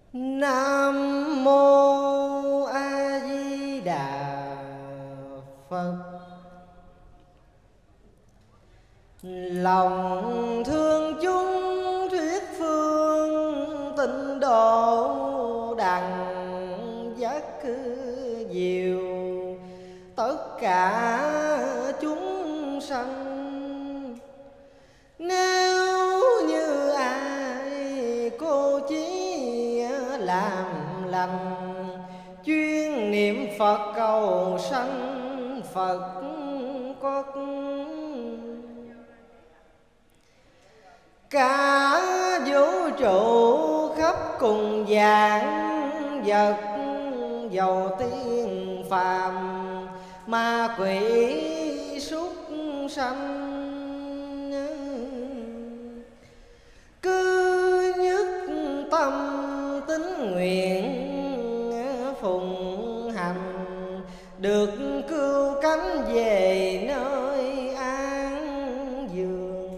Nam mô A Di Đà Phật. Lòng thương chúng thuyết phương, tịnh độ đặng giác diệu tất cả chúng sanh. Nếu như ai cô chí làm lành, chuyên niệm Phật cầu sanh Phật có cả vũ trụ khắp cùng dạng vật, dầu tiên phàm ma quỷ súc sanh, cứ nhất tâm tín nguyện phụng hành, được cứu cánh về nơi an giường.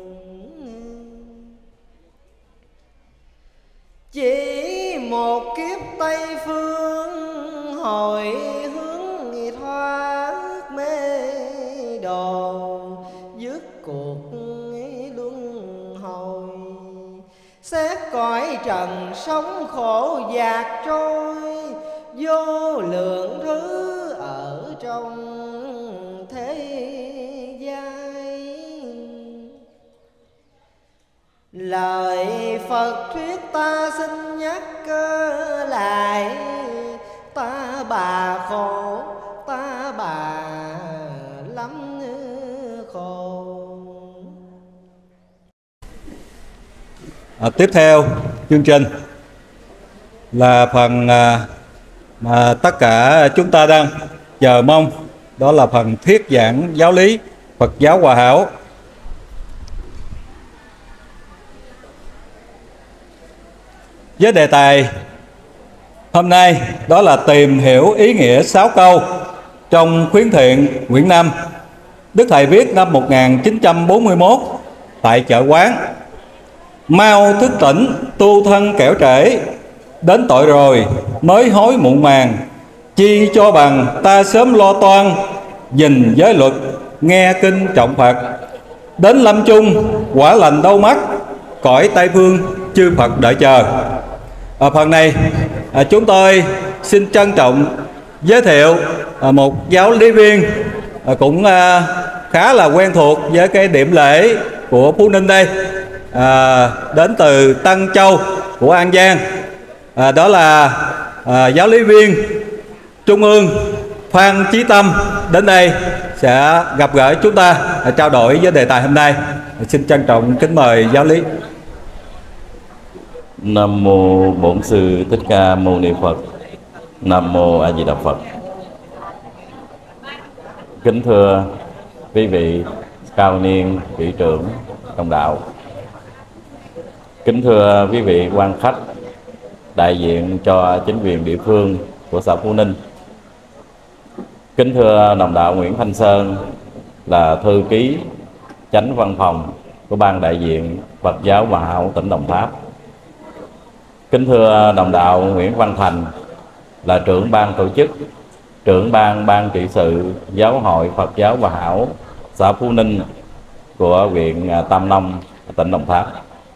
Chỉ một kiếp Tây phương, hồi hướng thoát mê đồ, dứt cuộc luân hồi. Xét cõi trần sống khổ dạt trôi, vô lượng thứ ở trong thế gian. Lời Phật thuyết ta xin nhắc lại, ta bà khổ, ta bà lắm khổ. Tiếp theo chương trình là phần mà tất cả chúng ta đang chờ mong, đó là phần thuyết giảng giáo lý Phật giáo Hòa Hảo. Với đề tài hôm nay đó là tìm hiểu ý nghĩa 6 câu trong khuyến thiện quyển 5. Đức Thầy viết năm 1941 tại chợ Quán: mau thức tỉnh, tu thân kẻo trễ, đến tội rồi mới hối muộn màng. Chi cho bằng ta sớm lo toan, gìn giới luật, nghe kinh trọng Phật. Đến lâm chung quả lành đâu mắt, cõi Tây phương chư Phật đợi chờ. Ở phần này chúng tôi xin trân trọng giới thiệu một giáo lý viên cũng khá là quen thuộc với cái điểm lễ của Phú Ninh đây, đến từ Tân Châu của An Giang. Đó là giáo lý viên Trung ương Phan Chí Tâm đến đây sẽ gặp gỡ chúng ta, trao đổi với đề tài hôm nay. Xin trân trọng kính mời giáo lý. Nam mô Bổn Sư Thích Ca Mâu Ni Phật. Nam mô A Di Đà Phật. Kính thưa quý vị cao niên vị trưởng trong đạo, kính thưa quý vị quan khách đại diện cho chính quyền địa phương của xã Phú Ninh, kính thưa đồng đạo Nguyễn Thanh Sơn là thư ký chánh văn phòng của ban đại diện Phật giáo Hòa Hảo tỉnh Đồng Tháp, kính thưa đồng đạo Nguyễn Văn Thành là trưởng ban tổ chức, trưởng ban trị sự Giáo hội Phật giáo Hòa Hảo xã Phú Ninh của huyện Tam Nông, tỉnh Đồng Tháp.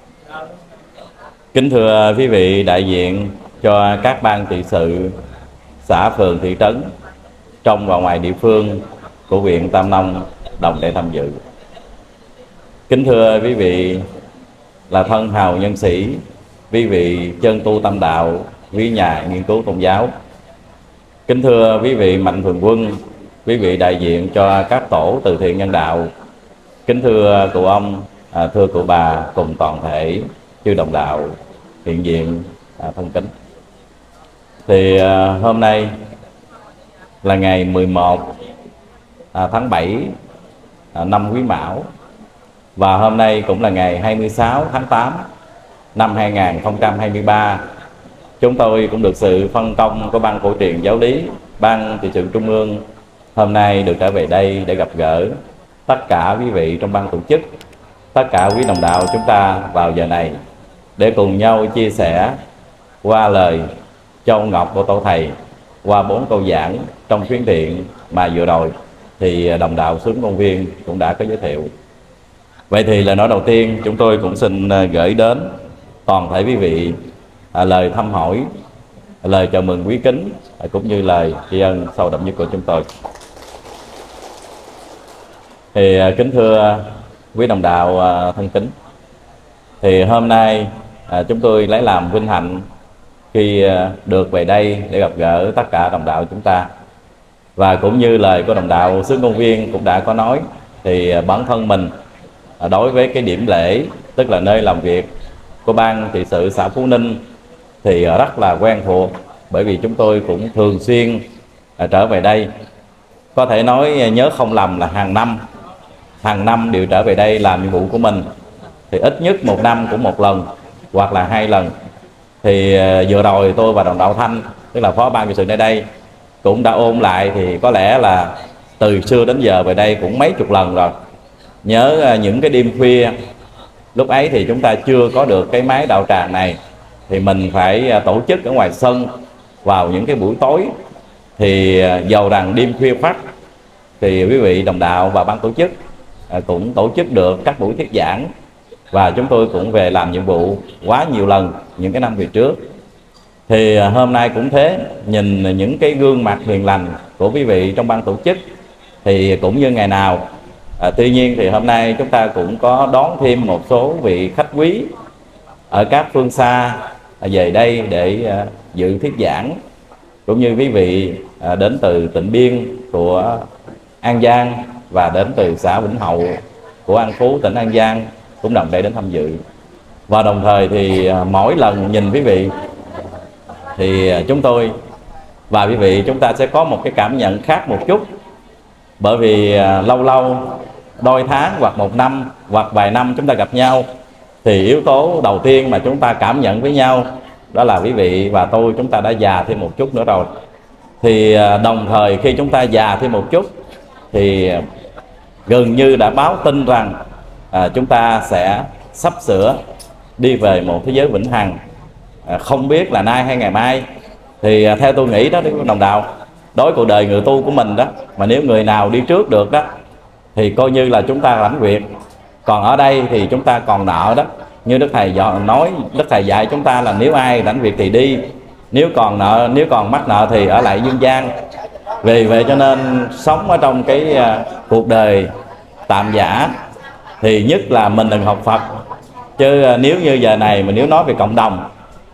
Kính thưa quý vị đại diện cho các ban trị sự xã phường thị trấn trong và ngoài địa phương của huyện Tam Nông đồng để tham dự. Kính thưa quý vị là thân hào nhân sĩ, quý vị chân tu tâm đạo, quý nhà nghiên cứu tôn giáo. Kính thưa quý vị mạnh thường quân, quý vị đại diện cho các tổ từ thiện nhân đạo. Kính thưa cụ ông, thưa cụ bà cùng toàn thể chư đồng đạo hiện diện thân kính. Thì hôm nay là ngày 11 tháng 7 năm Quý Mão, và hôm nay cũng là ngày 26 tháng 8 năm 2023. Chúng tôi cũng được sự phân công của Ban Phổ truyền Giáo lý, Ban trị sự Trung ương hôm nay được trở về đây để gặp gỡ tất cả quý vị trong ban tổ chức, tất cả quý đồng đạo chúng ta vào giờ này để cùng nhau chia sẻ qua lời châu ngọc của tổ thầy, qua 4 câu giảng trong chuyến thiện mà vừa rồi thì đồng đạo Xướng Công Viên cũng đã có giới thiệu. Vậy thì lời nói đầu tiên chúng tôi cũng xin gửi đến toàn thể quý vị lời thăm hỏi, lời chào mừng quý kính cũng như lời tri ân sâu đậm nhất của chúng tôi. Thì kính thưa quý đồng đạo thân kính, thì hôm nay chúng tôi lấy làm vinh hạnh khi được về đây để gặp gỡ tất cả đồng đạo chúng ta. Và cũng như lời của đồng đạo Xướng Công Viên cũng đã có nói, thì bản thân mình đối với cái điểm lễ, tức là nơi làm việc của ban trị sự xã Phú Ninh, thì rất là quen thuộc, bởi vì chúng tôi cũng thường xuyên trở về đây. Có thể nói nhớ không lầm là hàng năm đều trở về đây làm nhiệm vụ của mình, thì ít nhất một năm cũng một lần hoặc là 2 lần. Thì vừa rồi tôi và đồng đạo Thanh, tức là phó ban trị sự nơi đây, cũng đã ôn lại, thì có lẽ là từ xưa đến giờ về đây cũng mấy chục lần rồi. Nhớ những cái đêm khuya, lúc ấy thì chúng ta chưa có được cái máy đạo tràng này, thì mình phải tổ chức ở ngoài sân vào những cái buổi tối. Thì dầu rằng đêm khuya khoắt, thì quý vị đồng đạo và ban tổ chức cũng tổ chức được các buổi thuyết giảng, và chúng tôi cũng về làm nhiệm vụ quá nhiều lần những cái năm về trước. Thì hôm nay cũng thế, nhìn những cái gương mặt hiền lành của quý vị trong ban tổ chức thì cũng như ngày nào. Tuy nhiên thì hôm nay chúng ta cũng có đón thêm một số vị khách quý ở các phương xa về đây để dự thuyết giảng, cũng như quý vị đến từ Tịnh Biên của An Giang và đến từ xã Vĩnh Hậu của An Phú, tỉnh An Giang cũng đồng đây đến tham dự. Và đồng thời thì mỗi lần nhìn quý vị thì chúng tôi và quý vị chúng ta sẽ có một cái cảm nhận khác một chút. Bởi vì lâu lâu, đôi tháng hoặc một năm hoặc vài năm chúng ta gặp nhau, thì yếu tố đầu tiên mà chúng ta cảm nhận với nhau đó là quý vị và tôi chúng ta đã già thêm một chút nữa rồi. Thì đồng thời khi chúng ta già thêm một chút thì gần như đã báo tin rằng chúng ta sẽ sắp sửa đi về một thế giới vĩnh hằng, không biết là nay hay ngày mai. Thì theo tôi nghĩ đó đồng đạo, đối cuộc đời người tu của mình đó, mà nếu người nào đi trước được đó thì coi như là chúng ta lãnh việc. Còn ở đây thì chúng ta còn nợ đó. Như Đức Thầy nói, Đức Thầy dạy chúng ta là nếu ai lãnh việc thì đi, nếu còn nợ, nếu còn mắc nợ thì ở lại dương gian. Vì vậy cho nên sống ở trong cái cuộc đời tạm giả thì nhất là mình đừng học Phật. Chứ nếu như giờ này mà nếu nói về cộng đồng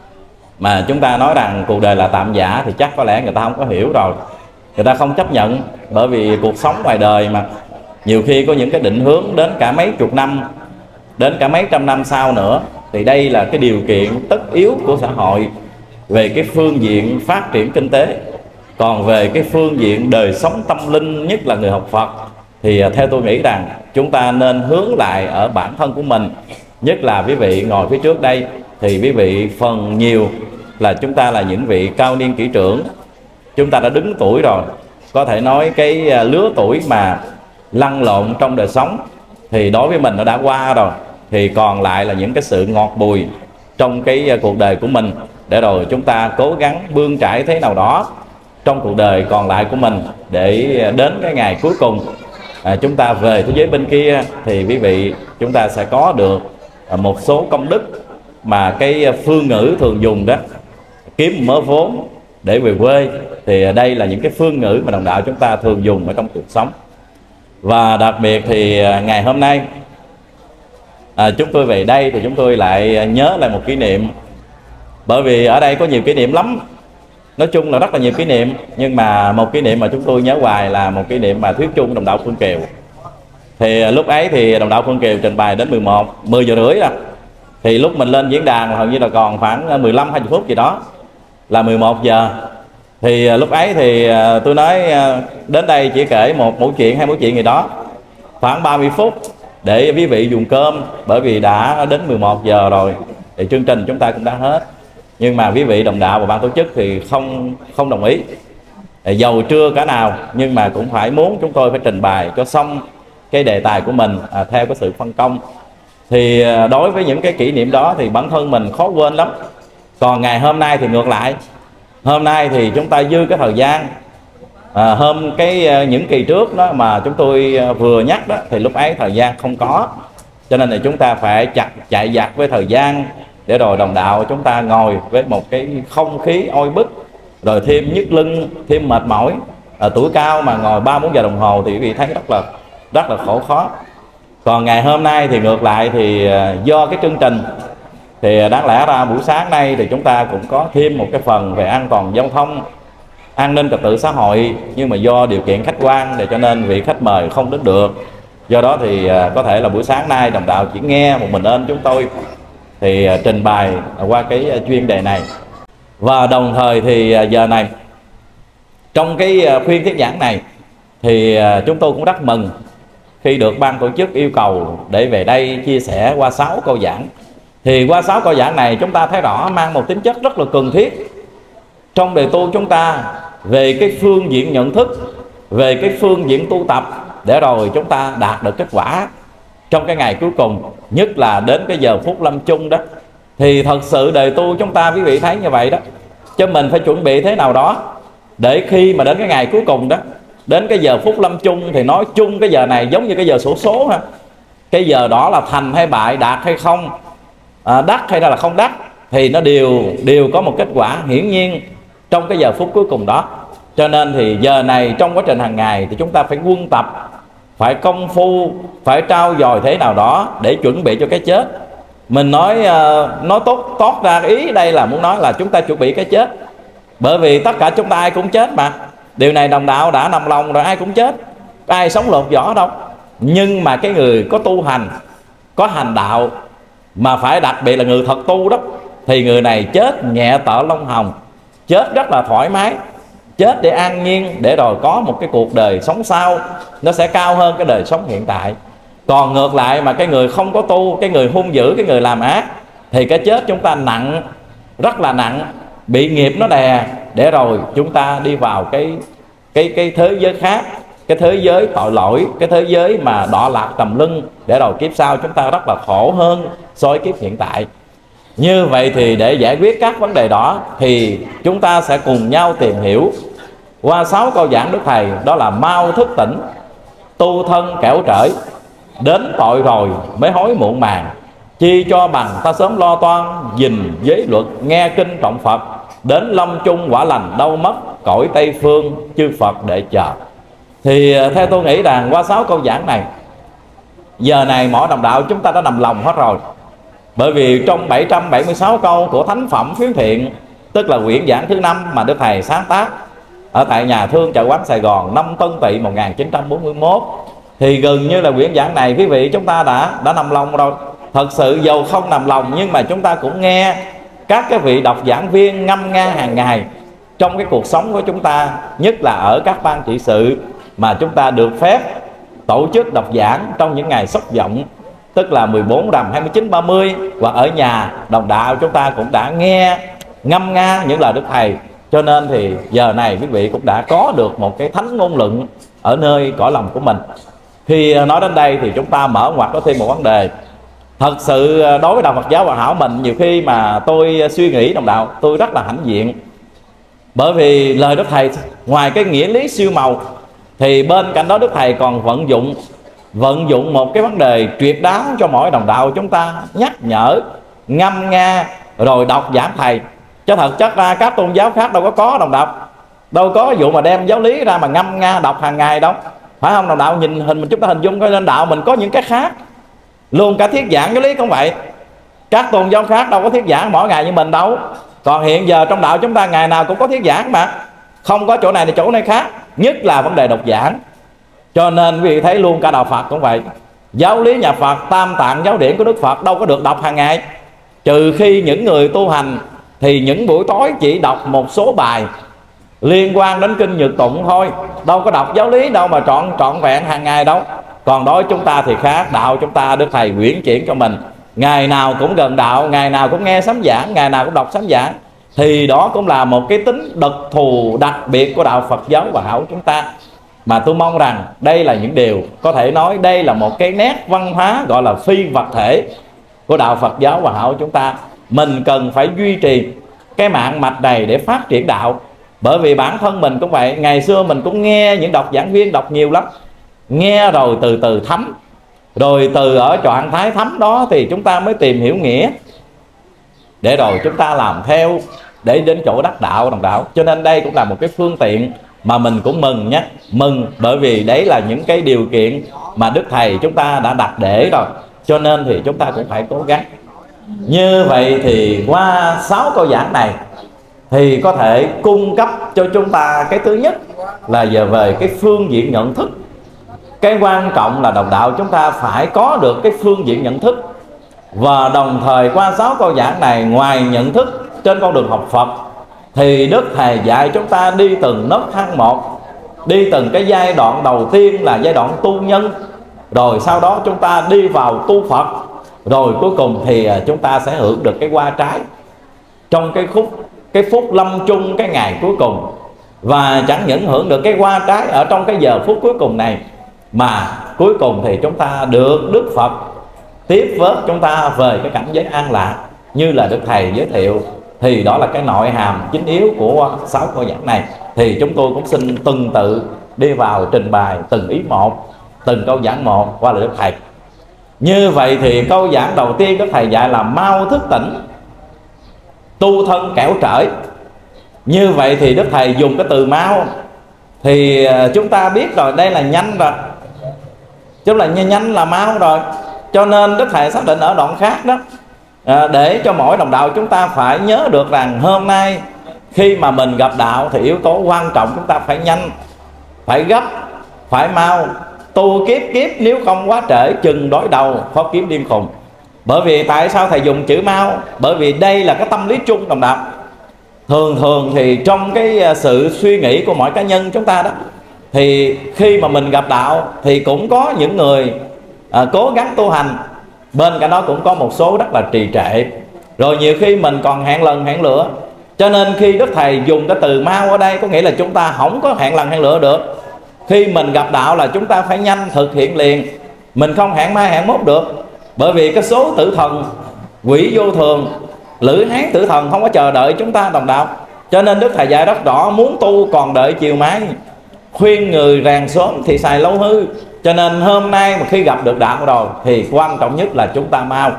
mà chúng ta nói rằng cuộc đời là tạm giả thì chắc có lẽ người ta không có hiểu rồi, người ta không chấp nhận. Bởi vì cuộc sống ngoài đời mà nhiều khi có những cái định hướng đến cả mấy chục năm, đến cả mấy trăm năm sau nữa. Thì đây là cái điều kiện tất yếu của xã hội về cái phương diện phát triển kinh tế. Còn về cái phương diện đời sống tâm linh, nhất là người học Phật, thì theo tôi nghĩ rằng chúng ta nên hướng lại ở bản thân của mình. Nhất là quý vị ngồi phía trước đây thì quý vị phần nhiều là chúng ta là những vị cao niên kỹ trưởng, chúng ta đã đứng tuổi rồi. Có thể nói cái lứa tuổi mà lăn lộn trong đời sống thì đối với mình nó đã qua rồi. Thì còn lại là những cái sự ngọt bùi trong cái cuộc đời của mình, để rồi chúng ta cố gắng bươn trải thế nào đó trong cuộc đời còn lại của mình, để đến cái ngày cuối cùng chúng ta về thế giới bên kia thì quý vị chúng ta sẽ có được một số công đức mà cái phương ngữ thường dùng đó, kiếm mớ vốn để về quê. Thì đây là những cái phương ngữ mà đồng đạo chúng ta thường dùng ở trong cuộc sống. Và đặc biệt thì ngày hôm nay chúng tôi về đây thì chúng tôi lại nhớ lại một kỷ niệm. Bởi vì ở đây có nhiều kỷ niệm lắm, nói chung là rất là nhiều kỷ niệm. Nhưng mà một kỷ niệm mà chúng tôi nhớ hoài là một kỷ niệm mà thuyết chung đồng đạo Phương Kiều. Thì lúc ấy thì đồng đạo Phương Kiều trình bày đến 10 giờ rưỡi rồi. Thì lúc mình lên diễn đàn hầu như là còn khoảng 15-20 phút gì đó là 11 giờ. Thì lúc ấy thì tôi nói đến đây chỉ kể một mẫu chuyện, 2 mẫu chuyện gì đó, khoảng 30 phút để quý vị dùng cơm. Bởi vì đã đến 11 giờ rồi thì chương trình chúng ta cũng đã hết. Nhưng mà quý vị đồng đạo và ban tổ chức thì không đồng ý. Dầu trưa cả nào nhưng mà cũng phải muốn chúng tôi phải trình bày cho xong cái đề tài của mình theo cái sự phân công. Thì đối với những cái kỷ niệm đó thì bản thân mình khó quên lắm. Còn ngày hôm nay thì ngược lại, hôm nay thì chúng ta dư cái thời gian. Những kỳ trước đó mà chúng tôi vừa nhắc đó, thì lúc ấy thời gian không có, cho nên là chúng ta phải chạy giặt với thời gian, để rồi đồng đạo chúng ta ngồi với một cái không khí oi bức, rồi thêm nhức lưng, thêm mệt mỏi. Tuổi cao mà ngồi 3-4 giờ đồng hồ thì quý vị thấy rất là khổ khó. Còn ngày hôm nay thì ngược lại, thì do cái chương trình thì đáng lẽ ra buổi sáng nay thì chúng ta cũng có thêm một cái phần về an toàn giao thông, an ninh trật tự xã hội, nhưng mà do điều kiện khách quan để cho nên vị khách mời không đến được. Do đó thì có thể là buổi sáng nay đồng đạo chỉ nghe một mình ơn chúng tôi thì trình bày qua cái chuyên đề này. Và đồng thời thì giờ này, trong cái phiên thuyết giảng này thì chúng tôi cũng rất mừng khi được ban tổ chức yêu cầu để về đây chia sẻ qua 6 câu giảng. Thì qua 6 câu giảng này chúng ta thấy rõ mang một tính chất rất là cần thiết trong đời tu chúng ta, về cái phương diện nhận thức, về cái phương diện tu tập, để rồi chúng ta đạt được kết quả trong cái ngày cuối cùng, nhất là đến cái giờ phút lâm chung đó. Thì thật sự đời tu chúng ta quý vị thấy như vậy đó, chứ mình phải chuẩn bị thế nào đó để khi mà đến cái ngày cuối cùng đó, đến cái giờ phút lâm chung, thì nói chung cái giờ này giống như cái giờ xổ số ha. Cái giờ đó là thành hay bại, đạt hay không, đắc hay là không đắc, thì nó đều có một kết quả hiển nhiên trong cái giờ phút cuối cùng đó. Cho nên thì giờ này trong quá trình hàng ngày thì chúng ta phải quân tập, phải công phu, phải trau dồi thế nào đó để chuẩn bị cho cái chết. Mình nói tốt ra ý đây là muốn nói là chúng ta chuẩn bị cái chết, bởi vì tất cả chúng ta ai cũng chết mà. Điều này đồng đạo đã nằm lòng rồi, ai cũng chết, ai sống lột vỏ đâu. Nhưng mà cái người có tu hành, có hành đạo, mà phải đặc biệt là người thật tu đó, thì người này chết nhẹ tở lông hồng, chết rất là thoải mái, chết để an nhiên, để rồi có một cái cuộc đời sống sau nó sẽ cao hơn cái đời sống hiện tại. Còn ngược lại mà cái người không có tu, cái người hung dữ, cái người làm ác, thì cái chết chúng ta nặng, rất là nặng, bị nghiệp nó đè, để rồi chúng ta đi vào cái thế giới khác, cái thế giới tội lỗi, cái thế giới mà đọa lạc tầm lưng, để rồi kiếp sau chúng ta rất là khổ hơn so với kiếp hiện tại. Như vậy thì để giải quyết các vấn đề đó thì chúng ta sẽ cùng nhau tìm hiểu qua 6 câu giảng Đức Thầy, đó là mau thức tỉnh, tu thân kẻo trởi, đến tội rồi mới hối muộn màng, chi cho bằng ta sớm lo toan, gìn giới luật nghe kinh trọng Phật, đến lâm chung quả lành đâu mất, cõi Tây Phương chư Phật để chờ. Thì theo tôi nghĩ rằng qua 6 câu giảng này, giờ này mỗi đồng đạo chúng ta đã nằm lòng hết rồi. Bởi vì trong 776 câu của Thánh Phẩm Phiến Thiện, tức là quyển giảng thứ 5 mà Đức Thầy sáng tác ở tại nhà thương Chợ Quán Sài Gòn năm Tân Tỵ 1941, thì gần như là quyển giảng này quý vị chúng ta đã nằm lòng rồi. Thật sự dầu không nằm lòng nhưng mà chúng ta cũng nghe các cái vị độc giảng viên ngâm nga hàng ngày trong cái cuộc sống của chúng ta, nhất là ở các ban trị sự mà chúng ta được phép tổ chức độc giảng trong những ngày sốc vọng, tức là 14 rằm 29 30, hoặc ở nhà đồng đạo chúng ta cũng đã nghe ngâm nga những lời Đức Thầy. Cho nên thì giờ này quý vị cũng đã có được một cái thánh ngôn luận ở nơi cõi lòng của mình. Khi nói đến đây thì chúng ta mở ngoặt có thêm một vấn đề. Thật sự đối với Đạo Phật giáo Hòa Hảo mình, nhiều khi mà tôi suy nghĩ đồng đạo, tôi rất là hãnh diện. Bởi vì lời Đức Thầy ngoài cái nghĩa lý siêu màu, thì bên cạnh đó Đức Thầy còn vận dụng một cái vấn đề tuyệt đáo cho mỗi đồng đạo chúng ta, nhắc nhở, ngâm nga, rồi đọc giảng Thầy. Chứ thật chất ra các tôn giáo khác đâu có đồng đạo, đâu có vụ mà đem giáo lý ra mà ngâm nga đọc hàng ngày đâu, phải không đồng đạo? Nhìn hình mình chúng ta hình dung coi, nên đạo mình có những cái khác. Luôn cả thuyết giảng giáo lý cũng vậy, các tôn giáo khác đâu có thuyết giảng mỗi ngày như mình đâu. Còn hiện giờ trong đạo chúng ta ngày nào cũng có thuyết giảng mà, không có chỗ này thì chỗ này khác, nhất là vấn đề độc giảng. Cho nên quý vị thấy luôn cả đạo Phật cũng vậy, giáo lý nhà Phật, tam tạng giáo điển của Đức Phật đâu có được đọc hàng ngày, trừ khi những người tu hành thì những buổi tối chỉ đọc một số bài liên quan đến kinh Nhật Tụng thôi, đâu có đọc giáo lý đâu mà trọn vẹn hàng ngày đâu. Còn đối chúng ta thì khác, đạo chúng ta Đức Thầy quyển chuyển cho mình, ngày nào cũng gần đạo, ngày nào cũng nghe sám giảng, ngày nào cũng đọc sám giảng, thì đó cũng là một cái tính đặc thù đặc biệt của đạo Phật giáo Hòa Hảo chúng ta. Mà tôi mong rằng đây là những điều có thể nói đây là một cái nét văn hóa gọi là phi vật thể của đạo Phật giáo Hòa Hảo chúng ta. Mình cần phải duy trì, cái mạng mạch này để phát triển đạo. Bởi vì bản thân mình cũng vậy, ngày xưa mình cũng nghe những độc giảng viên đọc nhiều lắm, nghe rồi từ từ thấm, rồi từ ở trạng thái thấm đó thì chúng ta mới tìm hiểu nghĩa, để rồi chúng ta làm theo để đến chỗ đắc đạo, đồng đạo. Cho nên đây cũng là một cái phương tiện mà mình cũng mừng nhé, mừng bởi vì đấy là những cái điều kiện mà Đức Thầy chúng ta đã đặt để rồi, cho nên thì chúng ta cũng phải cố gắng. Như vậy thì qua 6 câu giảng này thì có thể cung cấp cho chúng ta cái thứ nhất là về cái phương diện nhận thức. Cái quan trọng là đồng đạo chúng ta phải có được cái phương diện nhận thức. Và đồng thời qua 6 câu giảng này, ngoài nhận thức trên con đường học Phật, thì Đức Thầy dạy chúng ta đi từng nấc thang một, đi từng cái giai đoạn đầu tiên là giai đoạn tu nhân, rồi sau đó chúng ta đi vào tu Phật, rồi cuối cùng thì chúng ta sẽ hưởng được cái hoa trái trong cái phút lâm chung, cái ngày cuối cùng. Và chẳng những hưởng được cái hoa trái ở trong cái giờ phút cuối cùng này, mà cuối cùng thì chúng ta được Đức Phật tiếp vớt chúng ta về cái cảnh giới an lạc như là Đức Thầy giới thiệu. Thì đó là cái nội hàm chính yếu của 6 câu giảng này. Thì chúng tôi cũng xin từng tự đi vào trình bày từng ý một, từng câu giảng một qua lời Đức Thầy. Như vậy thì câu giảng đầu tiên Đức Thầy dạy là mau thức tỉnh, tu thân kẻo trởi. Như vậy thì Đức Thầy dùng cái từ mau thì chúng ta biết rồi, đây là nhanh rồi, chứ là nhanh là mau rồi. Cho nên Đức Thầy xác định ở đoạn khác đó, để cho mỗi đồng đạo chúng ta phải nhớ được rằng hôm nay khi mà mình gặp đạo thì yếu tố quan trọng chúng ta phải nhanh, phải gấp, phải mau. Tu kiếp nếu không quá trễ, chừng đối đầu khó kiếm điên khùng. Bởi vì tại sao Thầy dùng chữ mau? Bởi vì đây là cái tâm lý chung đồng đạo. Thường thì trong cái sự suy nghĩ của mỗi cá nhân chúng ta đó, thì khi mà mình gặp đạo thì cũng có những người cố gắng tu hành, bên cạnh đó cũng có một số rất là trì trệ, rồi nhiều khi mình còn hẹn lần hẹn lữa. Cho nên khi Đức Thầy dùng cái từ mau ở đây có nghĩa là chúng ta không có hẹn lần hẹn lữa được. Khi mình gặp đạo là chúng ta phải nhanh thực hiện liền, mình không hẹn mai hẹn mốt được. Bởi vì cái số tử thần quỷ vô thường, lữ hán tử thần không có chờ đợi chúng ta đồng đạo. Cho nên Đức Thầy dạy rất rõ, muốn tu còn đợi chiều mái, khuyên người ràng sớm thì xài lâu hư. Cho nên hôm nay mà khi gặp được đạo rồi thì quan trọng nhất là chúng ta mau.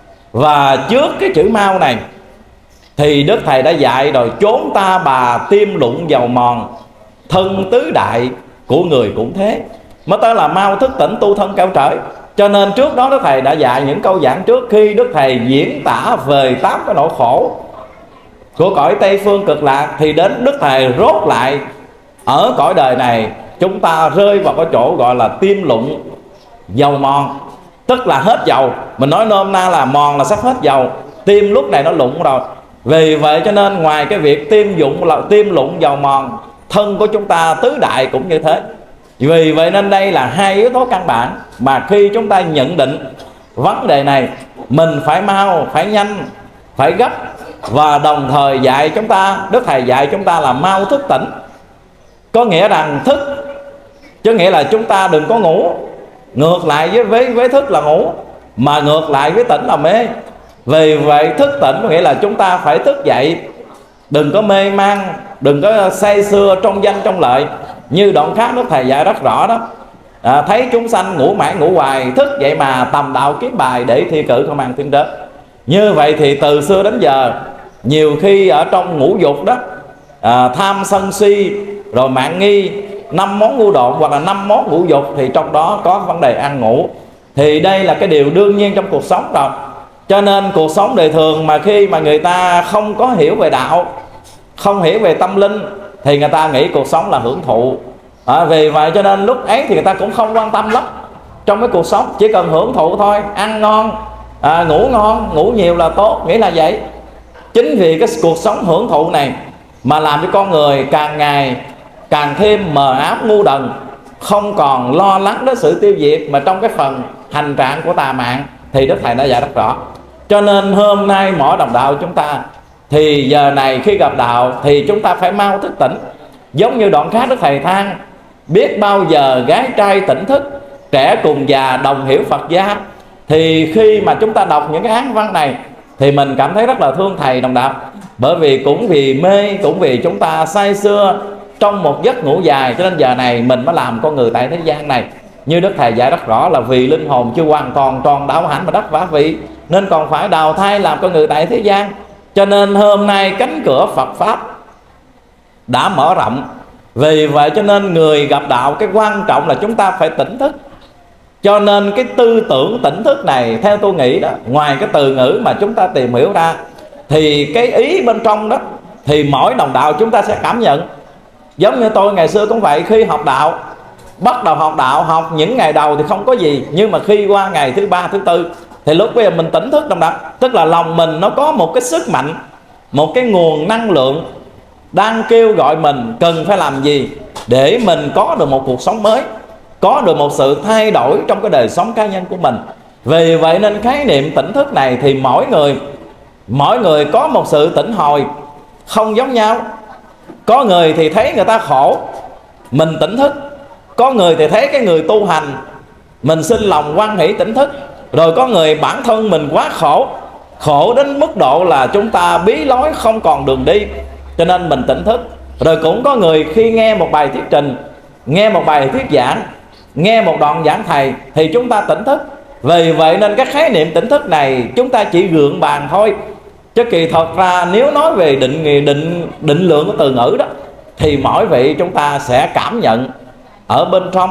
Và trước cái chữ mau này thì Đức Thầy đã dạy rồi, chốn ta bà tim lụng dầu mòn, thân tứ đại của người cũng thế. Mới tới là mau thức tỉnh tu thân kẻo trởi. Cho nên trước đó Đức Thầy đã dạy những câu giảng trước, khi Đức Thầy diễn tả về 8 cái nỗi khổ của cõi Tây Phương Cực Lạc, thì đến Đức Thầy rốt lại ở cõi đời này chúng ta rơi vào cái chỗ gọi là tim lụng dầu mòn, tức là hết dầu. Mình nói nôm na là mòn là sắp hết dầu, tim lúc này nó lụng rồi. Vì vậy cho nên ngoài cái việc tim lụng dầu mòn, thân của chúng ta tứ đại cũng như thế. Vì vậy nên đây là hai yếu tố căn bản mà khi chúng ta nhận định vấn đề này, mình phải mau, phải nhanh, phải gấp. Và đồng thời dạy chúng ta, Đức Thầy dạy chúng ta là mau thức tỉnh. Có nghĩa rằng thức, chứ nghĩa là chúng ta đừng có ngủ. Ngược lại với thức là ngủ, mà ngược lại với tỉnh là mê. Vì vậy thức tỉnh có nghĩa là chúng ta phải thức dậy, đừng có mê man, đừng có say sưa trong danh trong lợi. Như đoạn khác Đức Thầy dạy rất rõ đó, thấy chúng sanh ngủ mãi ngủ hoài, thức dậy mà tầm đạo kiếm bài để thi cử không ăn tiếng rớt. Như vậy thì từ xưa đến giờ, nhiều khi ở trong ngũ dục đó, tham sân si rồi mạng nghi, 5 món ngu độn hoặc là 5 món ngũ dục, thì trong đó có vấn đề ăn ngủ. Thì đây là cái điều đương nhiên trong cuộc sống rồi. Cho nên cuộc sống đời thường mà khi mà người ta không có hiểu về đạo, không hiểu về tâm linh, thì người ta nghĩ cuộc sống là hưởng thụ. Vì vậy cho nên lúc ấy thì người ta cũng không quan tâm lắm trong cái cuộc sống, chỉ cần hưởng thụ thôi, ăn ngon, ngủ ngon, ngủ nhiều là tốt, nghĩ là vậy. Chính vì cái cuộc sống hưởng thụ này mà làm cho con người càng ngày càng thêm mờ ám ngu đần, không còn lo lắng đến sự tiêu diệt. Mà trong cái phần hành trạng của tà mạng thì Đức Thầy đã dạy rất rõ. Cho nên hôm nay mỗi đồng đạo chúng ta thì giờ này khi gặp đạo thì chúng ta phải mau thức tỉnh. Giống như đoạn khác Đức Thầy than, biết bao giờ gái trai tỉnh thức, trẻ cùng già đồng hiểu Phật gia. Thì khi mà chúng ta đọc những cái án văn này thì mình cảm thấy rất là thương thầy đồng đạo. Bởi vì cũng vì mê, cũng vì chúng ta say sưa trong một giấc ngủ dài, cho nên giờ này mình mới làm con người tại thế gian này. Như Đức Thầy dạy rất rõ là vì linh hồn chưa hoàn toàn tròn đạo hạnh mà đắc quả vị, nên còn phải đào thai làm con người tại thế gian. Cho nên hôm nay cánh cửa Phật Pháp đã mở rộng. Vì vậy cho nên người gặp đạo, cái quan trọng là chúng ta phải tỉnh thức. Cho nên cái tư tưởng tỉnh thức này, theo tôi nghĩ đó, ngoài cái từ ngữ mà chúng ta tìm hiểu ra, thì cái ý bên trong đó thì mỗi đồng đạo chúng ta sẽ cảm nhận. Giống như tôi ngày xưa cũng vậy, khi học đạo, bắt đầu học đạo, học những ngày đầu thì không có gì, nhưng mà khi qua ngày thứ 3, thứ 4 thì lúc bây giờ mình tỉnh thức đồng đạo. Tức là lòng mình nó có một cái sức mạnh, một cái nguồn năng lượng đang kêu gọi mình cần phải làm gì để mình có được một cuộc sống mới, có được một sự thay đổi trong cái đời sống cá nhân của mình. Vì vậy nên khái niệm tỉnh thức này thì mỗi người có một sự tỉnh hồi không giống nhau. Có người thì thấy người ta khổ, mình tỉnh thức. Có người thì thấy cái người tu hành, mình xin lòng hoan hỷ tỉnh thức. Rồi có người bản thân mình quá khổ, khổ đến mức độ là chúng ta bí lối không còn đường đi, cho nên mình tỉnh thức. Rồi cũng có người khi nghe một bài thuyết trình, nghe một bài thuyết giảng, nghe một đoạn giảng thầy thì chúng ta tỉnh thức. Vì vậy nên cái khái niệm tỉnh thức này chúng ta chỉ gượng bàn thôi, chứ kỳ thật ra nếu nói về định lượng của từ ngữ đó thì mỗi vị chúng ta sẽ cảm nhận ở bên trong,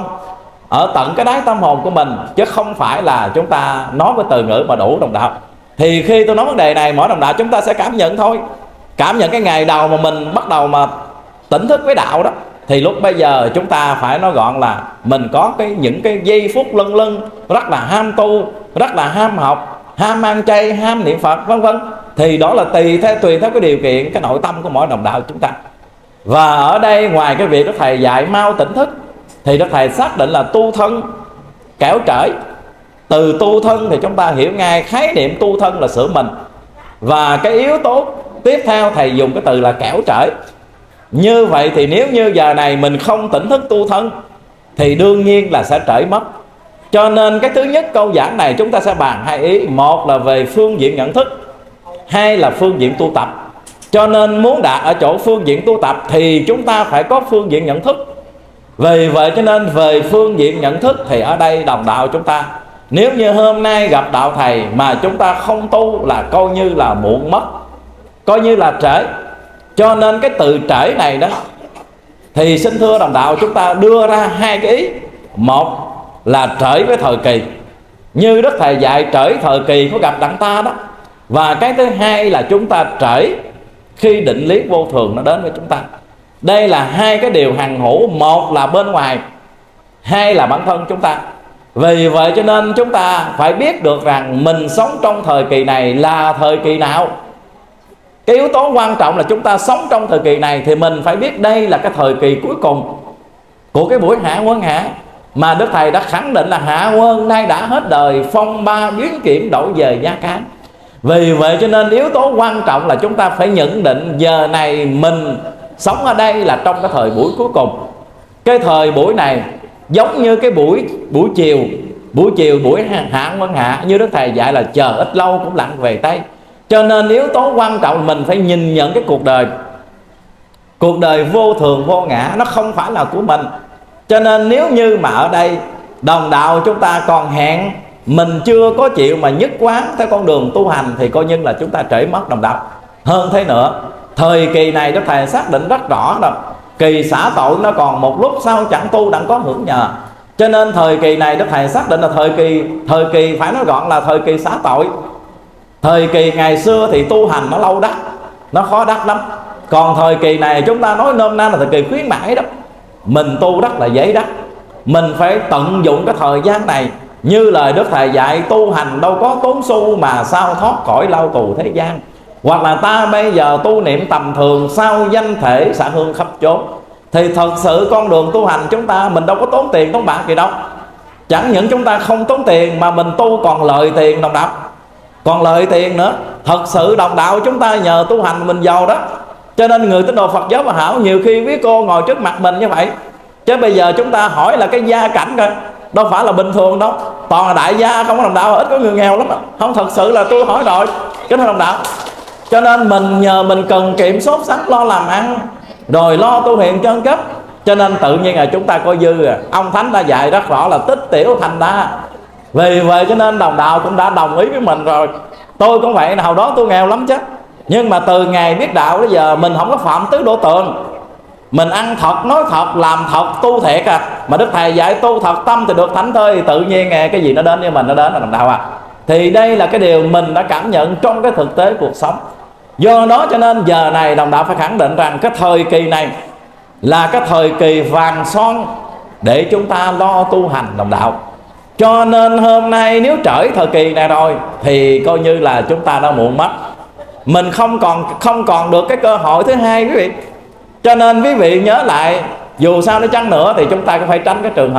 ở tận cái đáy tâm hồn của mình, chứ không phải là chúng ta nói với từ ngữ mà đủ đồng đạo. Thì khi tôi nói vấn đề này, mỗi đồng đạo chúng ta sẽ cảm nhận thôi. Cảm nhận cái ngày đầu mà mình bắt đầu mà tỉnh thức với đạo đó, thì lúc bây giờ chúng ta phải nói gọn là mình có những cái giây phút lân lân rất là ham tu, rất là ham học, ham ăn chay, ham niệm Phật vân vân. Thì đó là tùy theo cái điều kiện, cái nội tâm của mỗi đồng đạo chúng ta. Và ở đây ngoài cái việc Đức Thầy dạy mau tỉnh thức, thì Đức Thầy xác định là tu thân kẻo trởi. Từ tu thân thì chúng ta hiểu ngay khái niệm tu thân là sửa mình. Và cái yếu tố tiếp theo Thầy dùng cái từ là kẻo trởi. Như vậy thì nếu như giờ này mình không tỉnh thức tu thân thì đương nhiên là sẽ trởi mất. Cho nên cái thứ nhất câu giảng này chúng ta sẽ bàn hai ý. Một là về phương diện nhận thức, hai là phương diện tu tập. Cho nên muốn đạt ở chỗ phương diện tu tập thì chúng ta phải có phương diện nhận thức. Vì vậy cho nên về phương diện nhận thức thì ở đây đồng đạo chúng ta, nếu như hôm nay gặp đạo thầy mà chúng ta không tu là coi như là muộn mất, coi như là trễ. Cho nên cái từ trễ này đó thì xin thưa đồng đạo chúng ta đưa ra hai cái ý. Một là trễ với thời kỳ, như Đức Thầy dạy trễ thời kỳ có gặp đặng ta đó. Và cái thứ hai là chúng ta trễ khi định lý vô thường nó đến với chúng ta. Đây là hai cái điều hằng hữu, một là bên ngoài, hai là bản thân chúng ta. Vì vậy cho nên chúng ta phải biết được rằng mình sống trong thời kỳ này là thời kỳ nào. Cái yếu tố quan trọng là chúng ta sống trong thời kỳ này thì mình phải biết đây là cái thời kỳ cuối cùng của cái buổi hạ quân hạ. Mà Đức Thầy đã khẳng định là hạ quân nay đã hết đời, phong ba biến kiểm đổi về gia cán. Vì vậy cho nên yếu tố quan trọng là chúng ta phải nhận định giờ này mình sống ở đây là trong cái thời buổi cuối cùng. Cái thời buổi này giống như cái buổi chiều, buổi hạ quân hạ, như Đức Thầy dạy là chờ ít lâu cũng lặn về Tây. Cho nên yếu tố quan trọng mình phải nhìn nhận cái cuộc đời vô thường vô ngã, nó không phải là của mình. Cho nên nếu như mà ở đây đồng đạo chúng ta còn hẹn, mình chưa có chịu mà nhất quán theo con đường tu hành thì coi như là chúng ta trễ mất đồng đạo. Hơn thế nữa, thời kỳ này Đức Thầy xác định rất rõ rồi, kỳ xả tội nó còn một lúc sau chẳng tu đặng có hưởng nhờ. Cho nên thời kỳ này Đức Thầy xác định là thời kỳ phải nói gọn là thời kỳ xả tội. Thời kỳ ngày xưa thì tu hành nó lâu đắt, nó khó đắt lắm. Còn thời kỳ này chúng ta nói nôm na là thời kỳ khuyến mãi đó. Mình tu rất là dễ đắt. Mình phải tận dụng cái thời gian này. Như lời Đức Thầy dạy, tu hành đâu có tốn xu mà sao thoát khỏi lao tù thế gian. Hoặc là ta bây giờ tu niệm tầm thường, sao danh thể xạ hương khắp chốn. Thì thật sự con đường tu hành chúng ta, mình đâu có tốn tiền tốn bạc gì đâu. Chẳng những chúng ta không tốn tiền mà mình tu còn lợi tiền đồng đạo, còn lợi tiền nữa. Thật sự đồng đạo chúng ta nhờ tu hành mình giàu đó. Cho nên người tín đồ Phật giáo Hòa Hảo nhiều khi quý cô ngồi trước mặt mình như vậy. Chứ bây giờ chúng ta hỏi là cái gia cảnh coi, đâu phải là bình thường đâu, toàn là đại gia không có đồng đạo, ít có người nghèo lắm. Không, thật sự là tôi hỏi rồi, cái đó đồng đạo. Cho nên mình cần kiệm sốt sắng, lo làm ăn, rồi lo tu hiền chân cấp. Cho nên tự nhiên là chúng ta có dư. Ông Thánh đã dạy rất rõ là tích tiểu thành đa. Vì vậy cho nên đồng đạo cũng đã đồng ý với mình rồi. Tôi cũng vậy, hồi đó tôi nghèo lắm chứ, nhưng mà từ ngày biết đạo đến giờ mình không có phạm tứ đổ tường. Mình ăn thật, nói thật, làm thật, tu thiệt à. Mà Đức Thầy dạy tu thật tâm thì được thánh thôi. Thì tự nhiên cái gì nó đến với mình, nó đến là đồng đạo à. Thì đây là cái điều mình đã cảm nhận trong cái thực tế cuộc sống. Do đó cho nên giờ này đồng đạo phải khẳng định rằng cái thời kỳ này là cái thời kỳ vàng son để chúng ta lo tu hành đồng đạo. Cho nên hôm nay nếu trễ thời kỳ này rồi thì coi như là chúng ta đã muộn mất. Mình không còn được cái cơ hội thứ hai quý vị. Cho nên quý vị nhớ lại, dù sao nó chăng nữa thì chúng ta cũng phải tránh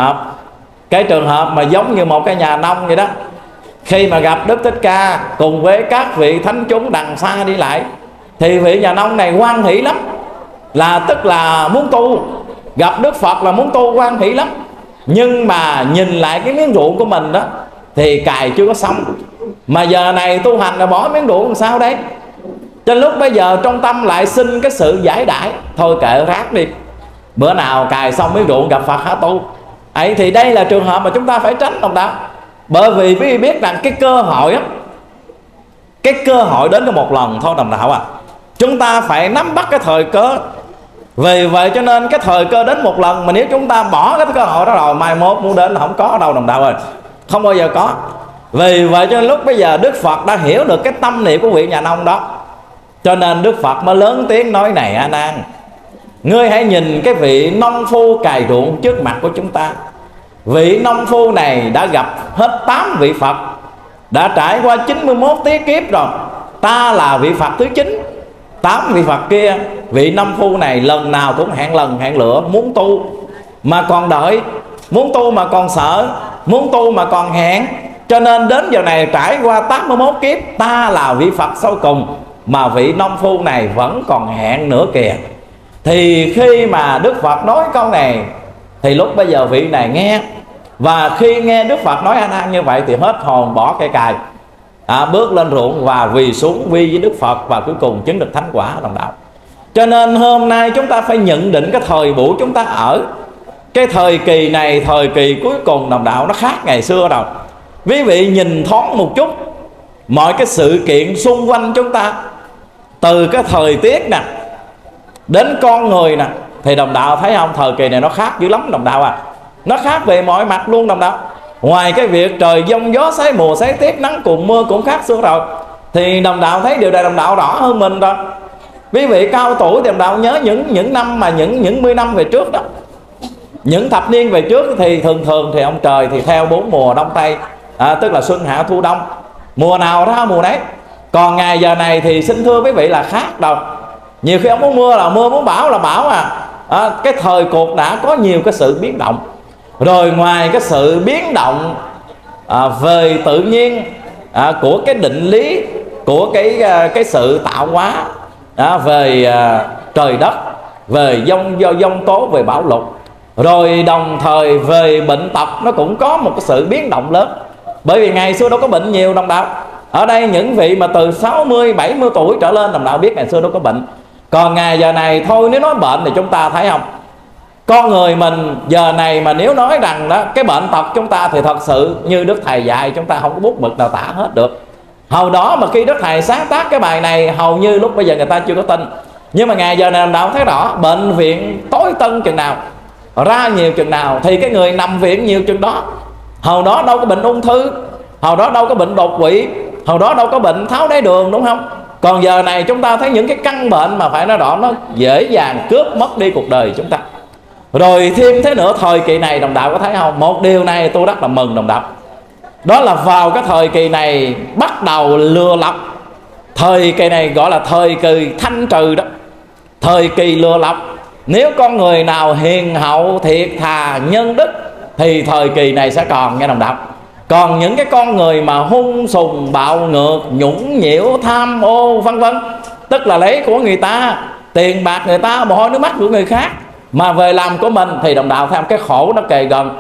cái trường hợp mà giống như một cái nhà nông vậy đó. Khi mà gặp Đức Thích Ca cùng với các vị thánh chúng đằng xa đi lại, thì vị nhà nông này hoan hỷ lắm, là tức là muốn tu. Gặp Đức Phật là muốn tu, hoan hỷ lắm. Nhưng mà nhìn lại cái miếng ruộng của mình đó thì cày chưa có xong, mà giờ này tu hành là bỏ miếng ruộng làm sao đấy. Cho lúc bây giờ trong tâm lại xin cái sự giải đãi, thôi kệ rác đi, bữa nào cày xong miếng ruộng gặp Phật hả tu ấy. Thì đây là trường hợp mà chúng ta phải tránh đồng đạo. Bởi vì quý vị biết rằng cái cơ hội á, cái cơ hội đến có một lần thôi đồng đạo à. Chúng ta phải nắm bắt cái thời cơ. Vì vậy cho nên cái thời cơ đến một lần, mà nếu chúng ta bỏ cái cơ hội đó rồi, mai mốt muốn đến là không có đâu đồng đạo ơi, không bao giờ có. Vì vậy cho nên lúc bây giờ Đức Phật đã hiểu được cái tâm niệm của vị nhà nông đó, cho nên Đức Phật mới lớn tiếng nói: này A Nan, ngươi hãy nhìn cái vị nông phu cày ruộng trước mặt của chúng ta. Vị nông phu này đã gặp hết 8 vị Phật, đã trải qua 91 tí kiếp rồi. Ta là vị Phật thứ 9. 8 vị Phật kia, vị nông phu này lần nào cũng hẹn lần hẹn lửa muốn tu mà còn đợi, muốn tu mà còn sợ, muốn tu mà còn hẹn. Cho nên đến giờ này trải qua 81 kiếp, ta là vị Phật sau cùng mà vị nông phu này vẫn còn hẹn nữa kìa. Thì khi mà Đức Phật nói câu này thì lúc bây giờ vị này nghe. Và khi nghe Đức Phật nói A Nan như vậy thì hết hồn bỏ cây cài, bước lên ruộng và quỳ xuống quy với Đức Phật, và cuối cùng chứng được thánh quả đồng đạo. Cho nên hôm nay chúng ta phải nhận định cái thời buổi chúng ta ở. Cái thời kỳ này, thời kỳ cuối cùng đồng đạo, nó khác ngày xưa rồi. Quý vị nhìn thoáng một chút mọi cái sự kiện xung quanh chúng ta, từ cái thời tiết nè đến con người nè, thì đồng đạo thấy không, thời kỳ này nó khác dữ lắm đồng đạo à. Nó khác về mọi mặt luôn đồng đạo. Ngoài cái việc trời giông gió xế mùa xế tiết, nắng cùng mưa cũng khác xưa rồi, thì đồng đạo thấy điều này đồng đạo rõ hơn mình rồi. Quý vị cao tuổi thì đồng đạo nhớ những năm mà những 10 năm về trước đó, những thập niên về trước thì thường thì ông trời thì theo 4 mùa đông tây, tức là xuân hạ thu đông, mùa nào ra mùa đấy. Còn ngày giờ này thì xin thưa quý vị là khác đâu. Nhiều khi ông muốn mưa là mưa, muốn bão là bão cái thời cuộc đã có nhiều cái sự biến động. Rồi ngoài cái sự biến động về tự nhiên, của cái định lý, của cái sự tạo hóa, về trời đất, về giông tố, về bão lụt, rồi đồng thời về bệnh tật nó cũng có một cái sự biến động lớn. Bởi vì ngày xưa đâu có bệnh nhiều đồng đạo. Ở đây những vị mà từ 60, 70 tuổi trở lên đồng đạo biết ngày xưa đâu có bệnh. Còn ngày giờ này thôi, nếu nói bệnh thì chúng ta thấy không, con người mình giờ này mà nếu nói rằng đó cái bệnh tật chúng ta thì thật sự như Đức Thầy dạy chúng ta không có bút mực nào tả hết được. Hồi đó mà khi Đức Thầy sáng tác cái bài này, hầu như lúc bây giờ người ta chưa có tin. Nhưng mà ngày giờ này đồng đạo thấy rõ, bệnh viện tối tân chừng nào, ra nhiều chừng nào thì cái người nằm viện nhiều chừng đó. Hồi đó đâu có bệnh ung thư, hồi đó đâu có bệnh đột quỵ, hồi đó đâu có bệnh tháo đái đường, đúng không? Còn giờ này chúng ta thấy những cái căn bệnh mà phải nói rõ nó dễ dàng cướp mất đi cuộc đời chúng ta. Rồi thêm thế nữa, thời kỳ này đồng đạo có thấy không, một điều này tôi rất là mừng đồng đạo, đó là vào cái thời kỳ này bắt đầu lừa lọc. Thời kỳ này gọi là thời kỳ thanh trừ đó, thời kỳ lừa lọc. Nếu con người nào hiền hậu, thiệt thà, nhân đức thì thời kỳ này sẽ còn nghe đồng đạo. Còn những cái con người mà hung sùng, bạo ngược, nhũng nhiễu, tham ô vân vân, tức là lấy của người ta, tiền bạc người ta, mồ hôi nước mắt của người khác mà về làm của mình, thì đồng đạo thấy cái khổ nó kề gần.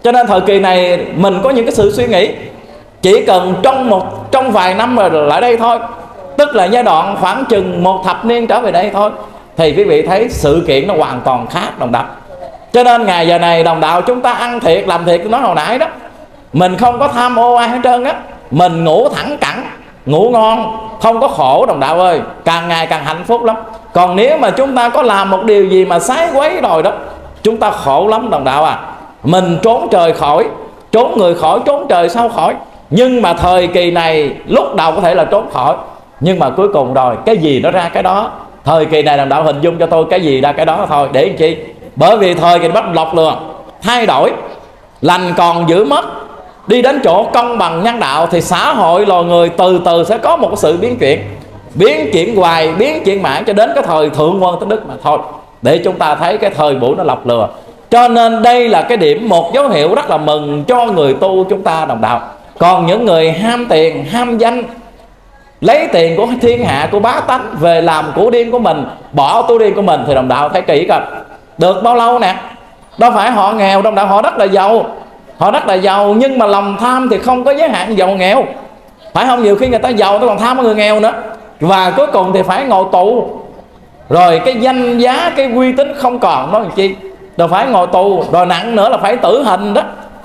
Cho nên thời kỳ này mình có những cái sự suy nghĩ, chỉ cần trong vài năm rồi lại đây thôi, tức là giai đoạn khoảng chừng 1 thập niên trở về đây thôi, thì quý vị thấy sự kiện nó hoàn toàn khác đồng đạo. Cho nên ngày giờ này đồng đạo chúng ta ăn thiệt làm thiệt, tôi nói hồi nãy đó, mình không có tham ô ai hết trơn á, mình ngủ thẳng cẳng, ngủ ngon, không có khổ đồng đạo ơi, càng ngày càng hạnh phúc lắm. Còn nếu mà chúng ta có làm một điều gì mà sái quấy rồi đó, chúng ta khổ lắm đồng đạo à. Mình trốn trời khỏi, trốn người khỏi, trốn trời sao khỏi. Nhưng mà thời kỳ này lúc đầu có thể là trốn khỏi, nhưng mà cuối cùng rồi cái gì nó ra cái đó. Thời kỳ này đồng đạo hình dung cho tôi cái gì ra cái đó thôi. Để làm chi? Bởi vì thời kỳ bắt lọc lừa, thay đổi, lành còn giữ mất, đi đến chỗ công bằng nhân đạo, thì xã hội loài người từ từ sẽ có một sự biến chuyển hoài, biến chuyển mãi cho đến cái thời thượng quân tới đức mà thôi. Để chúng ta thấy cái thời buổi nó lọc lừa. Cho nên đây là cái điểm, một dấu hiệu rất là mừng cho người tu chúng ta đồng đạo. Còn những người ham tiền, ham danh, lấy tiền của thiên hạ, của bá tánh về làm của riêng của mình, bỏ tu riêng của mình, thì đồng đạo thấy kỹ coi, được bao lâu nè. Đâu phải họ nghèo đồng đạo, họ rất là giàu, họ rất là giàu, nhưng mà lòng tham thì không có giới hạn giàu nghèo, phải không? Nhiều khi người ta giàu tôi còn tham người nghèo nữa, và cuối cùng thì phải ngồi tù, rồi cái danh giá, cái uy tín không còn, nói làm chi, rồi phải ngồi tù, rồi nặng nữa là phải tử hình đó.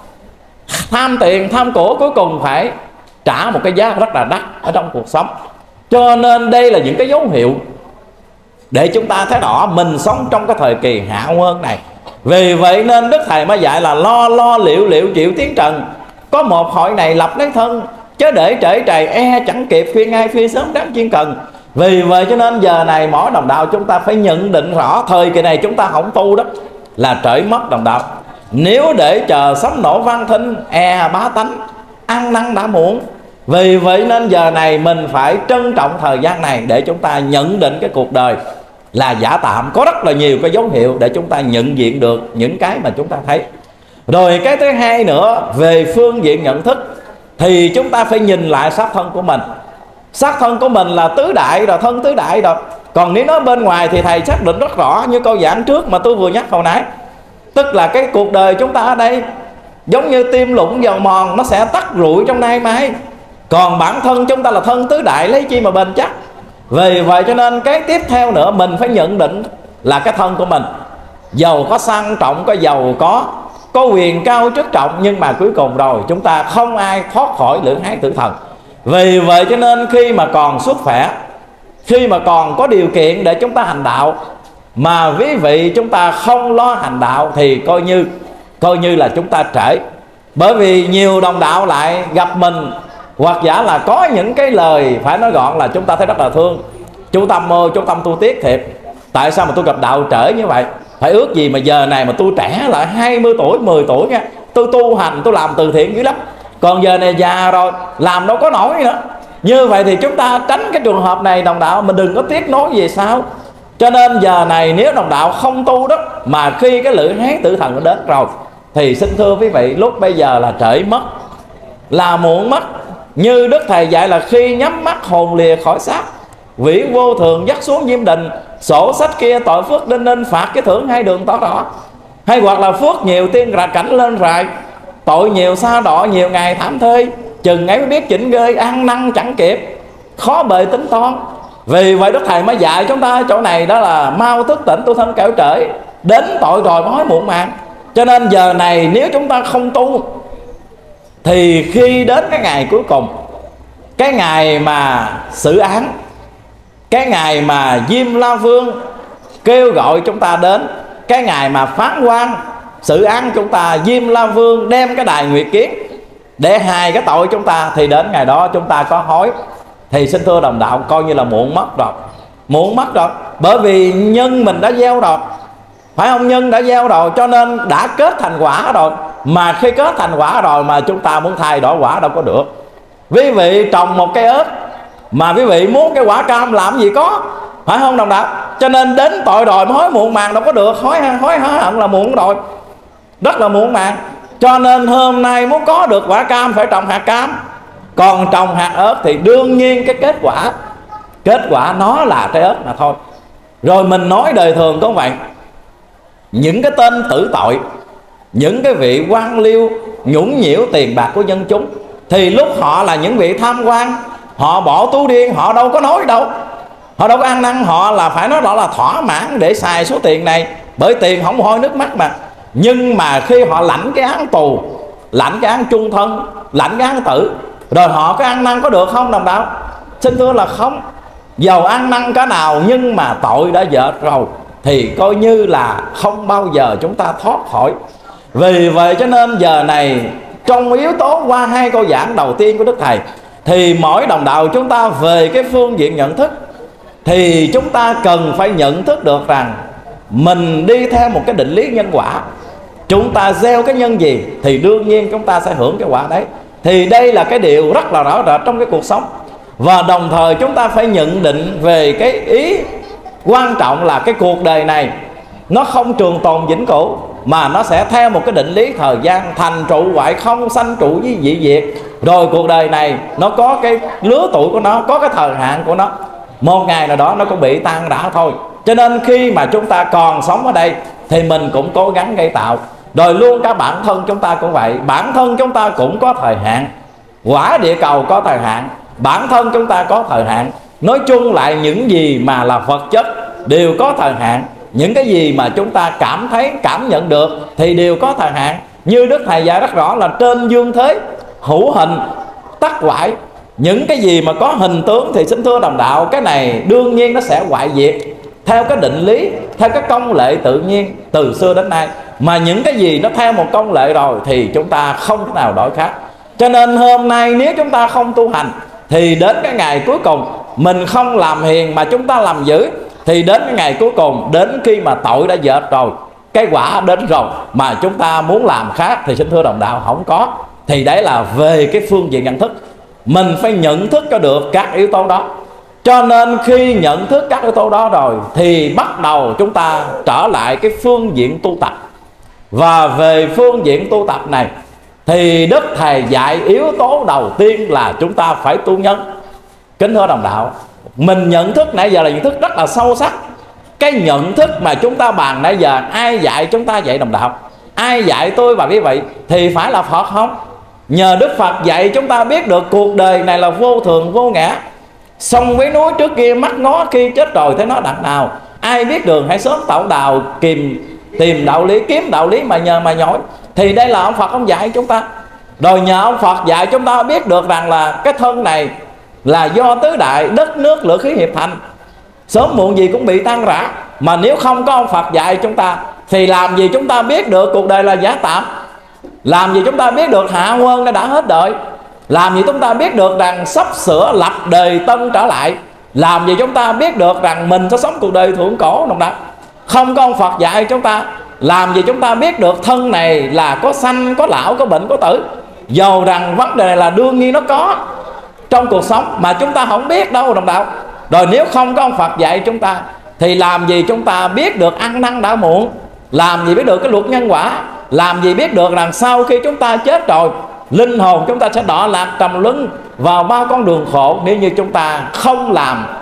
Tham tiền, tham của, cuối cùng phải trả một cái giá rất là đắt ở trong cuộc sống. Cho nên đây là những cái dấu hiệu để chúng ta thấy rõ mình sống trong cái thời kỳ hạo hơn này. Vì vậy nên Đức Thầy mới dạy là lo liệu chịu tiến trần, có một hội này lập lấy thân, chớ để trễ trầy chẳng kịp, phiên ai phiên sớm đáng chuyên cần. Vì vậy cho nên giờ này mỗi đồng đạo chúng ta phải nhận định rõ, thời kỳ này chúng ta không tu đó là trễ mất đồng đạo. Nếu để chờ sấm nổ vang thinh, bá tánh ăn năn đã muộn. Vì vậy nên giờ này mình phải trân trọng thời gian này để chúng ta nhận định cái cuộc đời là giả tạm. Có rất là nhiều cái dấu hiệu để chúng ta nhận diện được những cái mà chúng ta thấy. Rồi cái thứ hai nữa, về phương diện nhận thức thì chúng ta phải nhìn lại xác thân của mình. Xác thân của mình là tứ đại rồi, thân tứ đại rồi. Còn nếu nói bên ngoài thì thầy xác định rất rõ, như câu giảng trước mà tôi vừa nhắc hồi nãy, tức là cái cuộc đời chúng ta ở đây giống như tim lũng dầu mòn, nó sẽ tắt rụi trong nay mai. Còn bản thân chúng ta là thân tứ đại, lấy chi mà bền chắc. Vì vậy cho nên cái tiếp theo nữa mình phải nhận định là cái thân của mình, giàu có sang trọng, có giàu có quyền cao chức trọng, nhưng mà cuối cùng rồi chúng ta không ai thoát khỏi lưỡng hái tử thần. Vì vậy cho nên khi mà còn xuất khỏe, khi mà còn có điều kiện để chúng ta hành đạo, mà quý vị chúng ta không lo hành đạo thì coi như là chúng ta trễ. Bởi vì nhiều đồng đạo lại gặp mình, hoặc giả là có những cái lời phải nói gọn là chúng ta thấy rất là thương: chú Tâm ơi, chú Tâm tu tiếc thiệt, tại sao mà tôi gặp đạo trễ như vậy? Phải ước gì mà giờ này mà tôi trẻ lại 20 tuổi, 10 tuổi nha, tôi tu hành, tôi làm từ thiện dữ lắm. Còn giờ này già rồi, làm đâu có nổi nữa. Như vậy thì chúng ta tránh cái trường hợp này đồng đạo, mình đừng có tiếc nối về sau. Cho nên giờ này nếu đồng đạo không tu đó, mà khi cái lưỡi hái tử thần nó đến rồi, thì xin thưa quý vị, lúc bây giờ là trễ mất, là muộn mất. Như Đức Thầy dạy là khi nhắm mắt hồn lìa khỏi xác, vĩ vô thường dắt xuống diêm đình, sổ sách kia tội phước đinh ninh, phạt cái thưởng hai đường tỏ rõ. Hay hoặc là phước nhiều tiên ra cảnh lên rài, tội nhiều xa đỏ nhiều ngày thảm thê, chừng ấy mới biết chỉnh ghê, ăn năn chẳng kịp, khó bề tính toán. Vì vậy Đức Thầy mới dạy chúng ta chỗ này đó là mau thức tỉnh, tu thân kẻo trễ, đến tội rồi mới muộn màng. Cho nên giờ này nếu chúng ta không tu thì khi đến cái ngày cuối cùng, cái ngày mà xử án, cái ngày mà Diêm La Vương kêu gọi chúng ta đến, cái ngày mà phán quan xử án chúng ta, Diêm La Vương đem cái đài nguyệt kiến để hài cái tội chúng ta, thì đến ngày đó chúng ta có hối thì xin thưa đồng đạo coi như là muộn mất rồi. Muộn mất rồi, bởi vì nhân mình đã gieo rồi, phải không? Nhân đã gieo rồi, cho nên đã kết thành quả rồi. Mà khi kết thành quả rồi mà chúng ta muốn thay đổi quả đâu có được. Quý vị trồng một cây ớt mà quý vị muốn cái quả cam làm gì có, phải không đồng đạo? Cho nên đến tội rồi mới hối muộn màng đâu có được. Hối hận là muộn rồi, rất là muộn màng. Cho nên hôm nay muốn có được quả cam phải trồng hạt cam, còn trồng hạt ớt thì đương nhiên cái kết quả nó là trái ớt mà thôi. Rồi mình nói đời thường cũng vậy, những cái tên tử tội những cái vị quan liêu nhũng nhiễu tiền bạc của dân chúng, thì lúc họ là những vị tham quan, họ bỏ túi điên, họ đâu có nói đâu, họ đâu có ăn năn, họ là phải nói đó là thỏa mãn để xài số tiền này, bởi tiền không hôi nước mắt mà. Nhưng mà khi họ lãnh cái án tù, lãnh cái án chung thân, lãnh cái án tử, rồi họ có ăn năn có được không đồng đạo? Xin thưa là không. Dầu ăn năn cả nào nhưng mà tội đã dệt rồi thì coi như là không bao giờ chúng ta thoát khỏi. Vì vậy cho nên giờ này, trong yếu tố qua hai câu giảng đầu tiên của Đức Thầy, thì mỗi đồng đạo chúng ta về cái phương diện nhận thức, thì chúng ta cần phải nhận thức được rằng mình đi theo một cái định lý nhân quả. Chúng ta gieo cái nhân gì thì đương nhiên chúng ta sẽ hưởng cái quả đấy. Thì đây là cái điều rất là rõ rệt trong cái cuộc sống. Và đồng thời chúng ta phải nhận định về cái ý quan trọng là cái cuộc đời này nó không trường tồn vĩnh cửu, mà nó sẽ theo một cái định lý thời gian, thành trụ hoại không, sanh trụ với dị diệt. Rồi cuộc đời này nó có cái lứa tuổi của nó, có cái thời hạn của nó, một ngày nào đó nó cũng bị tan rã thôi. Cho nên khi mà chúng ta còn sống ở đây thì mình cũng cố gắng gây tạo. Rồi luôn cả bản thân chúng ta cũng vậy, bản thân chúng ta cũng có thời hạn. Quả địa cầu có thời hạn, bản thân chúng ta có thời hạn. Nói chung lại những gì mà là vật chất đều có thời hạn. Những cái gì mà chúng ta cảm thấy, cảm nhận được thì đều có thời hạn. Như Đức Thầy dạy rất rõ là trên dương thế hữu hình tắc hoại. Những cái gì mà có hình tướng thì xin thưa đồng đạo, cái này đương nhiên nó sẽ hoại diệt theo cái định lý, theo cái công lệ tự nhiên từ xưa đến nay. Mà những cái gì nó theo một công lệ rồi thì chúng ta không thể nào đổi khác. Cho nên hôm nay nếu chúng ta không tu hành thì đến cái ngày cuối cùng mình không làm hiền mà chúng ta làm dữ, thì đến cái ngày cuối cùng, đến khi mà tội đã dệt rồi, cái quả đến rồi, mà chúng ta muốn làm khác thì xin thưa đồng đạo không có. Thì đấy là về cái phương diện nhận thức. Mình phải nhận thức cho được các yếu tố đó. Cho nên khi nhận thức các yếu tố đó rồi thì bắt đầu chúng ta trở lại cái phương diện tu tập. Và về phương diện tu tập này thì Đức Thầy dạy yếu tố đầu tiên là chúng ta phải tu nhân. Kính thưa đồng đạo, mình nhận thức nãy giờ là nhận thức rất là sâu sắc. Cái nhận thức mà chúng ta bàn nãy giờ, ai dạy chúng ta dạy đồng đạo? Ai dạy tôi và quý vị? Thì phải là Phật không? Nhờ Đức Phật dạy chúng ta biết được cuộc đời này là vô thường vô ngã. Sông với núi trước kia mắt ngó, khi chết rồi thấy nó đằng nào. Ai biết đường hãy sớm tạo đào, tìm đạo lý, kiếm đạo lý mà nhờ mà nhỏi. Thì đây là ông Phật ông dạy chúng ta. Rồi nhờ ông Phật dạy chúng ta biết được rằng là cái thân này là do tứ đại đất nước lửa khí hiệp thành, sớm muộn gì cũng bị tan rã. Mà nếu không có ông Phật dạy chúng ta thì làm gì chúng ta biết được cuộc đời là giả tạm? Làm gì chúng ta biết được hạ quân đã hết đời? Làm gì chúng ta biết được rằng sắp sửa lập đời tân trở lại? Làm gì chúng ta biết được rằng mình sẽ sống cuộc đời thượng cổ đồng đạo? Không có ông Phật dạy chúng ta, làm gì chúng ta biết được thân này là có sanh, có lão, có bệnh, có tử? Dầu rằng vấn đề này là đương nhiên nó có trong cuộc sống mà chúng ta không biết đâu đồng đạo. Rồi nếu không có ông Phật dạy chúng ta thì làm gì chúng ta biết được ăn năn đã muộn? Làm gì biết được cái luật nhân quả? Làm gì biết được rằng sau khi chúng ta chết rồi, linh hồn chúng ta sẽ đọa lạc trầm luân vào ba con đường khổ nếu như chúng ta không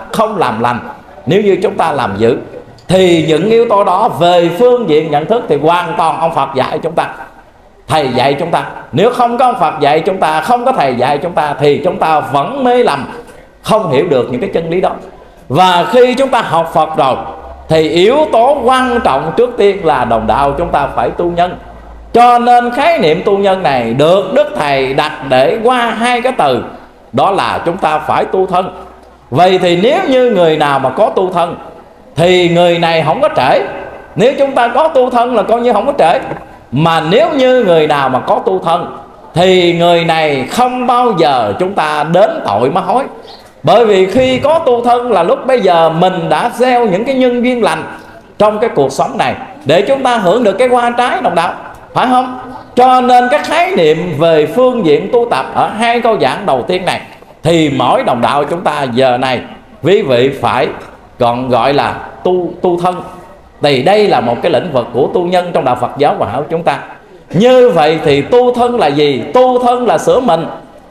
làm lành, nếu như chúng ta làm dữ. Thì những yếu tố đó về phương diện nhận thức thì hoàn toàn ông Phật dạy chúng ta, Thầy dạy chúng ta. Nếu không có ông Phật dạy chúng ta, không có Thầy dạy chúng ta thì chúng ta vẫn mê lầm, không hiểu được những cái chân lý đó. Và khi chúng ta học Phật rồi thì yếu tố quan trọng trước tiên là đồng đạo chúng ta phải tu nhân. Cho nên khái niệm tu nhân này được Đức Thầy đặt để qua hai cái từ, đó là chúng ta phải tu thân. Vậy thì nếu như người nào mà có tu thân thì người này không có trễ. Nếu chúng ta có tu thân là coi như không có trễ. Mà nếu như người nào mà có tu thân thì người này không bao giờ chúng ta đến tội mà hối. Bởi vì khi có tu thân là lúc bây giờ mình đã gieo những cái nhân duyên lành trong cái cuộc sống này để chúng ta hưởng được cái hoa trái đồng đạo, phải không? Cho nên cái khái niệm về phương diện tu tập ở hai câu giảng đầu tiên này thì mỗi đồng đạo chúng ta giờ này quý vị phải còn gọi là tu thân. Thì đây là một cái lĩnh vực của tu nhân trong đạo Phật giáo Hòa Hảo chúng ta. Như vậy thì tu thân là gì? Tu thân là sửa mình.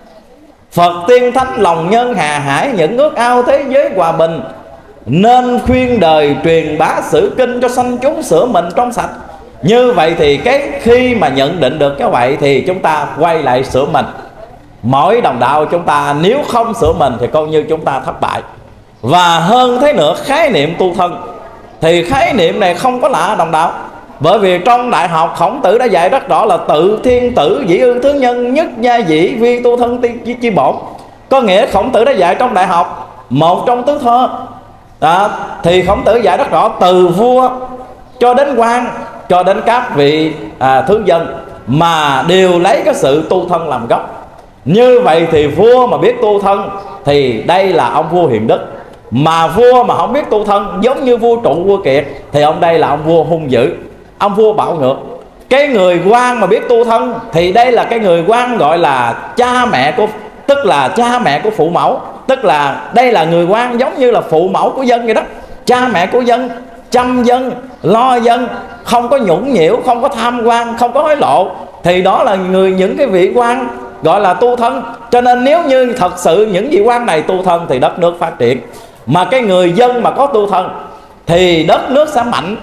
Phật tiên thánh lòng nhân hà hải, những ước ao thế giới hòa bình, nên khuyên đời truyền bá sử kinh cho sanh chúng sửa mình trong sạch. Như vậy thì khi mà nhận định được cái vậy thì chúng ta quay lại sửa mình. Mỗi đồng đạo chúng ta nếu không sửa mình thì coi như chúng ta thất bại. Và hơn thế nữa, khái niệm tu thân thì khái niệm này không có lạ đồng đạo. Bởi vì trong Đại học Khổng Tử đã dạy rất rõ là tự thiên tử dĩ ư thứ nhân, nhất gia dĩ vi tu thân chi bổn. Có nghĩa Khổng Tử đã dạy trong Đại học, một trong tứ thơ thì Khổng Tử dạy rất rõ từ vua cho đến quan, cho đến các vị thứ dân mà đều lấy cái sự tu thân làm gốc. Như vậy thì vua mà biết tu thân thì đây là ông vua hiền đức. Mà vua mà không biết tu thân, giống như vua Trụ vua Kiệt, thì ông đây là ông vua hung dữ, ông vua bạo ngược. Cái người quan mà biết tu thân thì đây là cái người quan gọi là cha mẹ của, tức là cha mẹ của phụ mẫu. Tức là đây là người quan giống như là phụ mẫu của dân vậy đó. Cha mẹ của dân, chăm dân, lo dân, không có nhũng nhiễu, không có tham quan, không có hối lộ, thì đó là những cái vị quan gọi là tu thân. Cho nên nếu như thật sự những vị quan này tu thân thì đất nước phát triển. Mà cái người dân mà có tu thân thì đất nước sẽ mạnh,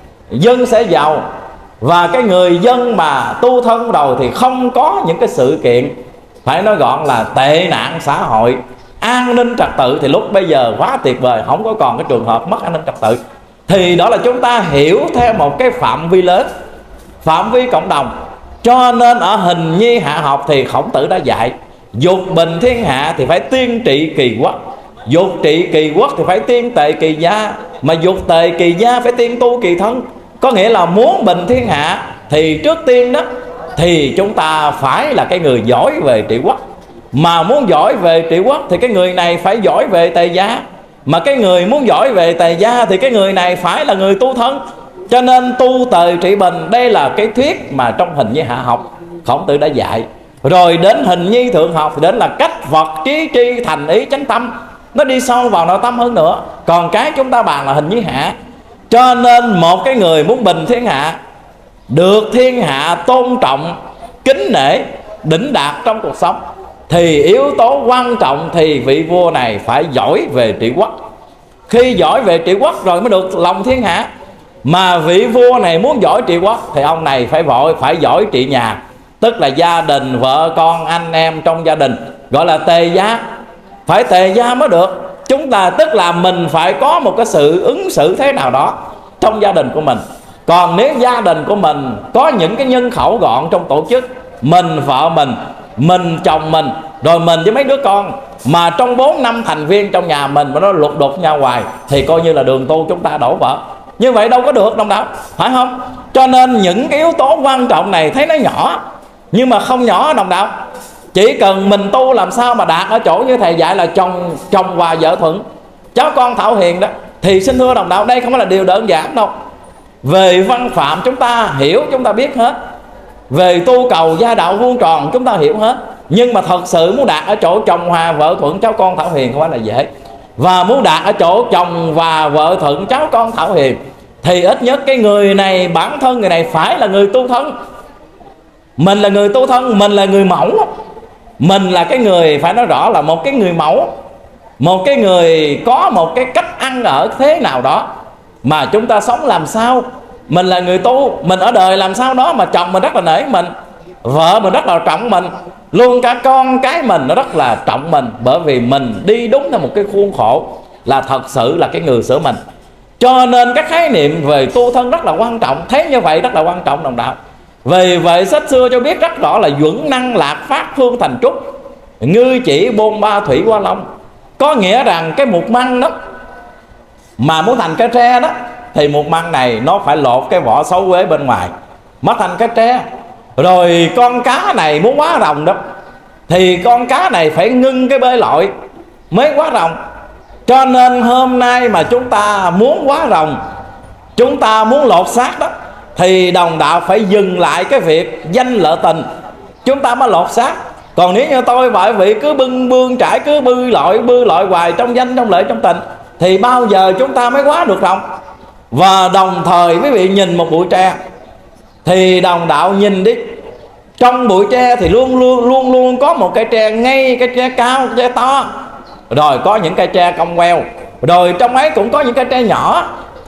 dân sẽ giàu. Và cái người dân mà tu thân rồi thì không có những cái sự kiện, phải nói gọn là tệ nạn xã hội, an ninh trật tự thì lúc bây giờ quá tuyệt vời, không có còn cái trường hợp mất an ninh trật tự. Thì đó là chúng ta hiểu theo một cái phạm vi lớn, phạm vi cộng đồng. Cho nên ở hình nhi hạ học thì Khổng Tử đã dạy dục bình thiên hạ thì phải tiên trị kỳ quốc, dục trị kỳ quốc thì phải tiên tệ kỳ gia, mà dục tệ kỳ gia phải tiên tu kỳ thân. Có nghĩa là muốn bình thiên hạ thì trước tiên đó thì chúng ta phải là cái người giỏi về trị quốc. Mà muốn giỏi về trị quốc thì cái người này phải giỏi về tề gia. Mà cái người muốn giỏi về tề gia thì cái người này phải là người tu thân. Cho nên tu tề trị bình, đây là cái thuyết mà trong hình nhi hạ học Khổng Tử đã dạy. Rồi đến hình nhi thượng học thì đến là cách vật trí tri thành ý chánh tâm, nó đi sâu vào nội tâm hơn nữa. Còn cái chúng ta bàn là hình nhi hạ. Cho nên một cái người muốn bình thiên hạ, được thiên hạ tôn trọng, kính nể, đỉnh đạt trong cuộc sống, thì yếu tố quan trọng thì vị vua này phải giỏi về trị quốc. Khi giỏi về trị quốc rồi mới được lòng thiên hạ. Mà vị vua này muốn giỏi trị quốc thì ông này phải giỏi trị nhà, tức là gia đình, vợ con, anh em trong gia đình, gọi là tề gia. Phải tề gia mới được. Chúng ta tức là mình phải có một cái sự ứng xử thế nào đó trong gia đình của mình. Còn nếu gia đình của mình có những cái nhân khẩu gọn trong tổ chức, mình, vợ mình, chồng mình, rồi mình với mấy đứa con, mà trong 4-5 thành viên trong nhà mình mà nó lục đục nhau hoài thì coi như là đường tu chúng ta đổ vỡ. Như vậy đâu có được đồng đạo, phải không? Cho nên những cái yếu tố quan trọng này thấy nó nhỏ, nhưng mà không nhỏ đồng đạo. Chỉ cần mình tu làm sao mà đạt ở chỗ như thầy dạy là chồng hòa vợ thuận, cháu con thảo hiền đó, thì xin thưa đồng đạo, đây không phải là điều đơn giản đâu. Về văn phạm chúng ta hiểu, chúng ta biết hết. Về tu cầu gia đạo vuông tròn chúng ta hiểu hết. Nhưng mà thật sự muốn đạt ở chỗ chồng hòa vợ thuận cháu con thảo hiền không phải là dễ. Và muốn đạt ở chỗ chồng và vợ thuận cháu con thảo hiền thì ít nhất cái người này, bản thân người này phải là người tu thân. Mình là người tu thân, mình là người mẫu. Mình là cái người phải nói rõ là một cái người mẫu, một cái người có một cái cách ăn ở thế nào đó mà chúng ta sống làm sao. Mình là người tu, mình ở đời làm sao đó mà chồng mình rất là nể mình, vợ mình rất là trọng mình, luôn cả con cái mình nó rất là trọng mình. Bởi vì mình đi đúng theo một cái khuôn khổ là thật sự là cái người sửa mình. Cho nên các khái niệm về tu thân rất là quan trọng. Thế như vậy rất là quan trọng đồng đạo. Về vậy sách xưa cho biết rất rõ là duẩn năng lạc phát phương thành trúc, ngư chỉ bôn ba thủy qua long. Có nghĩa rằng cái mục măng đó mà muốn thành cái tre đó thì mục măng này nó phải lột cái vỏ xấu quế bên ngoài mới thành cái tre. Rồi con cá này muốn quá rồng đó thì con cá này phải ngưng cái bơi lội mới quá rồng. Cho nên hôm nay mà chúng ta muốn quá rồng, chúng ta muốn lột xác đó, thì đồng đạo phải dừng lại cái việc danh lợi tình, chúng ta mới lột xác. Còn nếu như tôi bởi vị cứ bươn trải, cứ bư lội hoài trong danh, trong lợi, trong tình, thì bao giờ chúng ta mới quá được rồng. Và đồng thời quý vị nhìn một bụi tre thì đồng đạo nhìn đi, trong bụi tre thì luôn có một cây tre ngay, cây tre cao, cây tre to, rồi có những cây tre cong queo, rồi trong ấy cũng có những cây tre nhỏ.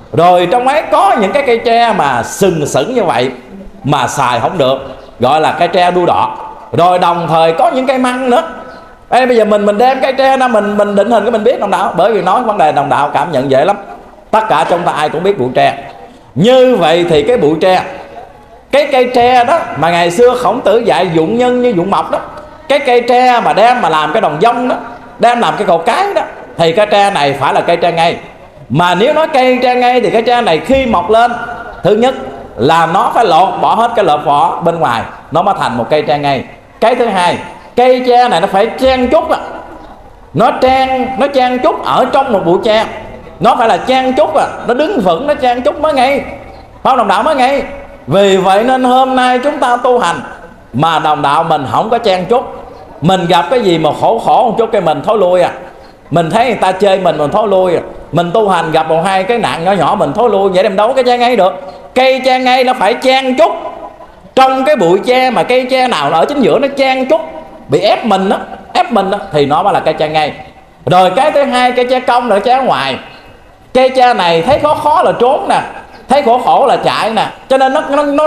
Rồi trong ấy có những cái cây tre mà sừng sững như vậy mà xài không được, gọi là cây tre đuôi đọt. Rồi đồng thời có những cây măng nữa. Ê, bây giờ mình đem cây tre ra mình định hình cái mình biết đồng đạo. Bởi vì nói vấn đề đồng đạo cảm nhận dễ lắm. Tất cả chúng ta ai cũng biết bụi tre. Như vậy thì cái bụi tre, cái cây tre đó mà ngày xưa Khổng Tử dạy dụng nhân như dụng mộc đó, cái cây tre mà đem mà làm cái đòn dông đó, đem làm cái cột cái đó, thì cây tre này phải là cây tre ngay. Mà nếu nói cây tre ngay thì cây tre này khi mọc lên, thứ nhất là nó phải lột bỏ hết cái lớp vỏ bên ngoài, nó mới thành một cây tre ngay. Cái thứ hai, cây tre này nó phải chen chúc á, nó chen chúc ở trong một bụi tre, nó phải là chen chúc à, nó đứng vững, nó chen chúc mới ngay, không đồng đạo mới ngay. Vì vậy nên hôm nay chúng ta tu hành mà đồng đạo mình không có chen chúc, mình gặp cái gì mà khổ một chút cái mình thối lui à. Mình thấy người ta chơi mình thối lui à. Mình tu hành gặp một hai cái nạn nhỏ nhỏ mình thối lui, vậy đem đâu cái tre ngay được. Cây tre ngay nó phải chen chúc trong cái bụi tre, mà cây tre nào ở chính giữa nó chen chúc bị ép mình đó, thì nó mới là cây tre ngay. Rồi cái thứ hai, cây tre cong là tre ở ngoài. Cây tre này thấy khó là trốn nè, thấy khổ là chạy nè, cho nên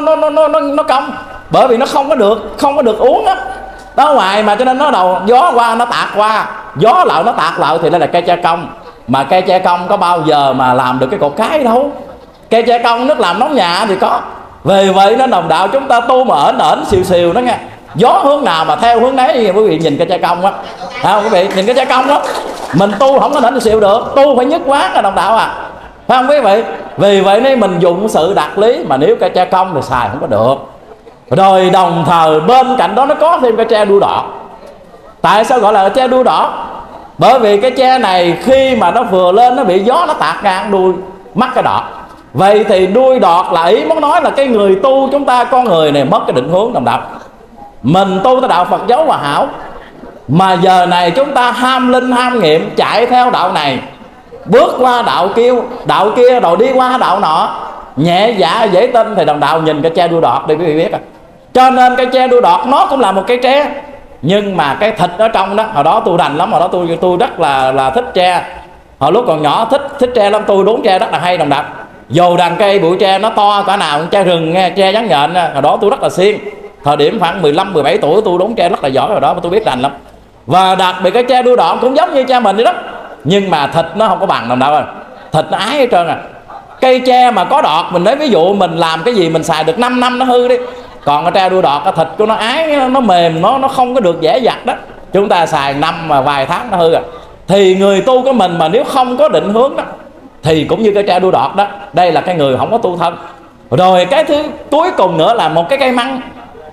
nó cong, bởi vì nó không có được uống á. Đó ngoài mà cho nên nó đầu gió qua nó tạt qua, gió lại nó tạt lại, thì đây là cây tre cong. Mà cây tre cong có bao giờ mà làm được cái cột cái đâu. Cây tre cong nước làm nóng nhà thì có. Vì vậy nên đồng đạo chúng ta tu mà ẩn xìu đó nghe, gió hướng nào mà theo hướng đấy. Quý vị nhìn cây tre cong á, không quý vị nhìn cái tre cong đó, mình tu không có ẩn xìu được, tu phải nhất quán là đồng đạo à, phải không quý vị? Vì vậy nên mình dùng sự đạt lý, mà nếu cây tre cong thì xài không có được. Rồi đồng thời bên cạnh đó nó có thêm cái tre đuôi đọt. Tại sao gọi là tre đuôi đọt? Bởi vì cái tre này khi mà nó vừa lên nó bị gió nó tạt ngang đuôi, mắc cái đọt. Vậy thì đuôi đọt là ý muốn nói là cái người tu chúng ta, con người này mất cái định hướng đồng đạo. Mình tu tới đạo Phật giáo Hòa Hảo, mà giờ này chúng ta ham linh ham nghiệm, chạy theo đạo này, bước qua đạo kia rồi đi qua đạo nọ, nhẹ dạ dễ tin, thì đồng đạo nhìn cái tre đuôi đọt đi quý vị biết à. Cho nên cái tre đuôi đọt nó cũng là một cái tre, nhưng mà cái thịt ở trong đó, hồi đó tôi đành lắm, hồi đó tôi rất là thích tre. Hồi lúc còn nhỏ thích tre lắm, tôi đốn tre rất là hay đồng đạo. Dù đằng cây bụi tre nó to cỡ nào, tre rừng nghe, tre trắng nhện, hồi đó tôi rất là siêng. Thời điểm khoảng 15-17 tuổi tôi đốn tre rất là giỏi, hồi đó mà tôi biết rành lắm. Và đặc biệt cái tre đuôi đọt cũng giống như cha mình vậy đó, nhưng mà thịt nó không có bằng đồng đạo ơi, thịt nó ái hết trơn à. Cây tre mà có đọt, mình nói ví dụ mình làm cái gì mình xài được 5 năm nó hư đi. Còn cái tre đuôi đọt, cái thịt của nó ái, nó mềm, nó không có được dễ dặt đó. Chúng ta xài năm mà vài tháng nó hư à. Thì người tu của mình mà nếu không có định hướng đó, thì cũng như cái tre đuôi đọt đó, đây là cái người không có tu thân. Rồi cái thứ cuối cùng nữa là một cái cây măng.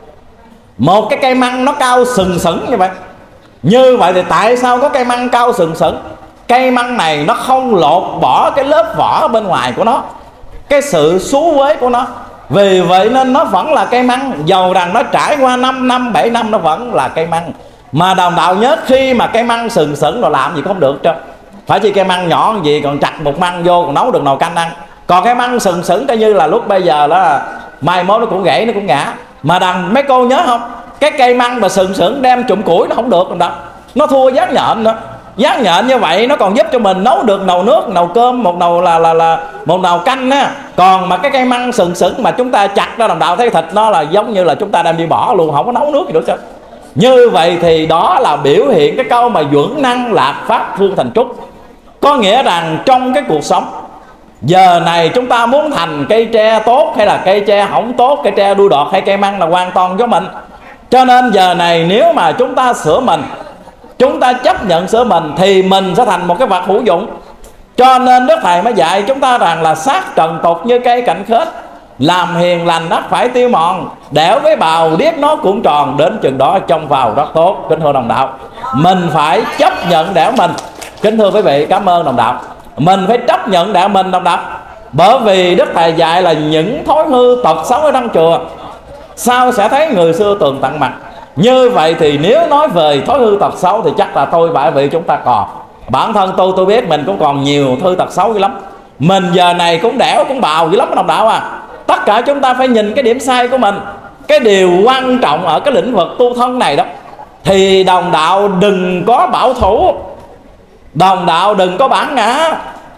Một cái cây măng nó cao sừng sững như vậy. Như vậy thì tại sao có cây măng cao sừng sững? Cây măng này nó không lột bỏ cái lớp vỏ bên ngoài của nó, cái sự xú uế của nó. Vì vậy nên nó vẫn là cây măng, dầu rằng nó trải qua 5 năm 7 năm nó vẫn là cây măng. Mà đồng đạo nhớ, khi mà cây măng sừng sững rồi làm gì không được chứ. Phải chỉ cây măng nhỏ gì còn chặt một măng vô còn nấu được nồi canh ăn. Còn cái măng sừng sững coi như là lúc bây giờ đó mai mốt nó cũng gãy, nó cũng ngã. Mà đằng mấy cô nhớ không, cái cây măng mà sừng sững đem trụm củi nó không được đâu, nó thua dán nhện nữa. Dán nhện như vậy nó còn giúp cho mình nấu được nồi nước, nồi cơm, một nồi là một nồi canh á. Còn mà cái cây măng sừng sững mà chúng ta chặt ra đồng đạo thấy thịt nó là giống như là chúng ta đem đi bỏ luôn, không có nấu nước gì nữa chứ. Như vậy thì đó là biểu hiện cái câu mà dưỡng năng lạc pháp phương thành trúc. Có nghĩa rằng trong cái cuộc sống giờ này chúng ta muốn thành cây tre tốt hay là cây tre không tốt, cây tre đuôi đọt hay cây măng là hoàn toàn với mình. Cho nên giờ này nếu mà chúng ta sửa mình, chúng ta chấp nhận sửa mình, thì mình sẽ thành một cái vật hữu dụng. Cho nên Đức Thầy mới dạy chúng ta rằng là sát trần tục như cây cạnh khết, làm hiền lành ắt phải tiêu mòn, đẻo với bào điếc nó cũng tròn, đến chừng đó trông vào rất tốt. Kính thưa đồng đạo, mình phải chấp nhận đẻo mình. Kính thưa quý vị, cảm ơn đồng đạo. Mình phải chấp nhận đẻo mình đồng đạo. Bởi vì Đức Thầy dạy là những thói hư tật xấu ở trong chùa sao sẽ thấy người xưa tường tận mặt. Như vậy thì nếu nói về thói hư tật xấu thì chắc là tôi và quý vị chúng ta còn. Bản thân tôi biết mình cũng còn nhiều hư tật xấu dữ lắm. Mình giờ này cũng đẻo cũng bào dữ lắm đồng đạo à. Tất cả chúng ta phải nhìn cái điểm sai của mình. Cái điều quan trọng ở cái lĩnh vực tu thân này đó, thì đồng đạo đừng có bảo thủ, đồng đạo đừng có bản ngã,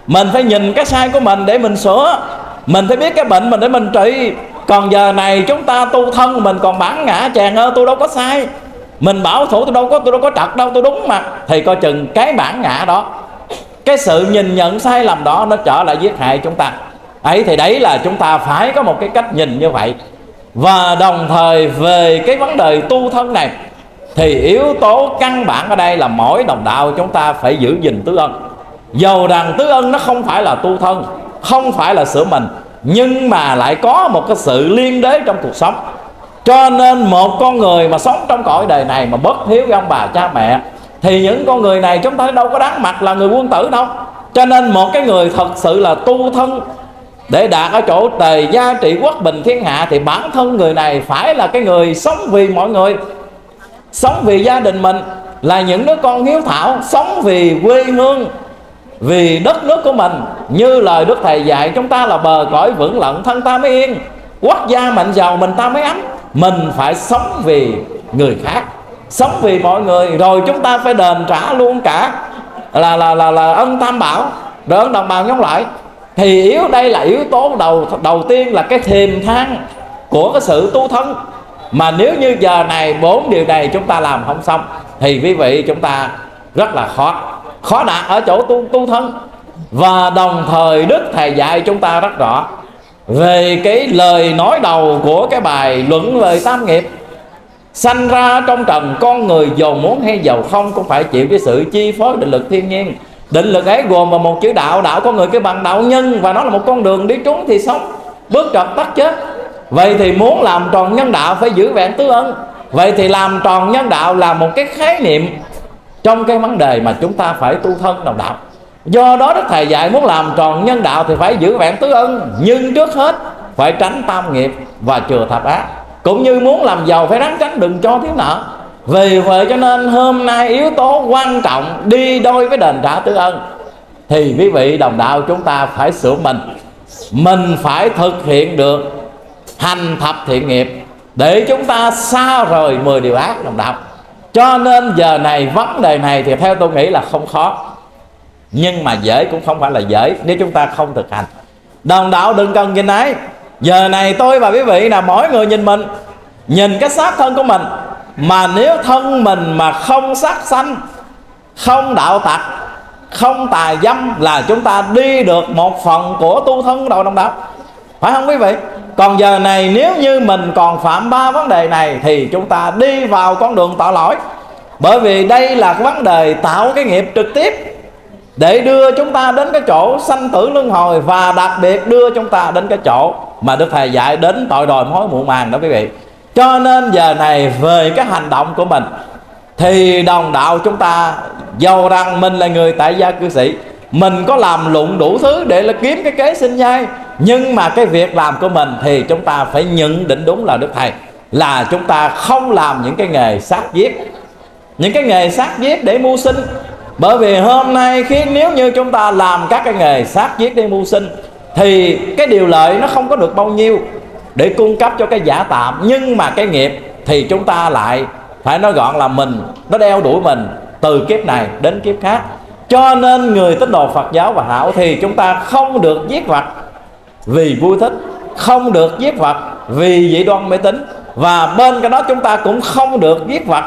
Mình phải nhìn cái sai của mình để mình sửa, mình phải biết cái bệnh mình để mình trị. Còn giờ này chúng ta tu thân mình còn bản ngã chàng ơi, tôi đâu có sai, mình bảo thủ tôi đâu có trật đâu, tôi đúng mà. Thì coi chừng cái bản ngã đó, cái sự nhìn nhận sai lầm đó nó trở lại giết hại chúng ta ấy. Thì đấy là chúng ta phải có một cái cách nhìn như vậy. Và đồng thời về cái vấn đề tu thân này thì yếu tố căn bản ở đây là mỗi đồng đạo chúng ta phải giữ gìn tứ ân. Dầu rằng tứ ân nó không phải là tu thân, không phải là sửa mình, nhưng mà lại có một cái sự liên đới trong cuộc sống. Cho nên một con người mà sống trong cõi đời này mà bất hiếu với ông bà cha mẹ thì những con người này chúng ta đâu có đáng mặt là người quân tử đâu. Cho nên một cái người thật sự là tu thân để đạt ở chỗ tề gia trị quốc bình thiên hạ thì bản thân người này phải là cái người sống vì mọi người, sống vì gia đình mình, là những đứa con hiếu thảo, sống vì quê hương, vì đất nước của mình. Như lời Đức Thầy dạy chúng ta là bờ cõi vững lận thân ta mới yên, quốc gia mạnh giàu mình ta mới ấm. Mình phải sống vì người khác, sống vì mọi người, rồi chúng ta phải đền trả luôn cả là ân tam bảo, rồi ân đồng bào nhóm lại. Thì đây là yếu tố đầu tiên là cái thềm thang của cái sự tu thân. Mà nếu như giờ này 4 điều này chúng ta làm không xong thì quý vị chúng ta rất là khó đạt ở chỗ tu thân. Và đồng thời Đức Thầy dạy chúng ta rất rõ về cái lời nói đầu của cái bài luận lời tam nghiệp. Sanh ra trong trần con người giàu muốn hay giàu không cũng phải chịu cái sự chi phối định lực thiên nhiên. Định lực ấy gồm vào một chữ đạo, đạo con người cái bằng đạo nhân, và nó là một con đường đi trúng thì sống, bước trật tắt chết. Vậy thì muốn làm tròn nhân đạo phải giữ vẹn tứ ân. Vậy thì làm tròn nhân đạo là một cái khái niệm trong cái vấn đề mà chúng ta phải tu thân đồng đạo. Do đó Đức Thầy dạy muốn làm tròn nhân đạo thì phải giữ vẹn tứ ân, nhưng trước hết phải tránh tam nghiệp và chừa thập ác. Cũng như muốn làm giàu phải ráng tránh đừng cho thiếu nợ. Vì vậy cho nên hôm nay yếu tố quan trọng đi đôi với đền trả tứ ân thì quý vị đồng đạo chúng ta phải sửa mình phải thực hiện được hành thập thiện nghiệp để chúng ta xa rời 10 điều ác đồng đạo. Cho nên giờ này vấn đề này thì theo tôi nghĩ là không khó, nhưng mà dễ cũng không phải là dễ nếu chúng ta không thực hành. Đồng đạo đừng cần nhìn ấy. Giờ này tôi và quý vị là mỗi người nhìn mình, nhìn cái xác thân của mình. Mà nếu thân mình mà không sát sanh, không đạo tặc, không tà dâm là chúng ta đi được một phần của tu thân đầu đồng đạo, phải không quý vị? Còn giờ này nếu như mình còn phạm 3 vấn đề này thì chúng ta đi vào con đường tội lỗi. Bởi vì đây là vấn đề tạo cái nghiệp trực tiếp để đưa chúng ta đến cái chỗ sanh tử luân hồi, và đặc biệt đưa chúng ta đến cái chỗ mà Đức Thầy dạy đến tội đòi hối muộn màng đó quý vị. Cho nên giờ này về cái hành động của mình thì đồng đạo chúng ta, dầu rằng mình là người tại gia cư sĩ, mình có làm lụng đủ thứ để là kiếm cái kế sinh nhai, nhưng mà cái việc làm của mình thì chúng ta phải nhận định đúng là Đức Thầy là chúng ta không làm những cái nghề sát giết, những cái nghề sát giết để mưu sinh. Bởi vì hôm nay nếu như chúng ta làm các cái nghề sát giết để mưu sinh thì cái điều lợi nó không có được bao nhiêu để cung cấp cho cái giả tạm, nhưng mà cái nghiệp thì chúng ta lại phải nói gọn là nó đeo đuổi mình từ kiếp này đến kiếp khác. Cho nên người tín đồ Phật giáo và hảo thì chúng ta không được giết vật vì vui thích, không được giết vật vì dị đoan mê tín, và bên cái đó chúng ta cũng không được giết vật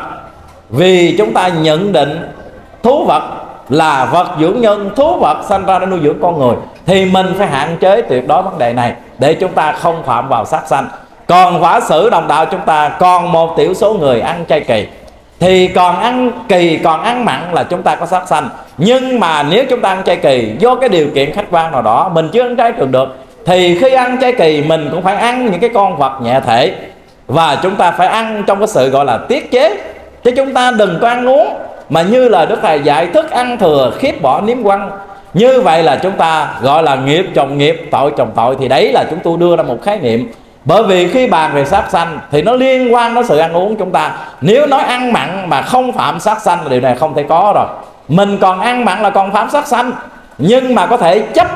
vì chúng ta nhận định thú vật là vật dưỡng nhân, thú vật sanh ra để nuôi dưỡng con người. Thì mình phải hạn chế tuyệt đối vấn đề này để chúng ta không phạm vào sát sanh. Còn giả sử đồng đạo chúng ta còn một tiểu số người ăn chay kỳ thì còn ăn kỳ, còn ăn mặn là chúng ta có sát sanh. Nhưng mà nếu chúng ta ăn chay kỳ do cái điều kiện khách quan nào đó mình chưa ăn chay trường được, thì khi ăn chay kỳ mình cũng phải ăn những cái con vật nhẹ thể, và chúng ta phải ăn trong cái sự gọi là tiết chế, chứ chúng ta đừng có ăn uống mà như là Đức Thầy dạy thức ăn thừa khiếp bỏ nếm quăng. Như vậy là chúng ta gọi là nghiệp chồng nghiệp, tội chồng tội. Thì đấy là chúng tôi đưa ra một khái niệm. Bởi vì khi bàn về sát sanh thì nó liên quan đến sự ăn uống chúng ta. Nếu nói ăn mặn mà không phạm sát sanh là điều này không thể có rồi. Mình còn ăn mặn là còn phạm sát sanh, nhưng mà có thể chấp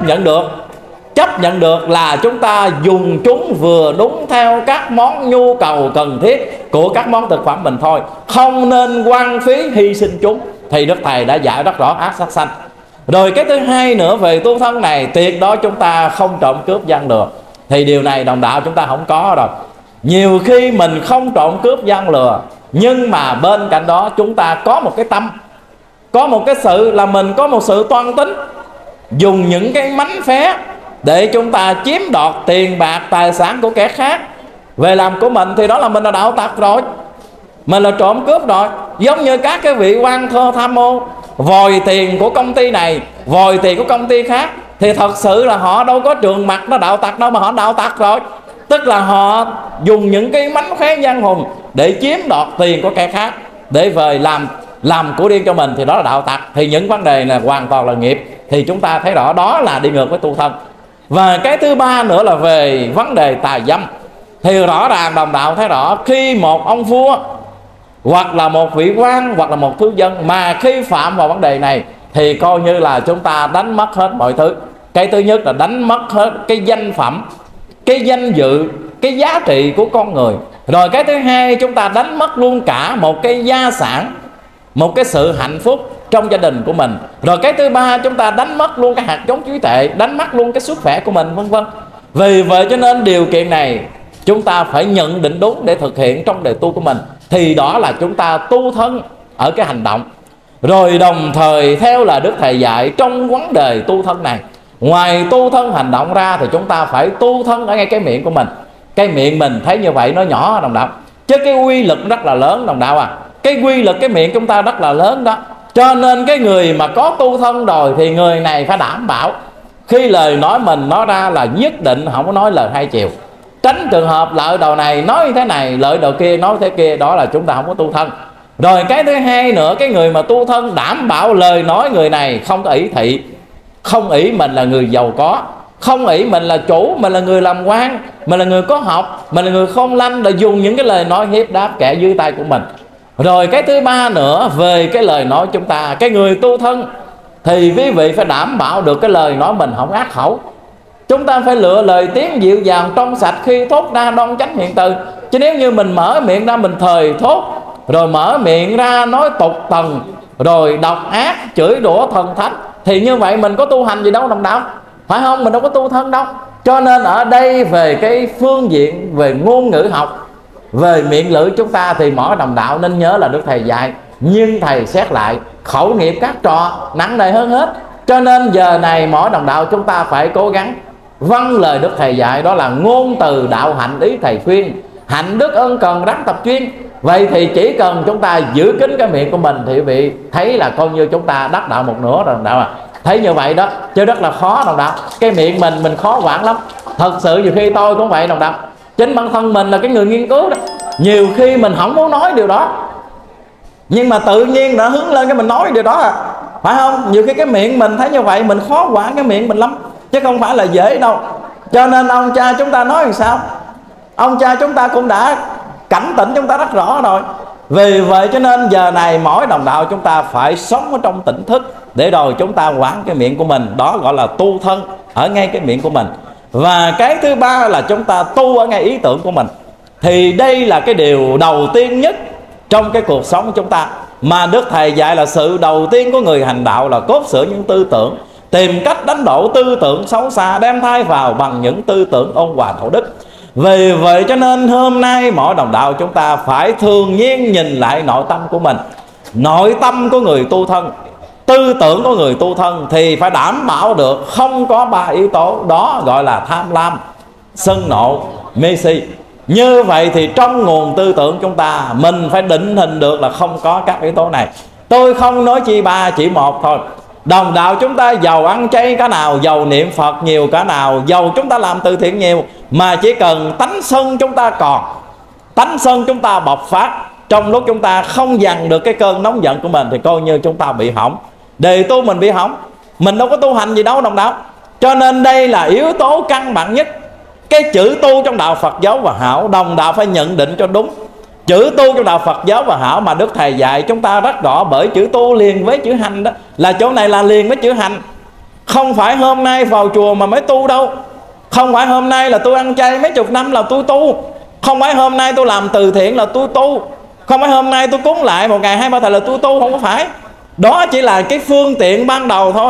nhận được là chúng ta dùng chúng vừa đúng theo các món nhu cầu cần thiết của các món thực phẩm mình thôi, không nên hoang phí hy sinh chúng. Thì Đức Thầy đã dạy rất rõ ác sát sanh. Rồi cái thứ hai nữa về tu thân này, tuyệt đối chúng ta không trộm cướp gian lừa. Thì điều này đồng đạo chúng ta không có rồi. Nhiều khi mình không trộm cướp gian lừa, nhưng mà bên cạnh đó chúng ta có một cái tâm, có một cái sự là mình có một sự toan tính, dùng những cái mánh khóe để chúng ta chiếm đoạt tiền bạc tài sản của kẻ khác về làm của mình, thì đó là mình là đạo tặc rồi, mình là trộm cướp rồi. Giống như các cái vị quan thơ tham mô vòi tiền của công ty này, vòi tiền của công ty khác, thì thật sự là họ đâu có trường mặt nó đạo tặc đâu, mà họ đạo tặc rồi. Tức là họ dùng những cái mánh khóe gian hùng để chiếm đoạt tiền của kẻ khác, để về làm của riêng cho mình, thì đó là đạo tặc. Thì những vấn đề này hoàn toàn là nghiệp, thì chúng ta thấy rõ đó là đi ngược với tu thân. Và cái thứ ba nữa là về vấn đề tà dâm. Thì rõ ràng đồng đạo thấy rõ, khi một ông vua hoặc là một vị quan hoặc là một thư dân mà khi phạm vào vấn đề này thì coi như là chúng ta đánh mất hết mọi thứ. Cái thứ nhất là đánh mất hết cái danh phẩm, cái danh dự, cái giá trị của con người. Rồi cái thứ hai, chúng ta đánh mất luôn cả một cái gia sản, một cái sự hạnh phúc trong gia đình của mình. Rồi cái thứ ba, chúng ta đánh mất luôn cái hạt giống trí tuệ, đánh mất luôn cái sức khỏe của mình, vân vân. Vì vậy cho nên điều kiện này chúng ta phải nhận định đúng để thực hiện trong đời tu của mình, thì đó là chúng ta tu thân ở cái hành động. Rồi đồng thời theo là Đức Thầy dạy trong vấn đề tu thân này, ngoài tu thân hành động ra thì chúng ta phải tu thân ở ngay cái miệng của mình. Cái miệng mình thấy như vậy nó nhỏ đồng đạo, chứ cái quy lực rất là lớn đồng đạo à. Cái quy lực cái miệng chúng ta rất là lớn đó. Cho nên cái người mà có tu thân rồi thì người này phải đảm bảo khi lời nói mình nói ra là nhất định không có nói lời hai chiều, tránh trường hợp lợi đầu này nói thế này, lợi đầu kia nói thế kia, đó là chúng ta không có tu thân. Rồi cái thứ hai nữa, cái người mà tu thân đảm bảo lời nói người này không có ỷ thị, không ỷ mình là người giàu có, không ỷ mình là chủ, mình là người làm quan, mình là người có học, mình là người khôn lanh, là dùng những cái lời nói hiếp đáp kẻ dưới tay của mình. Rồi cái thứ ba nữa, về cái lời nói chúng ta, cái người tu thân thì quý vị phải đảm bảo được cái lời nói mình không ác khẩu. Chúng ta phải lựa lời tiếng dịu dàng trong sạch khi thốt ra đoan chánh hiện từ. Chứ nếu như mình mở miệng ra mình thời thốt, rồi mở miệng ra nói tục tần, rồi độc ác, chửi đũa thần thánh, thì như vậy mình có tu hành gì đâu đồng đạo, phải không? Mình đâu có tu thân đâu. Cho nên ở đây về cái phương diện về ngôn ngữ học, về miệng lưỡi chúng ta thì mỗi đồng đạo nên nhớ là Đức Thầy dạy, nhưng Thầy xét lại khẩu nghiệp các trò nặng nề hơn hết. Cho nên giờ này mỗi đồng đạo chúng ta phải cố gắng vâng lời Đức Thầy dạy, đó là ngôn từ đạo hạnh ý Thầy khuyên, hạnh đức ân cần ráng tập chuyên. Vậy thì chỉ cần chúng ta giữ kín cái miệng của mình thì quý vị thấy là coi như chúng ta đắc đạo một nửa rồi đồng đạo à. Thấy như vậy đó, chứ rất là khó đồng đạo. Cái miệng mình khó quản lắm. Thật sự nhiều khi tôi cũng vậy đồng đạo. Chính bản thân mình là cái người nghiên cứu đó, nhiều khi mình không muốn nói điều đó, nhưng mà tự nhiên đã hướng lên cái mình nói điều đó à, phải không? Nhiều khi cái miệng mình thấy như vậy, mình khó quản cái miệng mình lắm, chứ không phải là dễ đâu. Cho nên ông cha chúng ta nói làm sao, ông cha chúng ta cũng đã cảnh tỉnh chúng ta rất rõ rồi. Vì vậy cho nên giờ này mỗi đồng đạo chúng ta phải sống ở trong tỉnh thức, để rồi chúng ta quản cái miệng của mình. Đó gọi là tu thân ở ngay cái miệng của mình. Và cái thứ ba là chúng ta tu ở ngay ý tưởng của mình. Thì đây là cái điều đầu tiên nhất trong cái cuộc sống của chúng ta, mà Đức Thầy dạy là sự đầu tiên của người hành đạo là cốt sửa những tư tưởng, tìm cách đánh đổ tư tưởng xấu xa, đem thay vào bằng những tư tưởng ôn hòa thổ đức. Vì vậy cho nên hôm nay mỗi đồng đạo chúng ta phải thường nhiên nhìn lại nội tâm của mình. Nội tâm của người tu thân, tư tưởng của người tu thân thì phải đảm bảo được không có ba yếu tố. Đó gọi là tham lam, sân nộ, mê si. Như vậy thì trong nguồn tư tưởng chúng ta, mình phải định hình được là không có các yếu tố này. Tôi không nói chi ba, chỉ một thôi. Đồng đạo chúng ta giàu ăn chay cả nào, giàu niệm Phật nhiều cả nào, giàu chúng ta làm từ thiện nhiều, mà chỉ cần tánh sân chúng ta còn, tánh sân chúng ta bộc phát trong lúc chúng ta không dằn được cái cơn nóng giận của mình, thì coi như chúng ta bị hỏng. Đề tu mình bị hỏng, mình đâu có tu hành gì đâu đồng đạo. Cho nên đây là yếu tố căn bản nhất. Cái chữ tu trong đạo Phật giáo và hảo, đồng đạo phải nhận định cho đúng. Chữ tu trong đạo Phật giáo và hảo mà Đức Thầy dạy chúng ta rất rõ, bởi chữ tu liền với chữ hành đó, là chỗ này là liền với chữ hành. Không phải hôm nay vào chùa mà mới tu đâu. Không phải hôm nay là tôi ăn chay mấy chục năm là tôi tu. Không phải hôm nay tôi làm từ thiện là tôi tu. Không phải hôm nay tôi cúng lại một ngày 2-3 thời là tôi tu. Không có phải. Đó chỉ là cái phương tiện ban đầu thôi.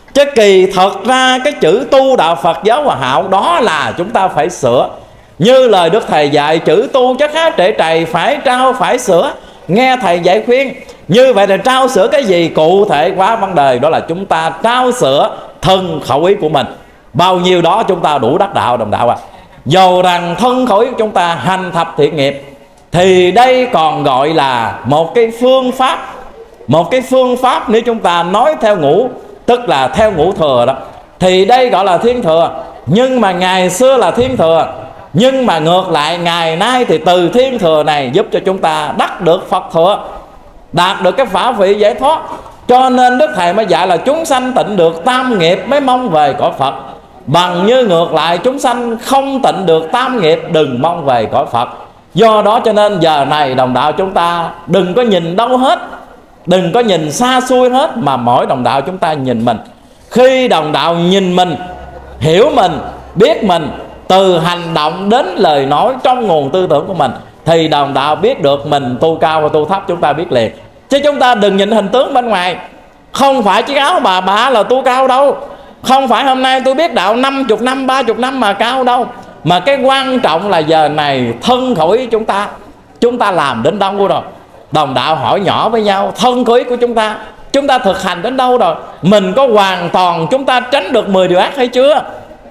Chứ kỳ thật ra cái chữ tu đạo Phật giáo Hòa Hảo đó là chúng ta phải sửa. Như lời Đức Thầy dạy, chữ tu chắc khá trễ trầy, phải trao phải sửa. Nghe Thầy dạy khuyên. Như vậy là trao sửa cái gì? Cụ thể quá vấn đề đó là chúng ta trao sửa thân khẩu ý của mình. Bao nhiêu đó chúng ta đủ đắc đạo đồng đạo ạ. Dầu rằng thân khẩu ý của chúng ta hành thập thiện nghiệp, thì đây còn gọi là một cái phương pháp. Một cái phương pháp nếu chúng ta nói theo ngũ, tức là theo ngũ thừa đó, thì đây gọi là thiên thừa. Nhưng mà ngày xưa là thiên thừa, nhưng mà ngược lại ngày nay thì từ thiên thừa này giúp cho chúng ta đắc được Phật thừa, đạt được cái phả vị giải thoát. Cho nên Đức Thầy mới dạy là chúng sanh tịnh được tam nghiệp mới mong về cõi Phật. Bằng như ngược lại chúng sanh không tịnh được tam nghiệp đừng mong về cõi Phật. Do đó cho nên giờ này đồng đạo chúng ta đừng có nhìn đâu hết, đừng có nhìn xa xôi hết, mà mỗi đồng đạo chúng ta nhìn mình. Khi đồng đạo nhìn mình, hiểu mình, biết mình, từ hành động đến lời nói trong nguồn tư tưởng của mình, thì đồng đạo biết được mình tu cao và tu thấp, chúng ta biết liền. Chứ chúng ta đừng nhìn hình tướng bên ngoài. Không phải chiếc áo bà là tu cao đâu. Không phải hôm nay tôi biết đạo 50 năm, 30 năm mà cao đâu. Mà cái quan trọng là giờ này thân khẩu ý chúng ta làm đến đâu rồi? Đồng đạo hỏi nhỏ với nhau, thân khẩu ý của chúng ta thực hành đến đâu rồi? Mình có hoàn toàn chúng ta tránh được 10 điều ác hay chưa?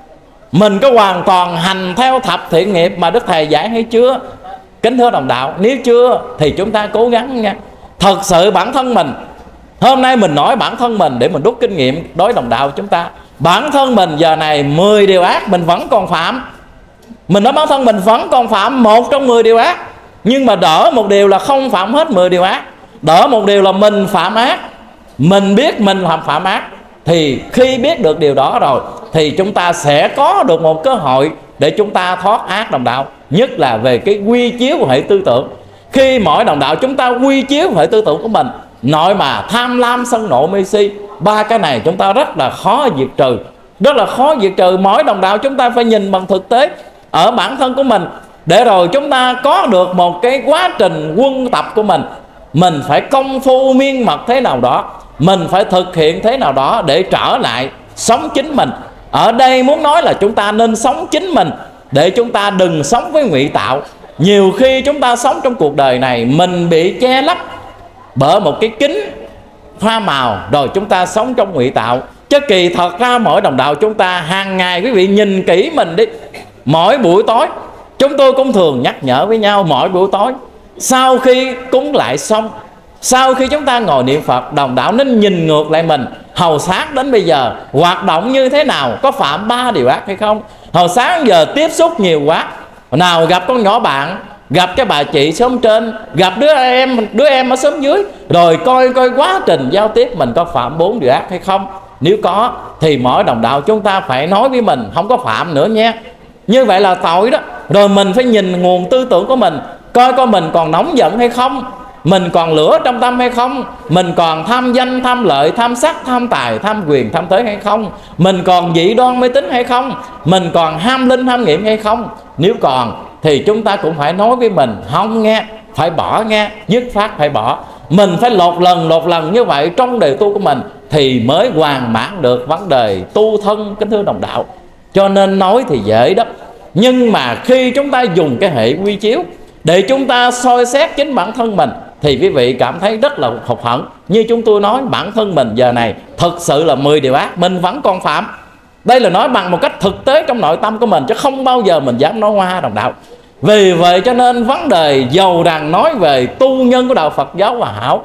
Mình có hoàn toàn hành theo thập thiện nghiệp mà Đức Thầy dạy hay chưa? Kính thưa đồng đạo, nếu chưa thì chúng ta cố gắng nha. Thật sự bản thân mình, hôm nay mình nói bản thân mình để mình rút kinh nghiệm đối đồng đạo chúng ta. Bản thân mình giờ này 10 điều ác mình vẫn còn phạm. Mình nói bản thân mình vẫn còn phạm 1 trong 10 điều ác. Nhưng mà đỡ một điều là không phạm hết 10 điều ác. Đỡ một điều là mình phạm ác. Mình biết mình làm phạm ác. Thì khi biết được điều đó rồi thì chúng ta sẽ có được một cơ hội để chúng ta thoát ác đồng đạo. Nhất là về cái quy chiếu của hệ tư tưởng. Khi mỗi đồng đạo chúng ta quy chiếu hệ tư tưởng của mình, nội mà tham lam sân nộ mê si, 3 cái này chúng ta rất là khó diệt trừ. Rất là khó diệt trừ. Mỗi đồng đạo chúng ta phải nhìn bằng thực tế ở bản thân của mình, để rồi chúng ta có được một cái quá trình quân tập của mình. Mình phải công phu miên mật thế nào đó, mình phải thực hiện thế nào đó để trở lại sống chính mình. Ở đây muốn nói là chúng ta nên sống chính mình, để chúng ta đừng sống với ngụy tạo. Nhiều khi chúng ta sống trong cuộc đời này mình bị che lấp bởi một cái kính hoa màu, rồi chúng ta sống trong ngụy tạo. Chứ kỳ thật ra mỗi đồng đạo chúng ta hàng ngày, quý vị nhìn kỹ mình đi. Mỗi buổi tối chúng tôi cũng thường nhắc nhở với nhau, mỗi buổi tối sau khi cúng lại xong, sau khi chúng ta ngồi niệm Phật, đồng đạo nên nhìn ngược lại mình. Hầu sáng đến bây giờ hoạt động như thế nào, có phạm 3 điều ác hay không? Hồi sáng giờ tiếp xúc nhiều quá, nào gặp con nhỏ bạn, gặp cái bà chị xóm trên, gặp đứa em ở xóm dưới, rồi coi quá trình giao tiếp mình có phạm 4 điều ác hay không. Nếu có thì mỗi đồng đạo chúng ta phải nói với mình không có phạm nữa nha. Như vậy là tội đó. Rồi mình phải nhìn nguồn tư tưởng của mình, coi mình còn nóng giận hay không, mình còn lửa trong tâm hay không, mình còn tham danh, tham lợi, tham sắc, tham tài, tham quyền, tham thế hay không, mình còn dị đoan mê tín hay không, mình còn ham linh, ham nghiệm hay không. Nếu còn thì chúng ta cũng phải nói với mình không nghe, phải bỏ nghe, dứt phát phải bỏ. Mình phải lột lần như vậy trong đời tu của mình thì mới hoàn mãn được vấn đề tu thân, kính thưa đồng đạo. Cho nên nói thì dễ đó, nhưng mà khi chúng ta dùng cái hệ quy chiếu để chúng ta soi xét chính bản thân mình thì quý vị cảm thấy rất là hụt hẫng. Như chúng tôi nói, bản thân mình giờ này thực sự là 10 điều ác mình vẫn còn phạm. Đây là nói bằng một cách thực tế trong nội tâm của mình, chứ không bao giờ mình dám nói hoa đồng đạo. Vì vậy cho nên vấn đề dầu rằng nói về tu nhân của đạo Phật giáo Hòa Hảo,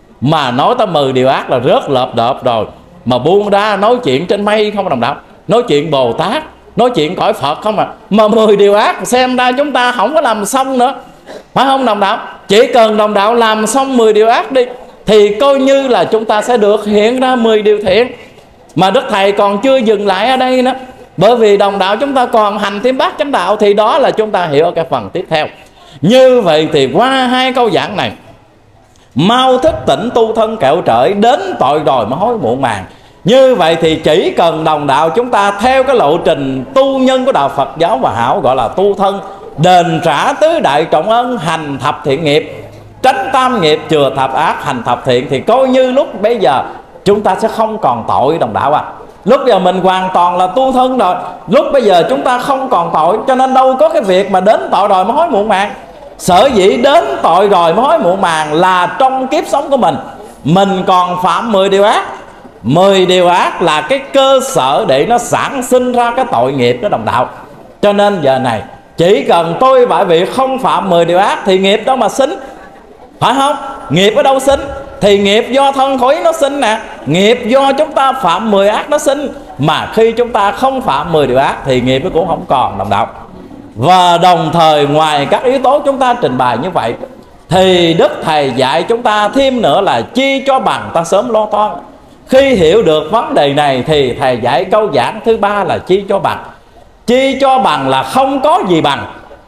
mà nói tới 10 điều ác là rất lợp đợp rồi. Mà buông ra nói chuyện trên mây không đồng đạo, nói chuyện Bồ Tát, nói chuyện cõi Phật không à. Mà 10 điều ác xem ra chúng ta không có làm xong nữa, phải không đồng đạo? Chỉ cần đồng đạo làm xong 10 điều ác đi thì coi như là chúng ta sẽ được hiện ra 10 điều thiện. Mà Đức Thầy còn chưa dừng lại ở đây nữa, bởi vì đồng đạo chúng ta còn hành thêm bát chánh đạo, thì đó là chúng ta hiểu ở cái phần tiếp theo. Như vậy thì qua 2 câu giảng này, mau thức tỉnh tu thân kẻo trởi, đến tội rồi mới hối muộn màng. Như vậy thì chỉ cần đồng đạo chúng ta theo cái lộ trình tu nhân của đạo Phật giáo Hòa Hảo, gọi là tu thân, đền trả tứ đại trọng ân, hành thập thiện nghiệp, tránh tam nghiệp, chừa thập ác, hành thập thiện, thì coi như lúc bây giờ chúng ta sẽ không còn tội đồng đạo à. Lúc giờ mình hoàn toàn là tu thân rồi, lúc bây giờ chúng ta không còn tội, cho nên đâu có cái việc mà đến tội rồi mới hối muộn màng. Sở dĩ đến tội rồi mới hối muộn màng là trong kiếp sống của mình còn phạm 10 điều ác. 10 điều ác là cái cơ sở để nó sản sinh ra cái tội nghiệp đó đồng đạo. Cho nên giờ này chỉ cần tôi bởi vì không phạm 10 điều ác thì nghiệp đâu mà sinh, phải không? Nghiệp ở đâu sinh? Thì nghiệp do thân khối nó sinh nè, nghiệp do chúng ta phạm 10 ác nó sinh. Mà khi chúng ta không phạm 10 điều ác thì nghiệp nó cũng không còn đồng đạo. Và đồng thời ngoài các yếu tố chúng ta trình bày như vậy thì Đức Thầy dạy chúng ta thêm nữa là chi cho bằng ta sớm lo toan. Khi hiểu được vấn đề này thì Thầy dạy câu giảng thứ ba là chi cho bằng. Chi cho bằng là không có gì bằng,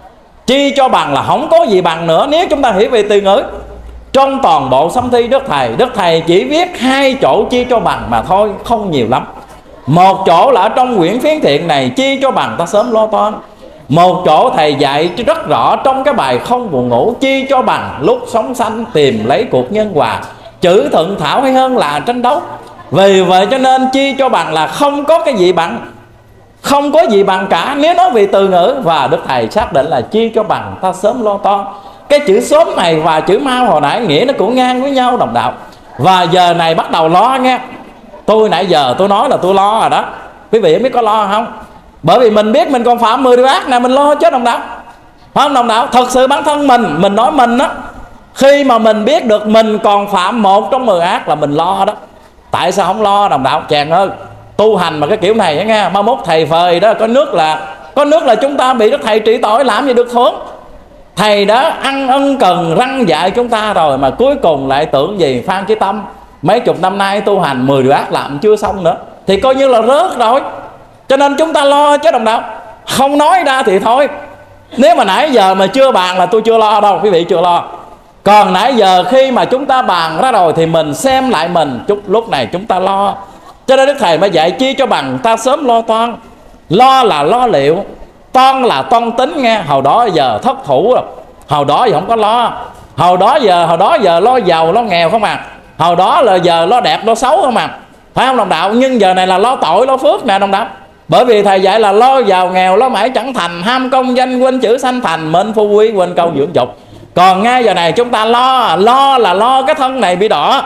chi cho bằng là không có gì bằng nữa. Nếu chúng ta hiểu về từ ngữ, trong toàn bộ sấm thi Đức Thầy chỉ viết 2 chỗ chi cho bằng mà thôi, không nhiều lắm. Một chỗ là ở trong quyển Phiến Thiện này, chi cho bằng ta sớm lo toan. Một chỗ Thầy dạy rất rõ trong cái bài Không Buồn Ngủ, chi cho bằng lúc sống sanh tìm lấy cuộc nhân hòa, chữ thuận thảo hay hơn là tranh đấu. Vì vậy cho nên chi cho bằng là không có cái gì bằng, không có gì bằng cả nếu nói về từ ngữ. Và Đức Thầy xác định là chi cho bằng ta sớm lo toan. Cái chữ sớm này và chữ mau hồi nãy nghĩa nó cũng ngang với nhau đồng đạo. Và giờ này bắt đầu lo nghe. Tôi nãy giờ tôi nói là tôi lo rồi đó, quý vị biết có lo không? Bởi vì mình biết mình còn phạm 10 điều ác nè, mình lo chết đồng đạo, phải không đồng đạo? Thật sự bản thân mình nói mình đó, khi mà mình biết được mình còn phạm 1 trong 10 ác là mình lo đó. Tại sao không lo đồng đạo? Chàng ơi, tu hành mà cái kiểu này đó nghe, 31 thầy phời đó, có nước là chúng ta bị Đức Thầy trị tội làm gì được thưởng. Thầy đã ăn ân cần răng dạy chúng ta rồi mà cuối cùng lại tưởng gì Phan Chí Tâm mấy chục năm nay tu hành 10 điều ác làm chưa xong nữa thì coi như là rớt rồi. Cho nên chúng ta lo chứ đồng đạo. Không nói ra thì thôi. Nếu mà nãy giờ mà chưa bàn là tôi chưa lo đâu, quý vị chưa lo. Còn nãy giờ khi mà chúng ta bàn ra rồi thì mình xem lại mình chút, lúc này chúng ta lo. Cho nên Đức Thầy mới dạy chi cho bằng ta sớm lo toan. Lo là lo liệu, toan là toan tính nghe. Hồi đó giờ thất thủ rồi, hồi đó giờ không có lo. Hồi đó giờ lo giàu lo nghèo không à. Hồi đó là giờ lo đẹp lo xấu không à, phải không đồng đạo? Nhưng giờ này là lo tội lo phước nè đồng đạo. Bởi vì Thầy dạy là lo giàu nghèo lo mãi chẳng thành, ham công danh quên chữ sanh thành, mệnh phu quý quên câu dưỡng dục. Còn ngay giờ này chúng ta lo là lo cái thân này bị đỏ,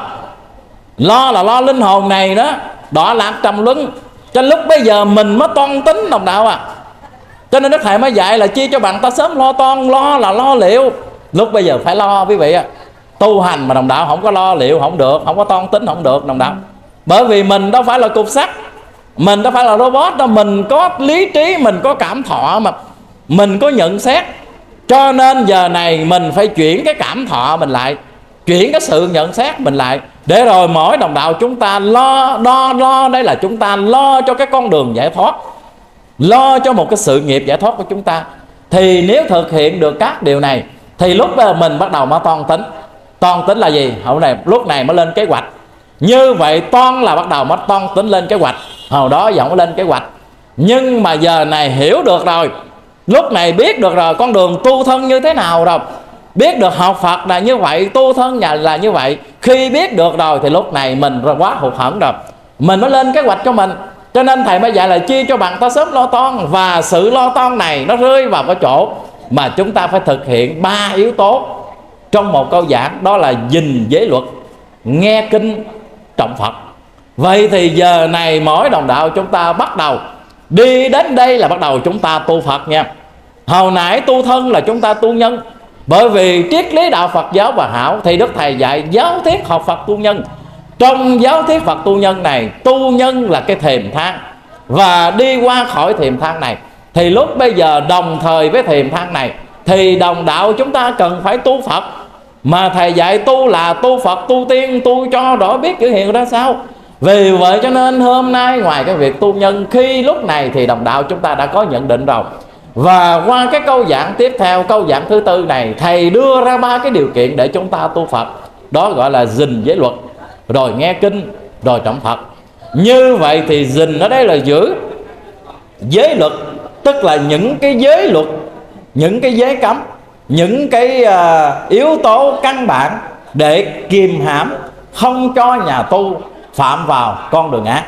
lo là lo linh hồn này đó đọa lạc trầm luân. Cho lúc bây giờ mình mới toan tính đồng đạo à. Cho nên Đức Thầy mới dạy là chi cho bằng ta sớm lo toan. Lo là lo liệu, lúc bây giờ phải lo quý vị ạ. Tu hành mà đồng đạo không có lo liệu không được, không có toan tính không được đồng đạo. Bởi vì mình đâu phải là cục sắt, mình đâu phải là robot đâu. Mình có lý trí, mình có cảm thọ mà, mình có nhận xét. Cho nên giờ này mình phải chuyển cái cảm thọ mình lại, chuyển cái sự nhận xét mình lại, để rồi mỗi đồng đạo chúng ta lo đây là chúng ta lo cho cái con đường giải thoát, lo cho một cái sự nghiệp giải thoát của chúng ta. Thì nếu thực hiện được các điều này thì lúc mình bắt đầu mới toan tính. Toan tính là gì? Lúc này mới lên kế hoạch. Như vậy toan là bắt đầu mới toan tính lên kế hoạch. Hồi đó giờ không có lên kế hoạch. Nhưng mà giờ này hiểu được rồi, lúc này biết được rồi con đường tu thân như thế nào rồi, biết được học Phật là như vậy, tu thân là như vậy. Khi biết được rồi thì lúc này mình quá hụt hẫng rồi, mình mới lên kế hoạch cho mình. Cho nên Thầy mới dạy là chi cho bằng ta sớm lo toan. Và sự lo toan này nó rơi vào cái chỗ mà chúng ta phải thực hiện 3 yếu tố trong một câu giảng, đó là gìn giới luật, nghe kinh, trọng Phật. Vậy thì giờ này mỗi đồng đạo chúng ta bắt đầu đi đến đây là bắt đầu chúng ta tu Phật nha. Hồi nãy tu thân là chúng ta tu nhân. Bởi vì triết lý đạo Phật giáo và hảo thì Đức Thầy dạy giáo thiết học Phật tu nhân. Trong giáo thiết Phật tu nhân này, tu nhân là cái thềm thang. Và đi qua khỏi thềm thang này thì lúc bây giờ đồng thời với thềm thang này thì đồng đạo chúng ta cần phải tu Phật. Mà Thầy dạy tu là tu Phật, tu tiên, tu cho rõ biết chữ hiện ra sao. Vì vậy cho nên hôm nay ngoài cái việc tu nhân, khi lúc này thì đồng đạo chúng ta đã có nhận định rồi. Và qua cái câu giảng tiếp theo, câu giảng thứ tư này, Thầy đưa ra 3 cái điều kiện để chúng ta tu Phật. Đó gọi là gìn giới luật, rồi nghe kinh, rồi trọng Phật. Như vậy thì gìn ở đây là giữ giới luật, tức là những cái giới luật, những cái giới cấm, những cái yếu tố căn bản để kìm hãm không cho nhà tu phạm vào con đường ác.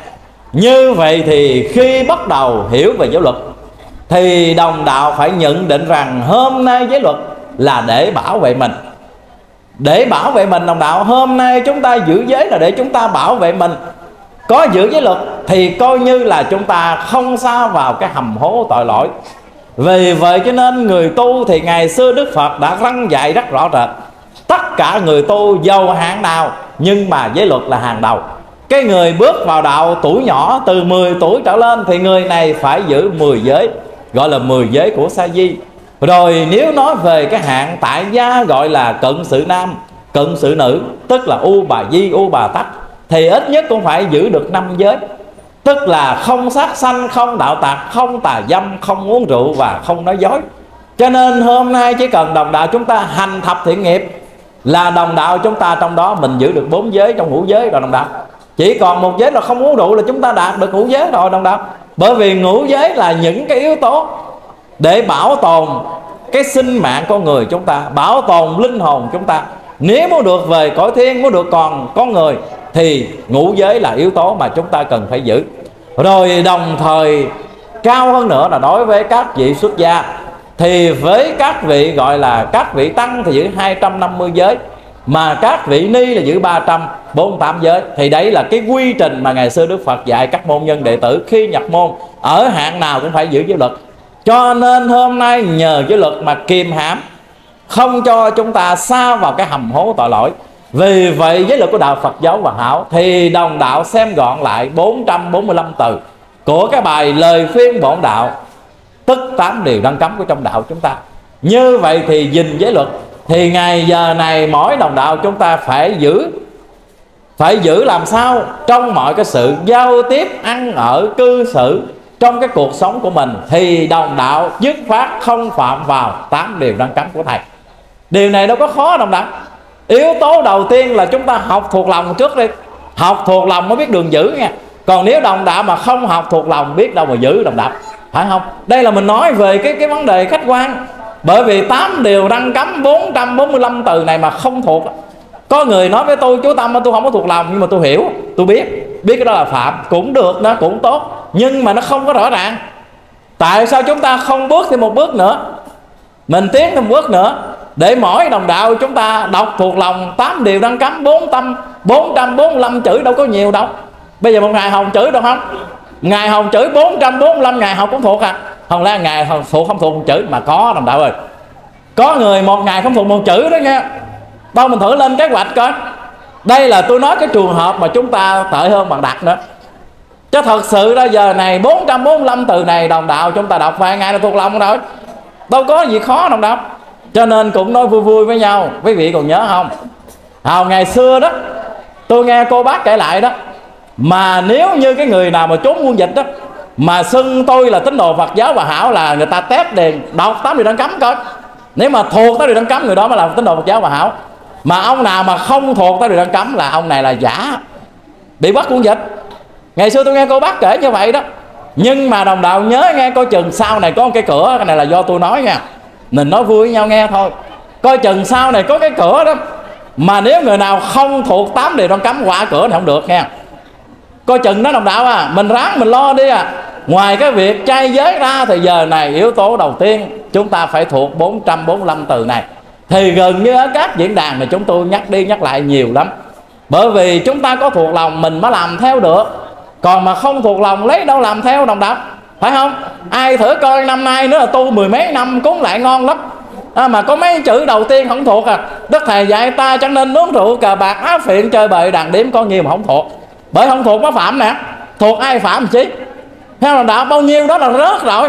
Như vậy thì khi bắt đầu hiểu về giới luật thì đồng đạo phải nhận định rằng hôm nay giới luật là để bảo vệ mình. Để bảo vệ mình đồng đạo, hôm nay chúng ta giữ giới là để chúng ta bảo vệ mình. Có giữ giới luật thì coi như là chúng ta không sa vào cái hầm hố tội lỗi. Vì vậy cho nên người tu thì ngày xưa Đức Phật đã răn dạy rất rõ rệt. Tất cả người tu giàu hạng nào nhưng mà giới luật là hàng đầu. Cái người bước vào đạo tuổi nhỏ từ 10 tuổi trở lên thì người này phải giữ 10 giới, gọi là 10 giới của Sa Di. Rồi nếu nói về cái hạng tại gia gọi là cận sự nam, cận sự nữ, tức là U Bà Di, U Bà Tắc, thì ít nhất cũng phải giữ được 5 giới. Tức là không sát sanh, không đạo tặc, không tà dâm, không uống rượu và không nói dối. Cho nên hôm nay chỉ cần đồng đạo chúng ta hành thập thiện nghiệp là đồng đạo chúng ta trong đó mình giữ được 4 giới trong ngũ giới rồi đồng đạo. Chỉ còn một giới là không uống rượu là chúng ta đạt được ngũ giới rồi đồng đạo. Bởi vì ngũ giới là những cái yếu tố để bảo tồn cái sinh mạng con người chúng ta, bảo tồn linh hồn chúng ta. Nếu muốn được về cõi thiên, muốn được còn con người thì ngũ giới là yếu tố mà chúng ta cần phải giữ. Rồi đồng thời cao hơn nữa là đối với các vị xuất gia thì với các vị gọi là các vị tăng thì giữ 250 giới, mà các vị ni là giữ 348 giới. Thì đấy là cái quy trình mà ngày xưa Đức Phật dạy các môn nhân đệ tử khi nhập môn, ở hạng nào cũng phải giữ giới luật. Cho nên hôm nay nhờ giới luật mà kiềm hãm, không cho chúng ta sa vào cái hầm hố tội lỗi. Vì vậy giới luật của đạo Phật giáo Hoàn Hảo thì đồng đạo xem gọn lại 445 từ của cái bài lời khuyên bổn đạo, tức 8 điều đang cấm của trong đạo chúng ta. Như vậy thì gìn giới luật thì ngày giờ này mỗi đồng đạo chúng ta phải giữ làm sao trong mọi cái sự giao tiếp, ăn ở, cư xử trong cái cuộc sống của mình thì đồng đạo dứt khoát không phạm vào 8 điều đang cấm của thầy. Điều này đâu có khó đồng đạo. Yếu tố đầu tiên là chúng ta học thuộc lòng trước đi. Học thuộc lòng mới biết đường giữ nha. Còn nếu đồng đạo mà không học thuộc lòng biết đâu mà giữ đồng đạo, phải không? Đây là mình nói về cái vấn đề khách quan. Bởi vì 8 điều đang cấm 445 từ này mà không thuộc. Có người nói với tôi chú Tâm tôi không có thuộc lòng, nhưng mà tôi hiểu, tôi biết cái đó là phạm, cũng được, nó cũng tốt, nhưng mà nó không có rõ ràng. Tại sao chúng ta không bước thêm một bước nữa, mình tiến thêm một bước nữa, để mỗi đồng đạo chúng ta đọc thuộc lòng 8 điều đang cấm 445 chữ, đâu có nhiều đâu. Bây giờ một ngày học chữ đâu không? Ngày học chữ 445 ngày học cũng thuộc à. Không lẽ ngày thuộc không thuộc một chữ mà có đồng đạo ơi. Có người một ngày không thuộc một chữ đó nha. Đâu mình thử lên kế hoạch coi. Đây là tôi nói cái trường hợp mà chúng ta tệ hơn bằng đặt nữa. Chứ thật sự ra giờ này 445 từ này đồng đạo chúng ta đọc vài ngày là thuộc lòng rồi. Đâu có gì khó đồng đạo. Cho nên cũng nói vui vui với nhau. Quý vị còn nhớ không? Ngày xưa đó tôi nghe cô bác kể lại đó, mà nếu như cái người nào mà trốn quân dịch đó mà xưng tôi là tín đồ Phật giáo Hòa Hảo là người ta test đèn đọc 8 điều đang cấm coi. Nếu mà thuộc 8 điều đang cấm người đó mới là tín đồ Phật giáo Hòa Hảo. Mà ông nào mà không thuộc 8 điều đang cấm là ông này là giả, bị bắt quân dịch. Ngày xưa tôi nghe cô bác kể như vậy đó. Nhưng mà đồng đạo nhớ nghe coi chừng sau này có một cái cửa. Cái này là do tôi nói nha, mình nói vui với nhau nghe thôi. Coi chừng sau này có cái cửa đó, mà nếu người nào không thuộc 8 điều đang cấm qua cửa này không được nha. Coi chừng đó đồng đạo à. Mình ráng mình lo đi à. Ngoài cái việc trai giới ra thì giờ này yếu tố đầu tiên chúng ta phải thuộc 445 từ này. Thì gần như ở các diễn đàn mà chúng tôi nhắc đi nhắc lại nhiều lắm. Bởi vì chúng ta có thuộc lòng mình mới làm theo được. Còn mà không thuộc lòng lấy đâu làm theo đồng đạo, phải không? Ai thử coi năm nay nữa là tu 10 mấy năm cúng lại ngon lắm mà có mấy chữ đầu tiên không thuộc à. Đức Thầy dạy ta chẳng nên uống rượu cờ bạc áo phiện chơi bời đàn điếm có nhiều mà không thuộc. Bởi không thuộc nó phạm nè. Thuộc ai phạm chứ? Theo đồng đạo bao nhiêu đó là rớt rồi.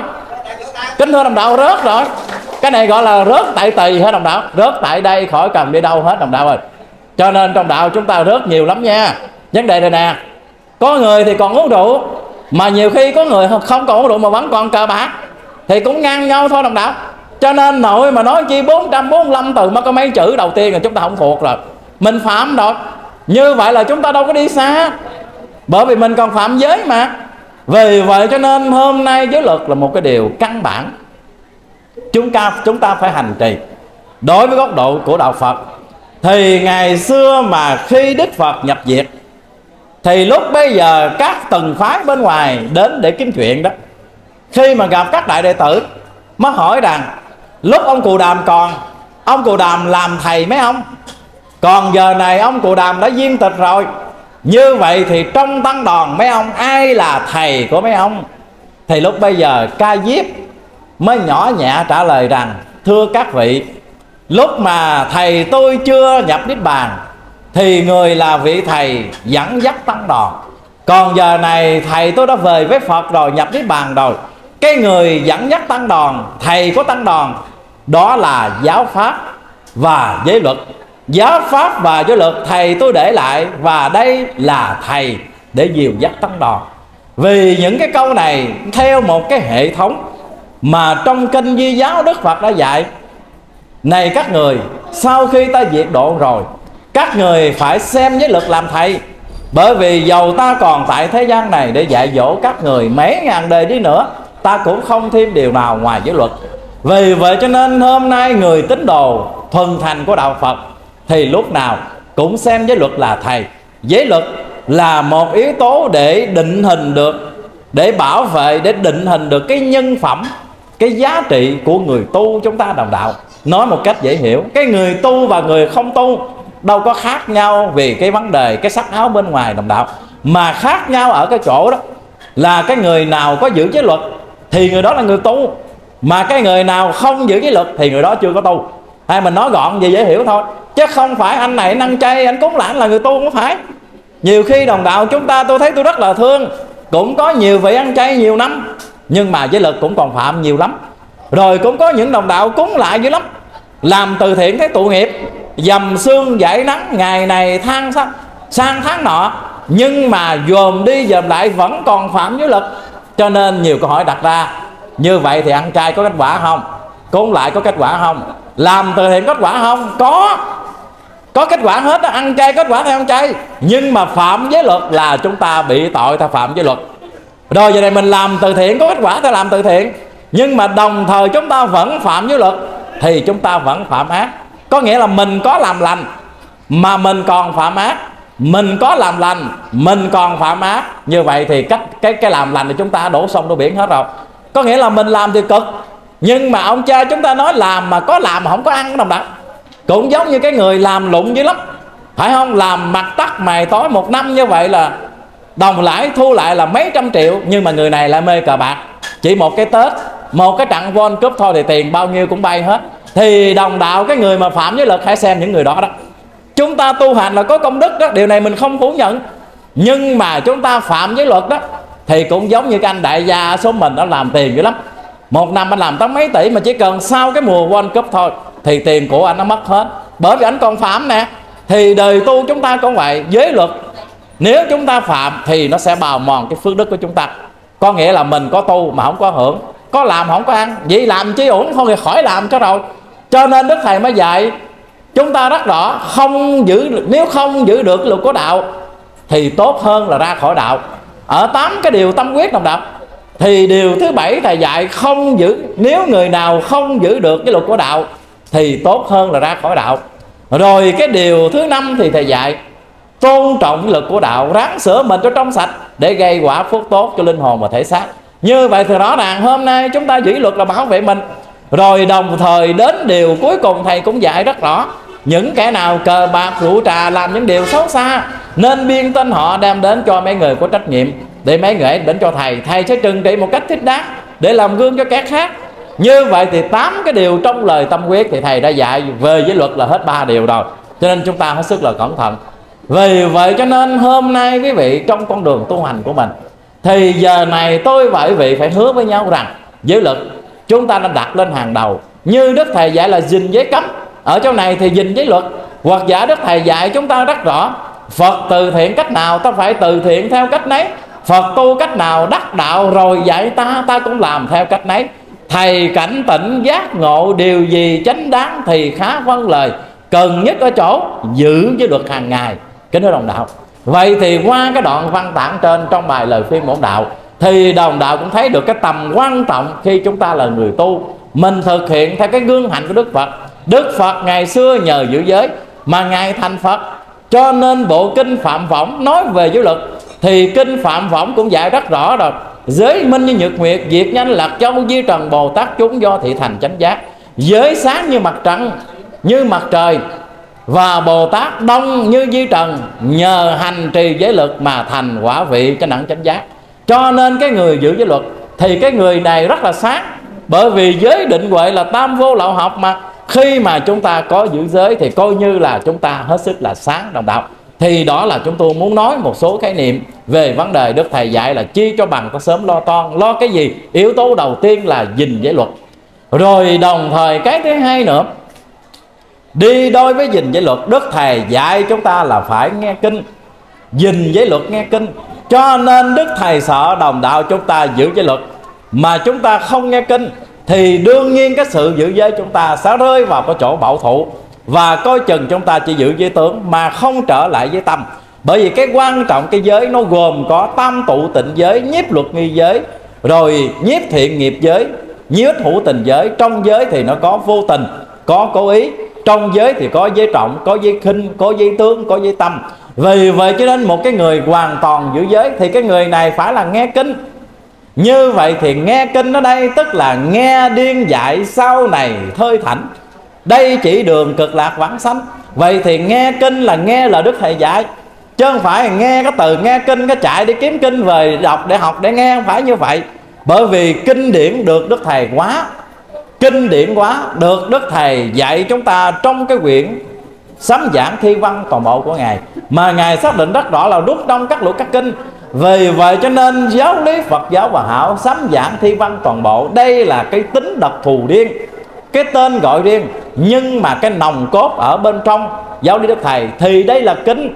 Kính thưa đồng đạo, rớt rồi. Cái này gọi là rớt tại tỳ hết đồng đạo. Rớt tại đây khỏi cần đi đâu hết đồng đạo ơi. Cho nên trong đạo chúng ta rớt nhiều lắm nha. Vấn đề này nè, có người thì còn uống rượu, mà nhiều khi có người không còn uống rượu mà vẫn còn cờ bạc, thì cũng ngang nhau thôi đồng đạo. Cho nên nội mà nói chi 445 từ mà có mấy chữ đầu tiên là chúng ta không thuộc rồi, mình phạm rồi. Như vậy là chúng ta đâu có đi xa, bởi vì mình còn phạm giới mà. Vì vậy cho nên hôm nay giới luật là một cái điều căn bản chúng ta phải hành trì. Đối với góc độ của đạo Phật thì ngày xưa mà khi Đức Phật nhập diệt Thì lúc bây giờ các tầng phái bên ngoài đến để kiếm chuyện đó, khi mà gặp các đại đệ tử mới hỏi rằng lúc ông Cù Đàm còn, ông Cù Đàm làm thầy mấy ông, còn giờ này ông Cù Đàm đã viên tịch rồi, như vậy thì trong tăng đoàn mấy ông ai là thầy của mấy ông? Thì lúc bây giờ Ca Diếp mới nhỏ nhẹ trả lời rằng: thưa các vị, lúc mà thầy tôi chưa nhập Niết Bàn thì người là vị thầy dẫn dắt tăng đoàn, còn giờ này thầy tôi đã về với Phật rồi, nhập Niết Bàn rồi. Cái người dẫn dắt tăng đoàn, thầy của tăng đoàn, đó là giáo pháp và giới luật. Giáo pháp và giới luật thầy tôi để lại, và đây là thầy để dìu dắt tăng đoàn. Vì những cái câu này theo một cái hệ thống mà trong kinh Di Giáo Đức Phật đã dạy: này các người, sau khi ta diệt độ rồi, các người phải xem giới luật làm thầy. Bởi vì dầu ta còn tại thế gian này để dạy dỗ các người mấy ngàn đời đi nữa, ta cũng không thêm điều nào ngoài giới luật. Vì vậy cho nên hôm nay người tín đồ thuần thành của đạo Phật thì lúc nào cũng xem giới luật là thầy. Giới luật là một yếu tố để định hình được, để bảo vệ, để định hình được cái nhân phẩm, cái giá trị của người tu chúng ta đồng đạo. Nói một cách dễ hiểu, cái người tu và người không tu đâu có khác nhau vì cái vấn đề cái sắc áo bên ngoài đồng đạo, mà khác nhau ở cái chỗ đó là cái người nào có giữ giới luật thì người đó là người tu, mà cái người nào không giữ giới luật thì người đó chưa có tu. Hay mình nói gọn vậy dễ hiểu thôi, chứ không phải anh này ăn chay anh cúng lễ là người tu, không phải. Nhiều khi đồng đạo chúng ta, tôi thấy tôi rất là thương, cũng có nhiều vị ăn chay nhiều năm nhưng mà giới luật cũng còn phạm nhiều lắm. Rồi cũng có những đồng đạo cúng lại dữ lắm, làm từ thiện thấy tội nghiệp, dầm sương dãi nắng, ngày này than sang tháng nọ, nhưng mà dòm đi dòm lại vẫn còn phạm giới luật. Cho nên nhiều câu hỏi đặt ra: như vậy thì ăn chay có kết quả không? Cúng lại có kết quả không? Làm từ thiện có kết quả không? Có kết quả hết đó. Ăn chay kết quả theo ăn chay, nhưng mà phạm giới luật là chúng ta bị tội, ta phạm giới luật. Rồi giờ này mình làm từ thiện có kết quả ta làm từ thiện, nhưng mà đồng thời chúng ta vẫn phạm giới luật thì chúng ta vẫn phạm ác. Có nghĩa là mình có làm lành mà mình còn phạm ác, mình có làm lành mình còn phạm ác. Như vậy thì cái làm lành thì chúng ta đổ sông đổ biển hết rồi. Có nghĩa là mình làm thì cực, nhưng mà ông cha chúng ta nói làm mà có làm mà không có ăn đồng đạo. Cũng giống như cái người làm lụng dữ lắm, phải không? Làm mặt tắt mày tối một năm, như vậy là đồng lãi thu lại là mấy trăm triệu, nhưng mà người này lại mê cờ bạc. Chỉ một cái Tết, một cái trận World Cup thôi thì tiền bao nhiêu cũng bay hết. Thì đồng đạo, cái người mà phạm giới luật hãy xem những người đó đó. Chúng ta tu hành là có công đức đó, điều này mình không phủ nhận. Nhưng mà chúng ta phạm giới luật đó thì cũng giống như cái anh đại gia số mình, nó làm tiền dữ lắm. Một năm anh làm tới mấy tỷ, mà chỉ cần sau cái mùa World Cup thôi thì tiền của anh nó mất hết, bởi vì anh còn phạm nè. Thì đời tu chúng ta cũng vậy, giới luật nếu chúng ta phạm thì nó sẽ bào mòn cái phước đức của chúng ta. Có nghĩa là mình có tu mà không có hưởng, có làm không có ăn, vậy làm chi uổng, thôi thì khỏi làm cho rồi. Cho nên Đức Thầy mới dạy chúng ta rất rõ, nếu không giữ được luật của đạo thì tốt hơn là ra khỏi đạo. Ở 8 cái điều tâm quyết đồng đạo thì điều thứ 7 Thầy dạy không giữ, nếu người nào không giữ được cái luật của đạo thì tốt hơn là ra khỏi đạo. Rồi cái điều thứ 5 thì Thầy dạy tôn trọng luật của đạo, ráng sửa mình cho trong sạch để gây quả phước tốt cho linh hồn và thể xác. Như vậy thì rõ ràng hôm nay chúng ta giữ luật là bảo vệ mình. Rồi đồng thời đến điều cuối cùng Thầy cũng dạy rất rõ: những kẻ nào cờ bạc rượu trà làm những điều xấu xa nên biên tên họ đem đến cho mấy người có trách nhiệm, để mấy người ấy đến cho Thầy, Thầy sẽ trừng trị một cách thích đáng để làm gương cho kẻ khác. Như vậy thì 8 cái điều trong lời tâm quyết thì Thầy đã dạy về giới luật là hết 3 điều rồi. Cho nên chúng ta hết sức là cẩn thận. Vì vậy cho nên hôm nay quý vị trong con đường tu hành của mình thì giờ này tôi và quý vị phải hứa với nhau rằng giới luật chúng ta nên đặt lên hàng đầu. Như Đức Thầy dạy là gìn giới cấm, ở chỗ này thì gìn giới luật. Hoặc giả Đức Thầy dạy chúng ta rất rõ: Phật từ thiện cách nào ta phải từ thiện theo cách nấy, Phật tu cách nào đắc đạo rồi dạy ta cũng làm theo cách nấy. Thầy cảnh tỉnh giác ngộ điều gì chánh đáng thì khá vâng lời, cần nhất ở chỗ giữ giới luật hàng ngày. Kính thưa đồng đạo, vậy thì qua cái đoạn văn tản trên trong bài lời khuyên bổn đạo thì đồng đạo cũng thấy được cái tầm quan trọng khi chúng ta là người tu, mình thực hiện theo cái gương hạnh của Đức Phật. Đức Phật ngày xưa nhờ giữ giới mà Ngài thành Phật. Cho nên bộ kinh Phạm Võng nói về giới luật thì kinh Phạm Võng cũng dạy rất rõ rồi. Giới minh như nhật nguyệt, diệt nhanh lạc châu, di trần Bồ Tát chúng do thị thành chánh giác. Giới sáng như mặt trăng, như mặt trời, và Bồ Tát đông như di trần, nhờ hành trì giới luật mà thành quả vị chánh đẳng chánh giác. Cho nên cái người giữ giới luật thì cái người này rất là sáng, bởi vì giới định huệ là tam vô lậu học mà. Khi mà chúng ta có giữ giới thì coi như là chúng ta hết sức là sáng đồng đạo. Thì đó là chúng tôi muốn nói một số khái niệm về vấn đề Đức Thầy dạy là chi cho bằng có sớm lo toan. Lo cái gì? Yếu tố đầu tiên là gìn giới luật. Rồi đồng thời cái thứ hai nữa, đi đôi với gìn giới luật, Đức Thầy dạy chúng ta là phải nghe kinh, gìn giới luật nghe kinh. Cho nên Đức Thầy sợ đồng đạo chúng ta giữ giới luật mà chúng ta không nghe kinh, thì đương nhiên cái sự giữ giới chúng ta sẽ rơi vào cái chỗ bảo thủ, và coi chừng chúng ta chỉ giữ giới tướng mà không trở lại với tâm. Bởi vì cái quan trọng cái giới nó gồm có tam tụ tịnh giới, nhiếp luật nghi giới, rồi nhiếp thiện nghiệp giới, nhiếp hữu tình giới. Trong giới thì nó có vô tình, có cố ý. Trong giới thì có giới trọng, có giới khinh, có giới tướng, có giới tâm. Vì vậy cho nên một cái người hoàn toàn giữ giới thì cái người này phải là nghe kinh. Như vậy thì nghe kinh ở đây tức là nghe điên dạy sau này thơi thảnh, đây chỉ đường cực lạc vãng sanh. Vậy thì nghe kinh là nghe là Đức Thầy dạy, chứ không phải nghe cái từ nghe kinh cái chạy đi kiếm kinh về đọc để học để nghe, không phải như vậy. Bởi vì kinh điển được Đức Thầy quá, kinh điển quá được Đức Thầy dạy chúng ta trong cái quyển sám giảng thi văn toàn bộ của Ngài, mà Ngài xác định rất rõ là rút trong các luật các kinh. Vì vậy cho nên giáo lý Phật giáo Hòa Hảo sám giảng thi văn toàn bộ, đây là cái tính đặc thù riêng, cái tên gọi riêng, nhưng mà cái nòng cốt ở bên trong giáo lý Đức Thầy thì đây là kinh,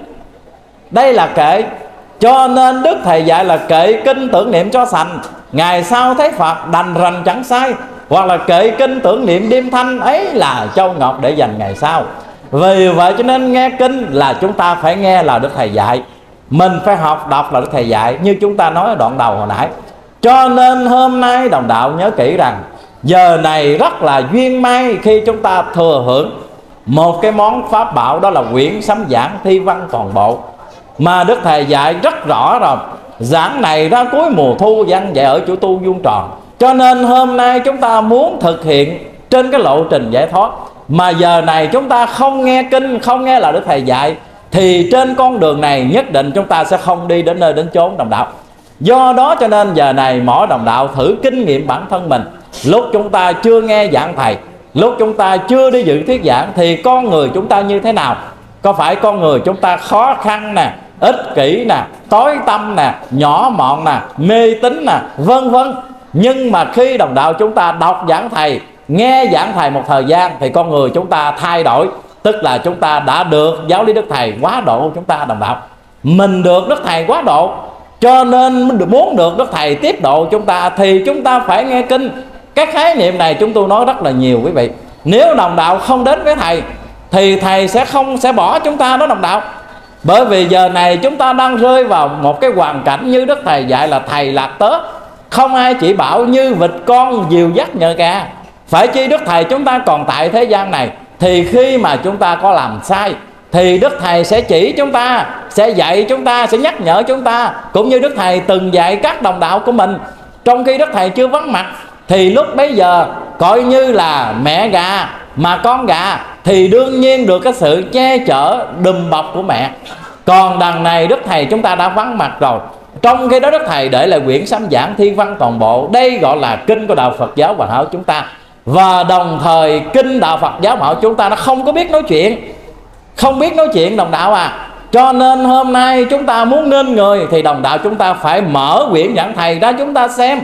đây là kệ. Cho nên Đức Thầy dạy là kệ kinh tưởng niệm cho sành, ngày sau thấy Phật đành rành chẳng sai. Hoặc là kệ kinh tưởng niệm đêm thanh, ấy là châu ngọc để dành ngày sau. Vì vậy cho nên nghe kinh là chúng ta phải nghe là Đức Thầy dạy, mình phải học đọc là Đức Thầy dạy, như chúng ta nói ở đoạn đầu hồi nãy. Cho nên hôm nay đồng đạo nhớ kỹ rằng giờ này rất là duyên may khi chúng ta thừa hưởng một cái món pháp bảo, đó là quyển sám giảng thi văn toàn bộ, mà Đức Thầy dạy rất rõ rồi. Giảng này ra cuối mùa thu, văn dạy ở chỗ tu vuông tròn. Cho nên hôm nay chúng ta muốn thực hiện trên cái lộ trình giải thoát, mà giờ này chúng ta không nghe kinh, không nghe là Đức Thầy dạy, thì trên con đường này nhất định chúng ta sẽ không đi đến nơi đến chốn đồng đạo. Do đó cho nên giờ này mỗi đồng đạo thử kinh nghiệm bản thân mình. Lúc chúng ta chưa nghe giảng Thầy, lúc chúng ta chưa đi dự thuyết giảng, thì con người chúng ta như thế nào? Có phải con người chúng ta khó khăn nè, ích kỷ nè, tối tâm nè, nhỏ mọn nè, mê tín nè, vân vân. Nhưng mà khi đồng đạo chúng ta đọc giảng Thầy, nghe giảng Thầy một thời gian, thì con người chúng ta thay đổi. Tức là chúng ta đã được giáo lý Đức Thầy quá độ chúng ta đồng đạo. Mình được Đức Thầy quá độ, cho nên muốn được Đức Thầy tiếp độ chúng ta thì chúng ta phải nghe kinh. Cái khái niệm này chúng tôi nói rất là nhiều quý vị. Nếu đồng đạo không đến với Thầy thì Thầy sẽ bỏ chúng ta đó đồng đạo. Bởi vì giờ này chúng ta đang rơi vào một cái hoàn cảnh như Đức Thầy dạy là thầy lạc tớ, không ai chỉ bảo như vịt con dìu dắt nhờ gà. Phải chi Đức Thầy chúng ta còn tại thế gian này, thì khi mà chúng ta có làm sai thì Đức Thầy sẽ chỉ chúng ta, sẽ dạy chúng ta, sẽ nhắc nhở chúng ta. Cũng như Đức Thầy từng dạy các đồng đạo của mình trong khi Đức Thầy chưa vắng mặt, thì lúc bấy giờ coi như là mẹ gà mà con gà thì đương nhiên được cái sự che chở đùm bọc của mẹ. Còn đằng này Đức Thầy chúng ta đã vắng mặt rồi, trong khi đó Đức Thầy để lại quyển sám giảng thi văn toàn bộ, đây gọi là kinh của đạo Phật giáo Hòa Hảo chúng ta. Và đồng thời kinh đạo Phật giáo Hòa Hảo chúng ta nó không có biết nói chuyện, không biết nói chuyện đồng đạo à. Cho nên hôm nay chúng ta muốn nên người thì đồng đạo chúng ta phải mở quyển giảng Thầy ra chúng ta xem.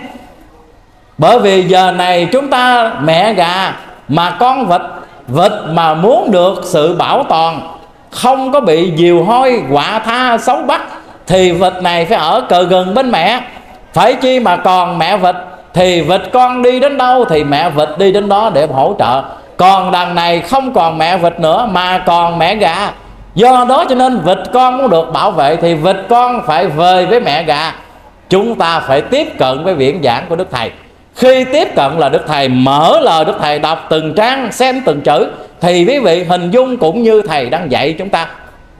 Bởi vì giờ này chúng ta mẹ gà mà con vịt, vịt mà muốn được sự bảo toàn, không có bị diều hôi, quạ tha, xấu bắt, thì vịt này phải ở cờ gần bên mẹ. Phải chi mà còn mẹ vịt thì vịt con đi đến đâu thì mẹ vịt đi đến đó để hỗ trợ. Còn đằng này không còn mẹ vịt nữa mà còn mẹ gà. Do đó cho nên vịt con muốn được bảo vệ thì vịt con phải về với mẹ gà. Chúng ta phải tiếp cận với viễn giảng của Đức Thầy. Khi tiếp cận là Đức Thầy mở lời Đức Thầy đọc từng trang, xem từng chữ, thì quý vị hình dung cũng như Thầy đang dạy chúng ta.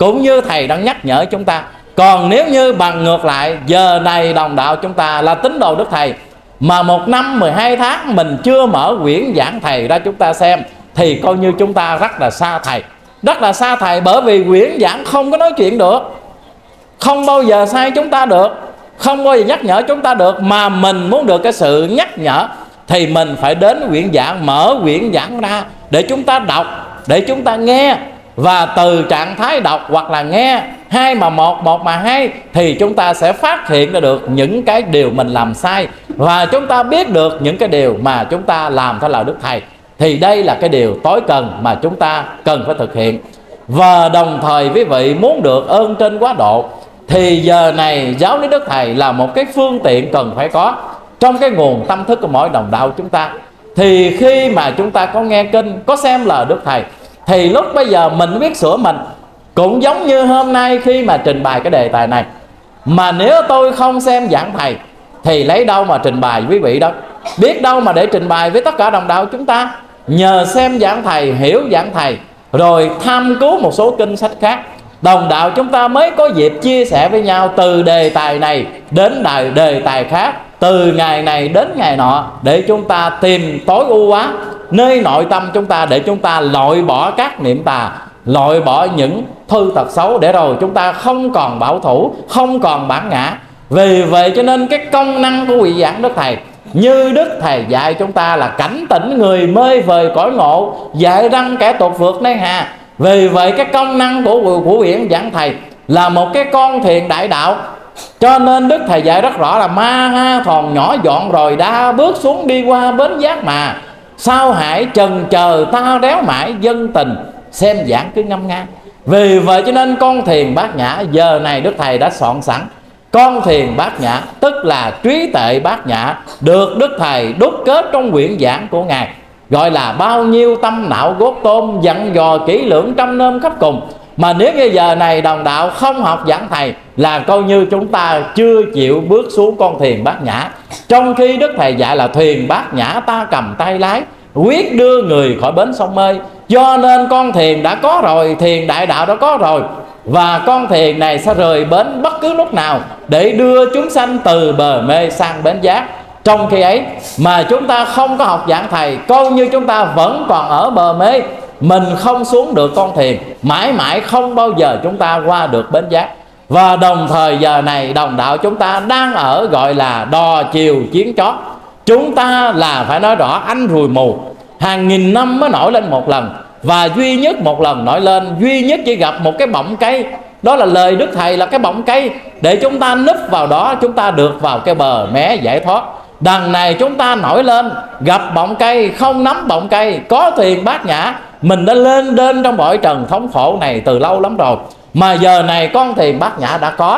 cũng như thầy đang nhắc nhở chúng ta. Còn nếu như bằng ngược lại, giờ này đồng đạo chúng ta là tín đồ Đức Thầy, mà 1 năm 12 tháng mình chưa mở quyển giảng thầy ra chúng ta xem, thì coi như chúng ta rất là xa thầy. Rất là xa thầy, bởi vì quyển giảng không có nói chuyện được, không bao giờ sai chúng ta được, không bao giờ nhắc nhở chúng ta được. Mà mình muốn được cái sự nhắc nhở thì mình phải đến quyển giảng, mở quyển giảng ra để chúng ta đọc, để chúng ta nghe. Và từ trạng thái đọc hoặc là nghe, hai mà một, một mà hai, thì chúng ta sẽ phát hiện ra được những cái điều mình làm sai, và chúng ta biết được những cái điều mà chúng ta làm theo lời Đức Thầy. Thì đây là cái điều tối cần mà chúng ta cần phải thực hiện. Và đồng thời quý vị muốn được ơn trên quá độ, thì giờ này giáo lý Đức Thầy là một cái phương tiện cần phải có trong cái nguồn tâm thức của mỗi đồng đạo chúng ta. Thì khi mà chúng ta có nghe kinh, có xem lời Đức Thầy, thì lúc bây giờ mình biết sửa mình. Cũng giống như hôm nay khi mà trình bày cái đề tài này, mà nếu tôi không xem giảng thầy thì lấy đâu mà trình bày quý vị đó, biết đâu mà để trình bày với tất cả đồng đạo chúng ta. Nhờ xem giảng thầy, hiểu giảng thầy, rồi tham cứu một số kinh sách khác, đồng đạo chúng ta mới có dịp chia sẻ với nhau từ đề tài này đến đề tài khác, từ ngày này đến ngày nọ, để chúng ta tìm tối ưu hóa nơi nội tâm chúng ta, để chúng ta loại bỏ các niệm tà, loại bỏ những thư tật xấu, để rồi chúng ta không còn bảo thủ, không còn bản ngã. Vì vậy cho nên cái công năng của quyển giảng Đức Thầy, như Đức Thầy dạy chúng ta là cảnh tỉnh người mê vời cõi ngộ, dạy răng kẻ tột vượt nơi hà. Vì vậy cái công năng của quyển giảng Thầy là một cái con thuyền đại đạo. Cho nên Đức Thầy dạy rất rõ là ma ha thòn nhỏ dọn rồi đã bước xuống đi qua bến giác mà, sao hãy chần chờ ta réo mãi dân tình, xem giảng cứ ngâm nga. Vì vậy cho nên con thuyền Bát Nhã giờ này Đức Thầy đã soạn sẵn. Con thuyền Bát Nhã tức là trí tuệ Bát Nhã, được Đức Thầy đúc kết trong quyển giảng của Ngài, gọi là bao nhiêu tâm não gốt tôm, dặn dò kỹ lưỡng trăm nôm khắp cùng. Mà nếu như giờ này đồng đạo không học giảng thầy là coi như chúng ta chưa chịu bước xuống con thuyền Bát Nhã. Trong khi Đức Thầy dạy là thuyền Bát Nhã ta cầm tay lái, quyết đưa người khỏi bến sông mê. Do nên con thuyền đã có rồi, thuyền đại đạo đã có rồi, và con thuyền này sẽ rời bến bất cứ lúc nào để đưa chúng sanh từ bờ mê sang bến giác. Trong khi ấy mà chúng ta không có học giảng thầy, coi như chúng ta vẫn còn ở bờ mê, mình không xuống được con thuyền, mãi mãi không bao giờ chúng ta qua được bến giác. Và đồng thời giờ này đồng đạo chúng ta đang ở gọi là đò chiều chiến chót. Chúng ta là phải nói rõ anh ruồi mù hàng nghìn năm mới nổi lên một lần, và duy nhất một lần nổi lên, duy nhất chỉ gặp một cái bọng cây, đó là lời Đức Thầy là cái bọng cây, để chúng ta núp vào đó, chúng ta được vào cái bờ mé giải thoát. Đằng này chúng ta nổi lên gặp bọng cây, không nắm bọng cây, có thuyền Bát Nhã, mình đã lên đên trong bội trần thống khổ này từ lâu lắm rồi. Mà giờ này con thuyền Bát Nhã đã có,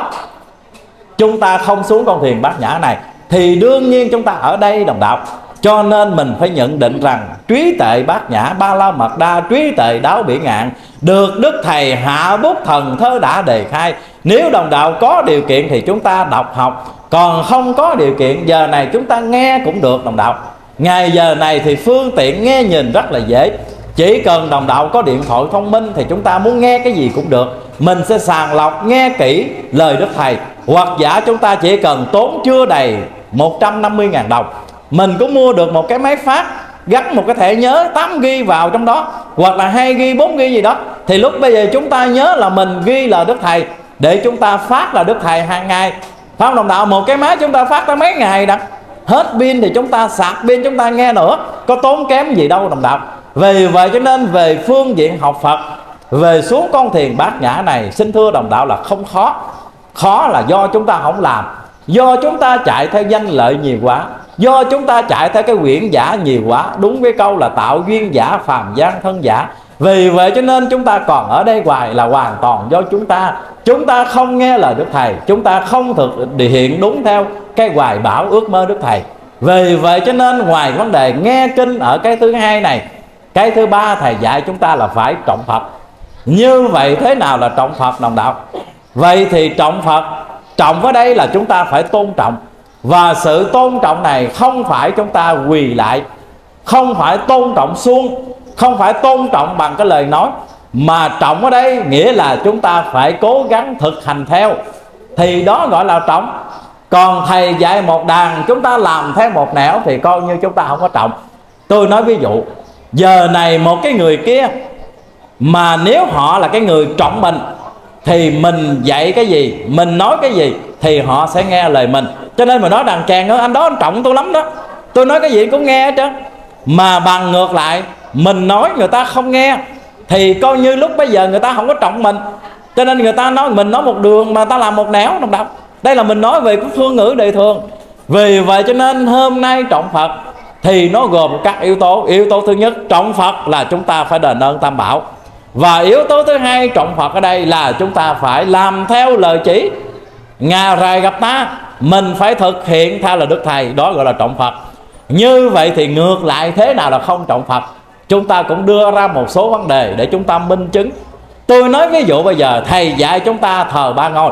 chúng ta không xuống con thuyền Bát Nhã này thì đương nhiên chúng ta ở đây đồng đạo. Cho nên mình phải nhận định rằng trí tuệ Bát Nhã Ba La Mật Đa, trí tuệ đáo bỉ ngạn, được Đức Thầy hạ bút thần thơ đã đề khai. Nếu đồng đạo có điều kiện thì chúng ta đọc học, còn không có điều kiện giờ này chúng ta nghe cũng được đồng đạo. Ngày giờ này thì phương tiện nghe nhìn rất là dễ, chỉ cần đồng đạo có điện thoại thông minh thì chúng ta muốn nghe cái gì cũng được. Mình sẽ sàng lọc nghe kỹ lời Đức Thầy, hoặc giả chúng ta chỉ cần tốn chưa đầy 150.000 đồng, mình cũng mua được một cái máy phát, gắn một cái thẻ nhớ 8GB vào trong đó, hoặc là 2GB, 4GB gì đó. Thì lúc bây giờ chúng ta nhớ là mình ghi lời Đức Thầy, để chúng ta phát là Đức Thầy hàng ngày. Phải không đồng đạo? Một cái máy chúng ta phát tới mấy ngày đó, hết pin thì chúng ta sạc pin chúng ta nghe nữa, có tốn kém gì đâu đồng đạo. Vì vậy cho nên về phương diện học Phật, về xuống con thuyền Bát Nhã này, xin thưa đồng đạo là không khó. Khó là do chúng ta không làm, do chúng ta chạy theo danh lợi nhiều quá, do chúng ta chạy theo cái quyển giả nhiều quá. Đúng với câu là tạo duyên giả phàm gian thân giả. Vì vậy cho nên chúng ta còn ở đây hoài là hoàn toàn do chúng ta không nghe lời Đức Thầy, chúng ta không thực hiện đúng theo cái hoài bão ước mơ Đức Thầy. Vì vậy cho nên ngoài vấn đề nghe kinh ở cái thứ hai này, cái thứ ba Thầy dạy chúng ta là phải trọng Phật. Như vậy thế nào là trọng Phật đồng đạo? Vậy thì trọng Phật, trọng ở đây là chúng ta phải tôn trọng. Và sự tôn trọng này không phải chúng ta quỳ lại, không phải tôn trọng suông, không phải tôn trọng bằng cái lời nói, Mà trọng ở đây nghĩa là chúng ta phải cố gắng thực hành theo, thì đó gọi là trọng. Còn thầy dạy một đàn chúng ta làm theo một nẻo thì coi như chúng ta không có trọng. Tôi nói ví dụ, giờ này một cái người kia mà nếu họ là cái người trọng mình thì mình dạy cái gì, mình nói cái gì thì họ sẽ nghe lời mình. Cho nên mình nói đàn chàng đó, anh đó anh trọng tôi lắm đó, tôi nói cái gì cũng nghe hết trơn. Mà bằng ngược lại mình nói người ta không nghe thì coi như lúc bây giờ người ta không có trọng mình. Cho nên người ta nói mình nói một đường mà người ta làm một nẻo đồng đọc. Đây là mình nói về cái phương ngữ đời thường. Vì vậy cho nên hôm nay trọng Phật thì nó gồm các yếu tố. Yếu tố thứ nhất, trọng Phật là chúng ta phải đền ơn Tam Bảo. Và yếu tố thứ hai, trọng Phật ở đây là chúng ta phải làm theo lời chỉ. Ngà rày gặp ta, mình phải thực hiện theo là Đức Thầy, đó gọi là trọng Phật. Như vậy thì ngược lại thế nào là không trọng Phật? Chúng ta cũng đưa ra một số vấn đề để chúng ta minh chứng. Tôi nói ví dụ bây giờ thầy dạy chúng ta thờ 3 ngôi,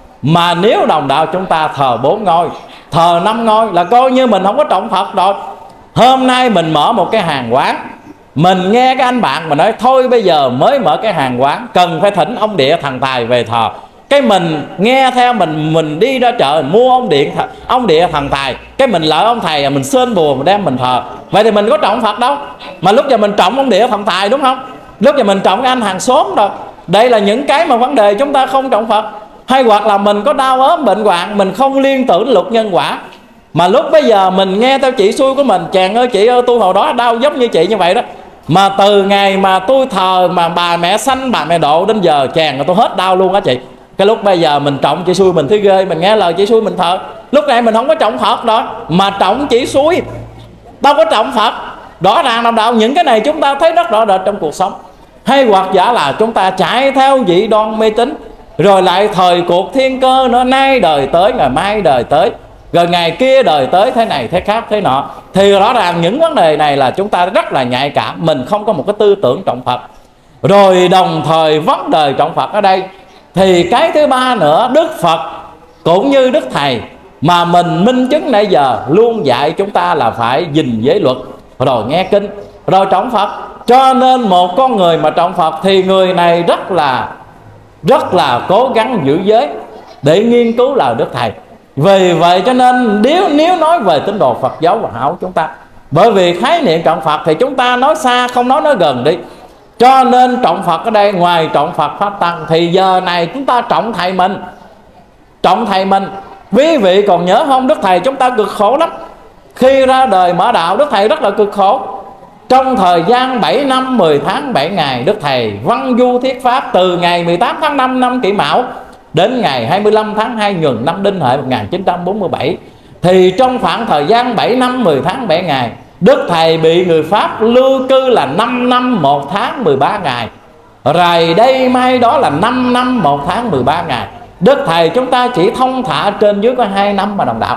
mà nếu đồng đạo chúng ta thờ 4 ngôi, thờ 5 ngôi là coi như mình không có trọng Phật rồi. Hôm nay mình mở một cái hàng quán, mình nghe cái anh bạn mà nói thôi bây giờ mới mở cái hàng quán, cần phải thỉnh ông Địa Thần Tài về thờ. Cái mình nghe theo, mình đi ra chợ mua ông Địa Thần Tài, cái mình lỡ ông thầy mình xên bùa mình đem mình thờ. Vậy thì mình có trọng Phật đâu. Mà lúc giờ mình trọng ông Địa Thần Tài đúng không? Lúc giờ mình trọng cái anh hàng xóm rồi. Đây là những cái mà vấn đề chúng ta không trọng Phật. Hay hoặc là mình có đau ốm bệnh hoạn, mình không liên tưởng luật nhân quả, mà lúc bây giờ mình nghe theo chị xui của mình, chàng ơi chị ơi tôi hồi đó đau giống như chị như vậy đó, mà từ ngày mà tôi thờ mà bà mẹ sanh bà mẹ độ đến giờ chàng tôi hết đau luôn á chị. Cái lúc bây giờ mình trọng chị xui mình thấy ghê, mình nghe lời chị xui mình thờ. Lúc này mình không có trọng Phật đó, mà trọng chị xui, đâu có trọng Phật. Rõ ràng đồng đạo những cái này chúng ta thấy rất rõ rệt trong cuộc sống. Hay hoặc giả là chúng ta chạy theo dị đoan mê tín, rồi lại thời cuộc thiên cơ nữa, nay đời tới ngày mai đời tới, rồi ngày kia đời tới thế này thế khác thế nọ, thì rõ ràng những vấn đề này là chúng ta rất là nhạy cảm. Mình không có một cái tư tưởng trọng Phật. Rồi đồng thời vấn đề trọng Phật ở đây thì cái thứ ba nữa, Đức Phật cũng như Đức Thầy mà mình minh chứng nãy giờ luôn dạy chúng ta là phải gìn giới luật, rồi nghe kinh, rồi trọng Phật. Cho nên một con người mà trọng Phật thì người này rất là cố gắng giữ giới để nghiên cứu lời Đức Thầy. Vì vậy cho nên nếu nói về tín đồ Phật giáo Hòa Hảo chúng ta, bởi vì khái niệm trọng Phật thì chúng ta nói xa không nói gần đi. Cho nên trọng Phật ở đây ngoài trọng Phật Pháp Tăng thì giờ này chúng ta trọng thầy mình. Trọng thầy mình. Quý vị còn nhớ không, Đức Thầy chúng ta cực khổ lắm. Khi ra đời mở đạo Đức Thầy rất là cực khổ. Trong thời gian 7 năm 10 tháng 7 ngày, Đức Thầy văn du thuyết pháp từ ngày 18 tháng 5 năm Kỷ Mão đến ngày 25 tháng 2 Nhuần năm Đinh Hợi 1947. Thì trong khoảng thời gian 7 năm 10 tháng 7 ngày, Đức Thầy bị người Pháp lưu cư là 5 năm 1 tháng 13 ngày. Rồi đây mai đó là 5 năm 1 tháng 13 ngày. Đức Thầy chúng ta chỉ thông thả trên dưới có 2 năm mà đồng đạo.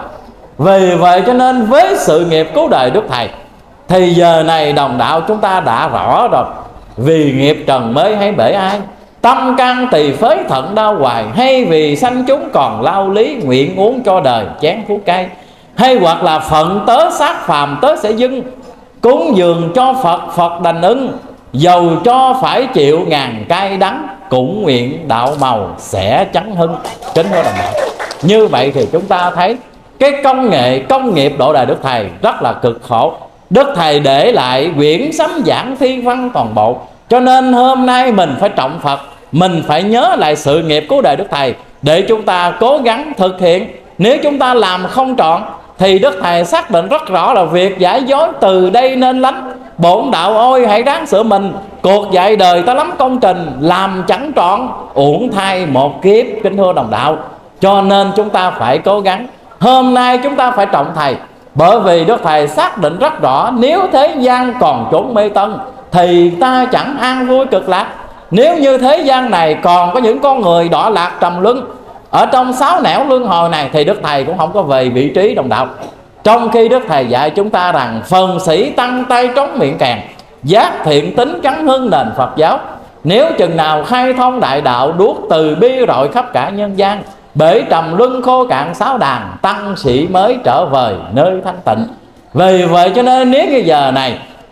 Vì vậy cho nên với sự nghiệp cứu đời Đức Thầy thì giờ này đồng đạo chúng ta đã rõ rồi. Vì nghiệp trần mới hay bể ai, tâm can tỳ phế thận đau hoài, hay vì sanh chúng còn lao lý, nguyện uống cho đời chén thuốc cay. Hay hoặc là phận tớ sát phàm tớ sẽ dưng, cúng dường cho Phật Phật đành ưng, dầu cho phải chịu ngàn cay đắng, cũng nguyện đạo màu sẽ chấn hưng. Kính thưa đồng đạo, như vậy thì chúng ta thấy cái công nghiệp độ đời Đức Thầy rất là cực khổ. Đức Thầy để lại quyển sấm giảng thi văn toàn bộ. Cho nên hôm nay mình phải trọng Phật, mình phải nhớ lại sự nghiệp cứu đời Đức Thầy để chúng ta cố gắng thực hiện. Nếu chúng ta làm không trọn thì Đức Thầy xác định rất rõ là việc giải dối từ đây nên lánh. Bổn đạo ôi hãy ráng sửa mình, cuộc dạy đời ta lắm công trình, làm chẳng trọn uổng thay một kiếp. Kính thưa đồng đạo, cho nên chúng ta phải cố gắng. Hôm nay chúng ta phải trọng Thầy, bởi vì Đức Thầy xác định rất rõ nếu thế gian còn trốn mê tân thì ta chẳng an vui cực lạc. Nếu như thế gian này còn có những con người đọa lạc trầm luân ở trong 6 nẻo luân hồi này thì Đức Thầy cũng không có về vị trí đồng đạo. Trong khi Đức Thầy dạy chúng ta rằng phần sĩ tăng tay trống miệng kèn, giác thiện tính chấn hưng nền Phật giáo. Nếu chừng nào khai thông đại đạo, đuốc từ bi rọi khắp cả nhân gian, bể trầm luân khô cạn 6 đàn, tăng sĩ mới trở về nơi thanh tịnh. Vì vậy cho nên nếu như giờ này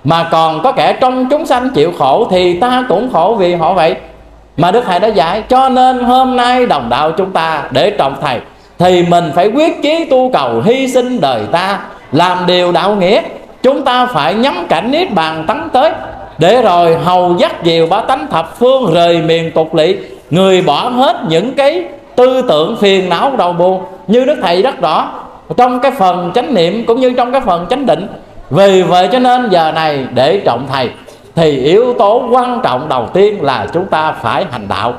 mà còn có kẻ trong chúng sanh chịu khổ thì ta cũng khổ vì họ vậy, mà Đức Thầy đã dạy. Cho nên hôm nay đồng đạo chúng ta để trọng Thầy thì mình phải quyết chí tu cầu hy sinh đời ta, làm điều đạo nghĩa. Chúng ta phải nhắm cảnh niết bàn tấn tới, để rồi hầu dắt dìu bá tánh thập phương rời miền tục lỵ. Người bỏ hết những cái tư tưởng phiền não đầu buồn, như Đức Thầy rất rõ trong cái phần chánh niệm cũng như trong cái phần chánh định. Vì vậy cho nên giờ này để trọng Thầy thì yếu tố quan trọng đầu tiên là chúng ta phải hành đạo.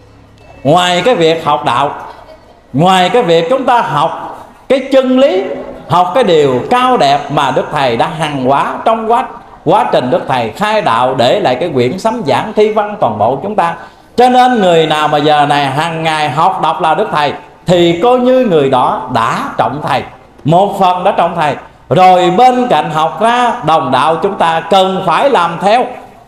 Ngoài cái việc học đạo, ngoài cái việc chúng ta học cái chân lý, học cái điều cao đẹp mà Đức Thầy đã hằng hóa trong quá trình Đức Thầy khai đạo, để lại cái quyển sấm giảng thi văn toàn bộ chúng ta. Cho nên người nào mà giờ này hàng ngày học đọc là Đức Thầy thì coi như người đó đã trọng Thầy, một phần đã trọng Thầy. Rồi bên cạnh học ra, đồng đạo chúng ta cần phải làm theo,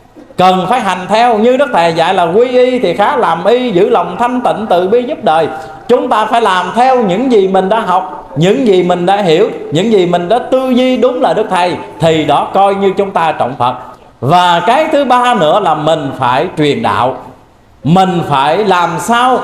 cần phải hành theo. Như Đức Thầy dạy là quy y thì khá làm y, giữ lòng thanh tịnh từ bi giúp đời. Chúng ta phải làm theo những gì mình đã học, những gì mình đã hiểu, những gì mình đã tư duy đúng là Đức Thầy, thì đó coi như chúng ta trọng Phật. Và cái thứ ba nữa là mình phải truyền đạo. Mình phải làm sao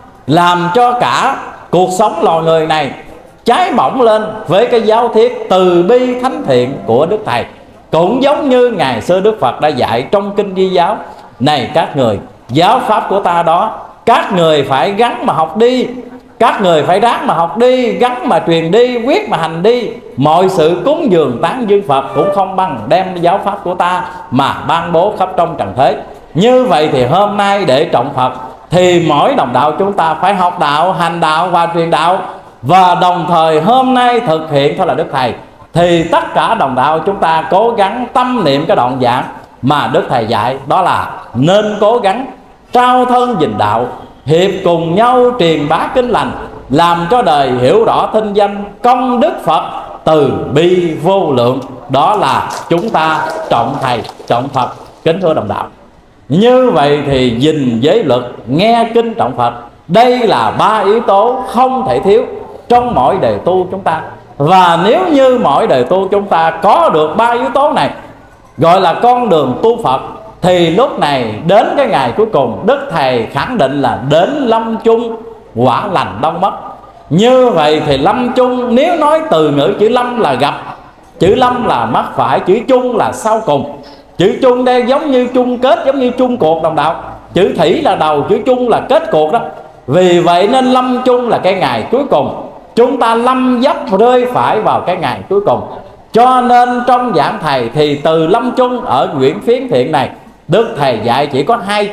làm cho cả cuộc sống loài người này cháy bỏng lên với cái giáo thiết từ bi thánh thiện của Đức Thầy. Cũng giống như ngày xưa Đức Phật đã dạy trong Kinh Di Giáo: này các người, giáo pháp của ta đó, các người phải gắn mà học đi, các người phải ráng mà học đi, gắn mà truyền đi, quyết mà hành đi. Mọi sự cúng dường tán dương Phật cũng không bằng đem giáo pháp của ta mà ban bố khắp trong trần thế. Như vậy thì hôm nay để trọng Phật thì mỗi đồng đạo chúng ta phải học đạo, hành đạo và truyền đạo. Và đồng thời hôm nay thực hiện thôi là Đức Thầy, thì tất cả đồng đạo chúng ta cố gắng tâm niệm cái đoạn giảng mà Đức Thầy dạy, đó là nên cố gắng trao thân gìn đạo, hiệp cùng nhau truyền bá kinh lành, làm cho đời hiểu rõ thinh danh công đức Phật từ bi vô lượng. Đó là chúng ta trọng Thầy, trọng Phật. Kính thưa đồng đạo, như vậy thì gìn giới luật, nghe kinh trọng Phật, đây là ba yếu tố không thể thiếu trong mỗi đời tu chúng ta. Và nếu như mỗi đời tu chúng ta có được ba yếu tố này, gọi là con đường tu Phật, thì lúc này đến cái ngày cuối cùng, Đức Thầy khẳng định là đến lâm chung quả lành đâu mất. Như vậy thì lâm chung, nếu nói từ ngữ chữ lâm là gặp, chữ lâm là mắc phải, chữ chung là sau cùng. Chữ chung đây giống như chung kết, giống như chung cuộc đồng đạo. Chữ thủy là đầu, chữ chung là kết cuộc đó. Vì vậy nên lâm chung là cái ngày cuối cùng, chúng ta lâm dấp rơi phải vào cái ngày cuối cùng. Cho nên trong giảng Thầy thì từ lâm chung ở quyển phiến thiện này, Đức Thầy dạy chỉ có hai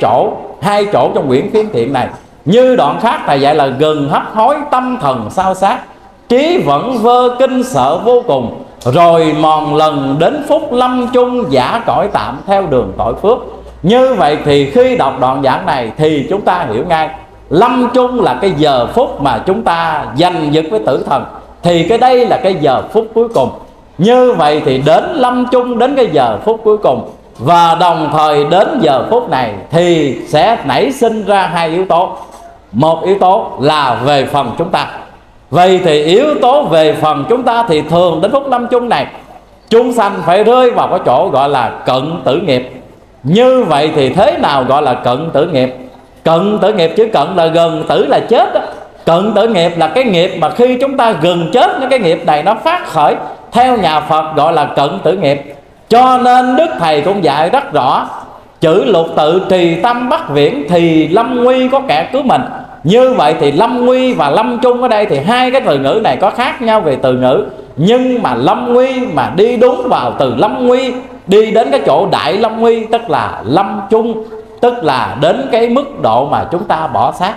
chỗ trong quyển phiến thiện này. Như đoạn khác Thầy dạy là gừng hấp hối tâm thần sao sát, trí vẫn vơ kinh sợ vô cùng, rồi mòn lần đến phút lâm chung giả cõi tạm theo đường tội phước. Như vậy thì khi đọc đoạn giảng này thì chúng ta hiểu ngay, lâm chung là cái giờ phút mà chúng ta giành giật với tử thần, thì cái đây là cái giờ phút cuối cùng. Như vậy thì đến lâm chung, đến cái giờ phút cuối cùng, và đồng thời đến giờ phút này thì sẽ nảy sinh ra hai yếu tố. Một yếu tố là về phần chúng ta. Vậy thì yếu tố về phần chúng ta thì thường đến phút lâm chung này, chúng sanh phải rơi vào cái chỗ gọi là cận tử nghiệp. Như vậy thì thế nào gọi là cận tử nghiệp? Cận tử nghiệp, chữ cận là gần, tử là chết đó. Cận tử nghiệp là cái nghiệp mà khi chúng ta gần chết, cái nghiệp này nó phát khởi, theo nhà Phật gọi là cận tử nghiệp. Cho nên Đức Thầy cũng dạy rất rõ: chữ lục tự trì tâm bất viễn thì lâm nguy có kẻ cứu mình. Như vậy thì lâm nguy và lâm chung ở đây thì hai cái từ ngữ này có khác nhau về từ ngữ, nhưng mà lâm nguy mà đi đúng vào từ lâm nguy, đi đến cái chỗ đại lâm nguy, tức là lâm chung, tức là đến cái mức độ mà chúng ta bỏ xác.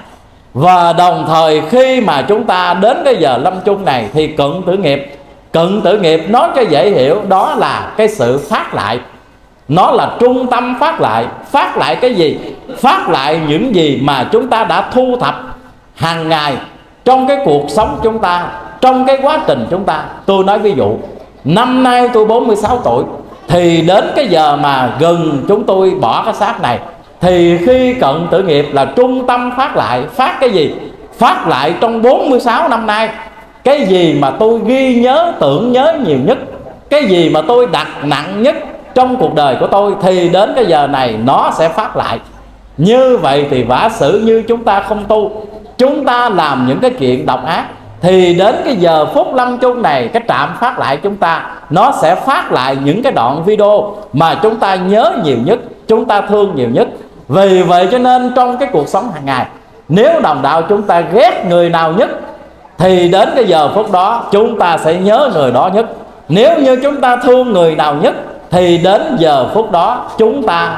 Và đồng thời khi mà chúng ta đến cái giờ lâm chung này thì cận tử nghiệp. Cận tử nghiệp nói cho dễ hiểu, đó là cái sự phát lại. Nó là trung tâm phát lại. Phát lại cái gì? Phát lại những gì mà chúng ta đã thu thập hàng ngày trong cái cuộc sống chúng ta, trong cái quá trình chúng ta. Tôi nói ví dụ, năm nay tôi 46 tuổi, thì đến cái giờ mà gần chúng tôi bỏ cái xác này, thì khi cận tử nghiệp là trung tâm phát lại. Phát cái gì? Phát lại trong 46 năm nay. Cái gì mà tôi ghi nhớ, tưởng nhớ nhiều nhất, cái gì mà tôi đặt nặng nhất, trong cuộc đời của tôi, thì đến cái giờ này nó sẽ phát lại. Như vậy thì vả sử như chúng ta không tu, chúng ta làm những cái chuyện độc ác, thì đến cái giờ phút lâm chung này, cái trạm phát lại chúng ta, nó sẽ phát lại những cái đoạn video mà chúng ta nhớ nhiều nhất, chúng ta thương nhiều nhất. Vì vậy cho nên trong cái cuộc sống hàng ngày, nếu đồng đạo chúng ta ghét người nào nhất, thì đến cái giờ phút đó chúng ta sẽ nhớ người đó nhất. Nếu như chúng ta thương người nào nhất, thì đến giờ phút đó chúng ta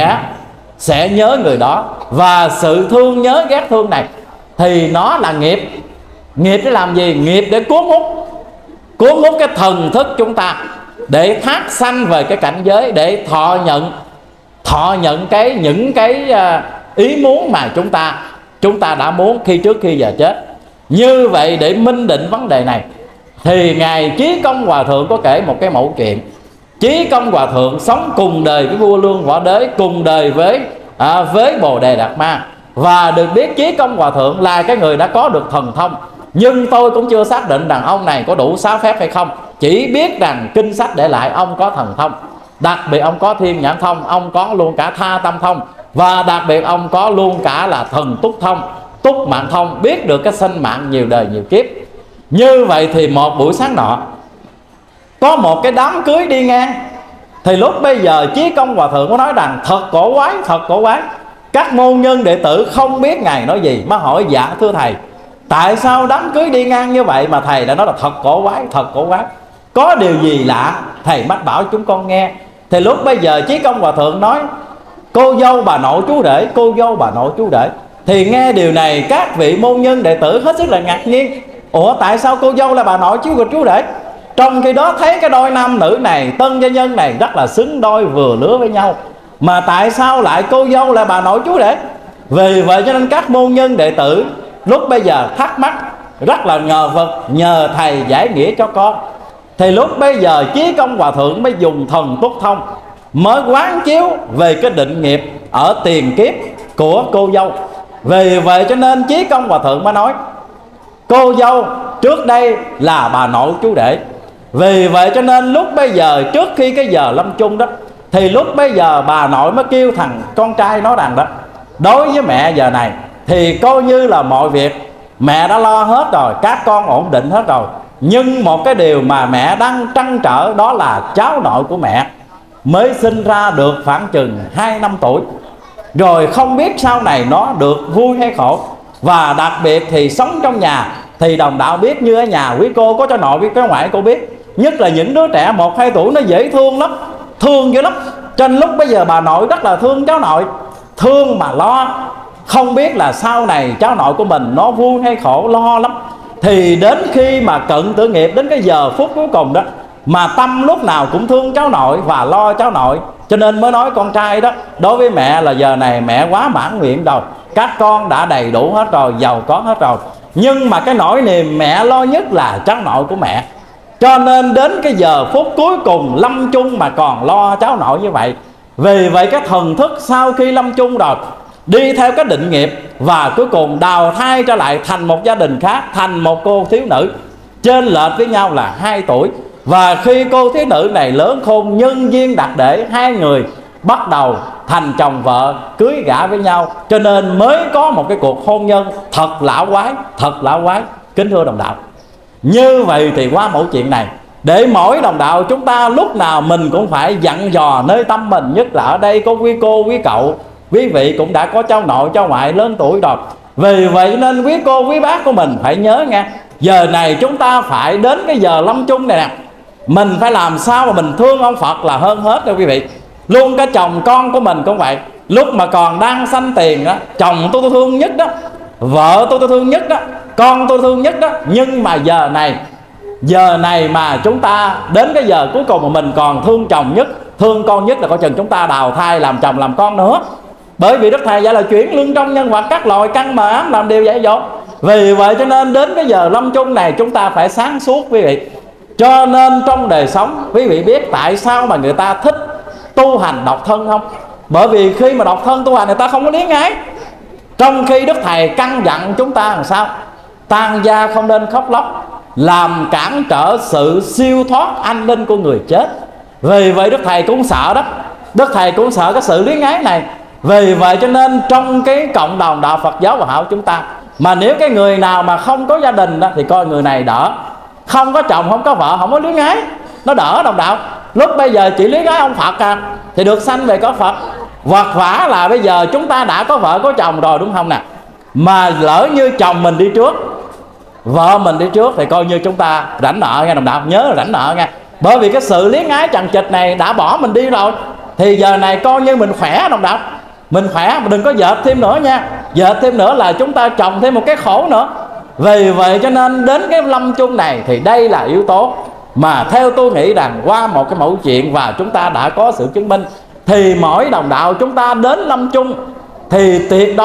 sẽ nhớ người đó. Và sự thương nhớ ghét thương này thì nó là nghiệp. Nghiệp để làm gì? Nghiệp để cuốn hút cái thần thức chúng ta, để thác sanh về cái cảnh giới, để thọ nhận những cái ý muốn mà chúng ta đã muốn trước khi giờ chết. Như vậy để minh định vấn đề này, thì Ngài Chí Công Hòa Thượng có kể một cái mẫu chuyện. Chí Công Hòa Thượng sống cùng đời với vua Lương Võ Đế, cùng đời với Bồ Đề Đạt Ma. Và được biết Chí Công Hòa Thượng là cái người đã có được thần thông. Nhưng tôi cũng chưa xác định rằng ông này có đủ 6 phép hay không. Chỉ biết rằng kinh sách để lại ông có thần thông. Đặc biệt ông có thiên nhãn thông, ông có luôn cả tha tâm thông, và đặc biệt ông có luôn cả là thần túc thông, túc mạng thông, biết được cái sinh mạng nhiều đời nhiều kiếp. Như vậy thì một buổi sáng nọ, có một cái đám cưới đi ngang. Thì lúc bây giờ Chí Công Hòa Thượng có nói rằng thật cổ quái. Các môn nhân đệ tử không biết Ngài nói gì, mới hỏi: dạ thưa thầy, tại sao đám cưới đi ngang như vậy mà thầy đã nói là thật cổ quái, có điều gì lạ, thầy mách bảo chúng con nghe. Thì lúc bây giờ Chí Công Hòa Thượng nói: cô dâu bà nội chú rể. Thì nghe điều này, các vị môn nhân đệ tử hết sức là ngạc nhiên. Ủa tại sao cô dâu là bà nội chú rể? Trong khi đó thấy cái đôi nam nữ này, tân gia nhân này rất là xứng đôi vừa lứa với nhau, mà tại sao lại cô dâu là bà nội chú rể? Vì vậy cho nên các môn nhân đệ tử lúc bây giờ thắc mắc, rất là ngờ vực, nhờ thầy giải nghĩa cho con. Thì lúc bây giờ Chí Công Hòa Thượng mới dùng thần túc thông, mới quán chiếu về cái định nghiệp ở tiền kiếp của cô dâu. Vì vậy cho nên Chí Công Hòa Thượng mới nói cô dâu trước đây là bà nội chú rể. Vì vậy cho nên lúc bây giờ trước khi cái giờ lâm chung đó, thì lúc bây giờ bà nội mới kêu thằng con trai nói rằng đó: đối với mẹ giờ này thì coi như là mọi việc mẹ đã lo hết rồi, các con ổn định hết rồi. Nhưng một cái điều mà mẹ đang trăn trở, đó là cháu nội của mẹ mới sinh ra được khoảng chừng 2 năm tuổi, rồi không biết sau này nó được vui hay khổ. Và đặc biệt thì sống trong nhà, thì đồng đạo biết như ở nhà quý cô có cháu nội với cháu ngoại, cô biết nhất là những đứa trẻ 1-2 tuổi nó dễ thương lắm, thương dữ lắm. Cho nên lúc bây giờ bà nội rất là thương cháu nội, thương mà lo, không biết là sau này cháu nội của mình nó vui hay khổ, lo lắm. Thì đến khi mà cận tử nghiệp, đến cái giờ phút cuối cùng đó, mà tâm lúc nào cũng thương cháu nội và lo cháu nội. Cho nên mới nói con trai đó: đối với mẹ là giờ này mẹ quá mãn nguyện rồi, các con đã đầy đủ hết rồi, giàu có hết rồi. Nhưng mà cái nỗi niềm mẹ lo nhất là cháu nội của mẹ. Cho nên đến cái giờ phút cuối cùng lâm chung mà còn lo cháu nội như vậy. Vì vậy cái thần thức sau khi lâm chung rồi, đi theo cái định nghiệp, và cuối cùng đào thai trở lại thành một gia đình khác, thành một cô thiếu nữ chênh lệch với nhau là 2 tuổi. Và khi cô thiếu nữ này lớn khôn, nhân duyên đặc để, hai người bắt đầu thành chồng vợ, cưới gả với nhau. Cho nên mới có một cái cuộc hôn nhân thật lão quái, kính thưa đồng đạo. Như vậy thì qua mẫu chuyện này, để mỗi đồng đạo chúng ta lúc nào mình cũng phải dặn dò nơi tâm mình. Nhất là ở đây có quý cô, quý cậu, quý vị cũng đã có cháu nội, cháu ngoại lớn tuổi rồi. Vì vậy nên quý cô, quý bác của mình phải nhớ nghe, giờ này chúng ta phải đến cái giờ lâm chung này nè, mình phải làm sao mà mình thương ông Phật là hơn hết rồi quý vị. Luôn cả chồng con của mình cũng vậy. Lúc mà còn đang sanh tiền đó, chồng tôi thương nhất đó, vợ tôi thương nhất đó, con tôi thương nhất đó. Nhưng mà giờ này mà chúng ta đến cái giờ cuối cùng mà mình còn thương chồng nhất, thương con nhất, là coi chừng chúng ta đào thai làm chồng làm con nữa. Bởi vì Đức Thầy dạy là chuyển lương trong nhân vật các loài căn mà ám làm điều dạy dỗ. Vì vậy cho nên đến cái giờ lâm chung này chúng ta phải sáng suốt quý vị. Cho nên trong đời sống quý vị biết tại sao mà người ta thích tu hành độc thân không? Bởi vì khi mà độc thân tu hành người ta không có luyến ái. Trong khi Đức Thầy căn dặn chúng ta làm sao? Tang gia không nên khóc lóc, làm cản trở sự siêu thoát anh linh của người chết. Vì vậy Đức Thầy cũng sợ đó, Đức Thầy cũng sợ cái sự luyến ái này. Vì vậy cho nên trong cái cộng đồng đạo Phật giáo Hòa Hảo chúng ta, mà nếu cái người nào mà không có gia đình đó, thì coi người này đỡ. Không có chồng, không có vợ, không có luyến ái, nó đỡ đồng đạo. Lúc bây giờ chỉ luyến ái ông Phật thì được sanh về có Phật. Vật vả là bây giờ chúng ta đã có vợ có chồng rồi, đúng không nè? Mà lỡ như chồng mình đi trước, vợ mình đi trước, thì coi như chúng ta rảnh nợ nghe đồng đạo. Nhớ là rảnh nợ nghe. Bởi vì cái sự luyến ái chằng chịt này đã bỏ mình đi rồi, thì giờ này coi như mình khỏe đồng đạo. Mình khỏe, mình đừng có dệt thêm nữa nha. Dệt thêm nữa là chúng ta trồng thêm một cái khổ nữa. Vì vậy cho nên đến cái lâm chung này, thì đây là yếu tố mà theo tôi nghĩ rằng qua một cái mẫu chuyện và chúng ta đã có sự chứng minh, thì mỗi đồng đạo chúng ta đến lâm chung thì tuyệt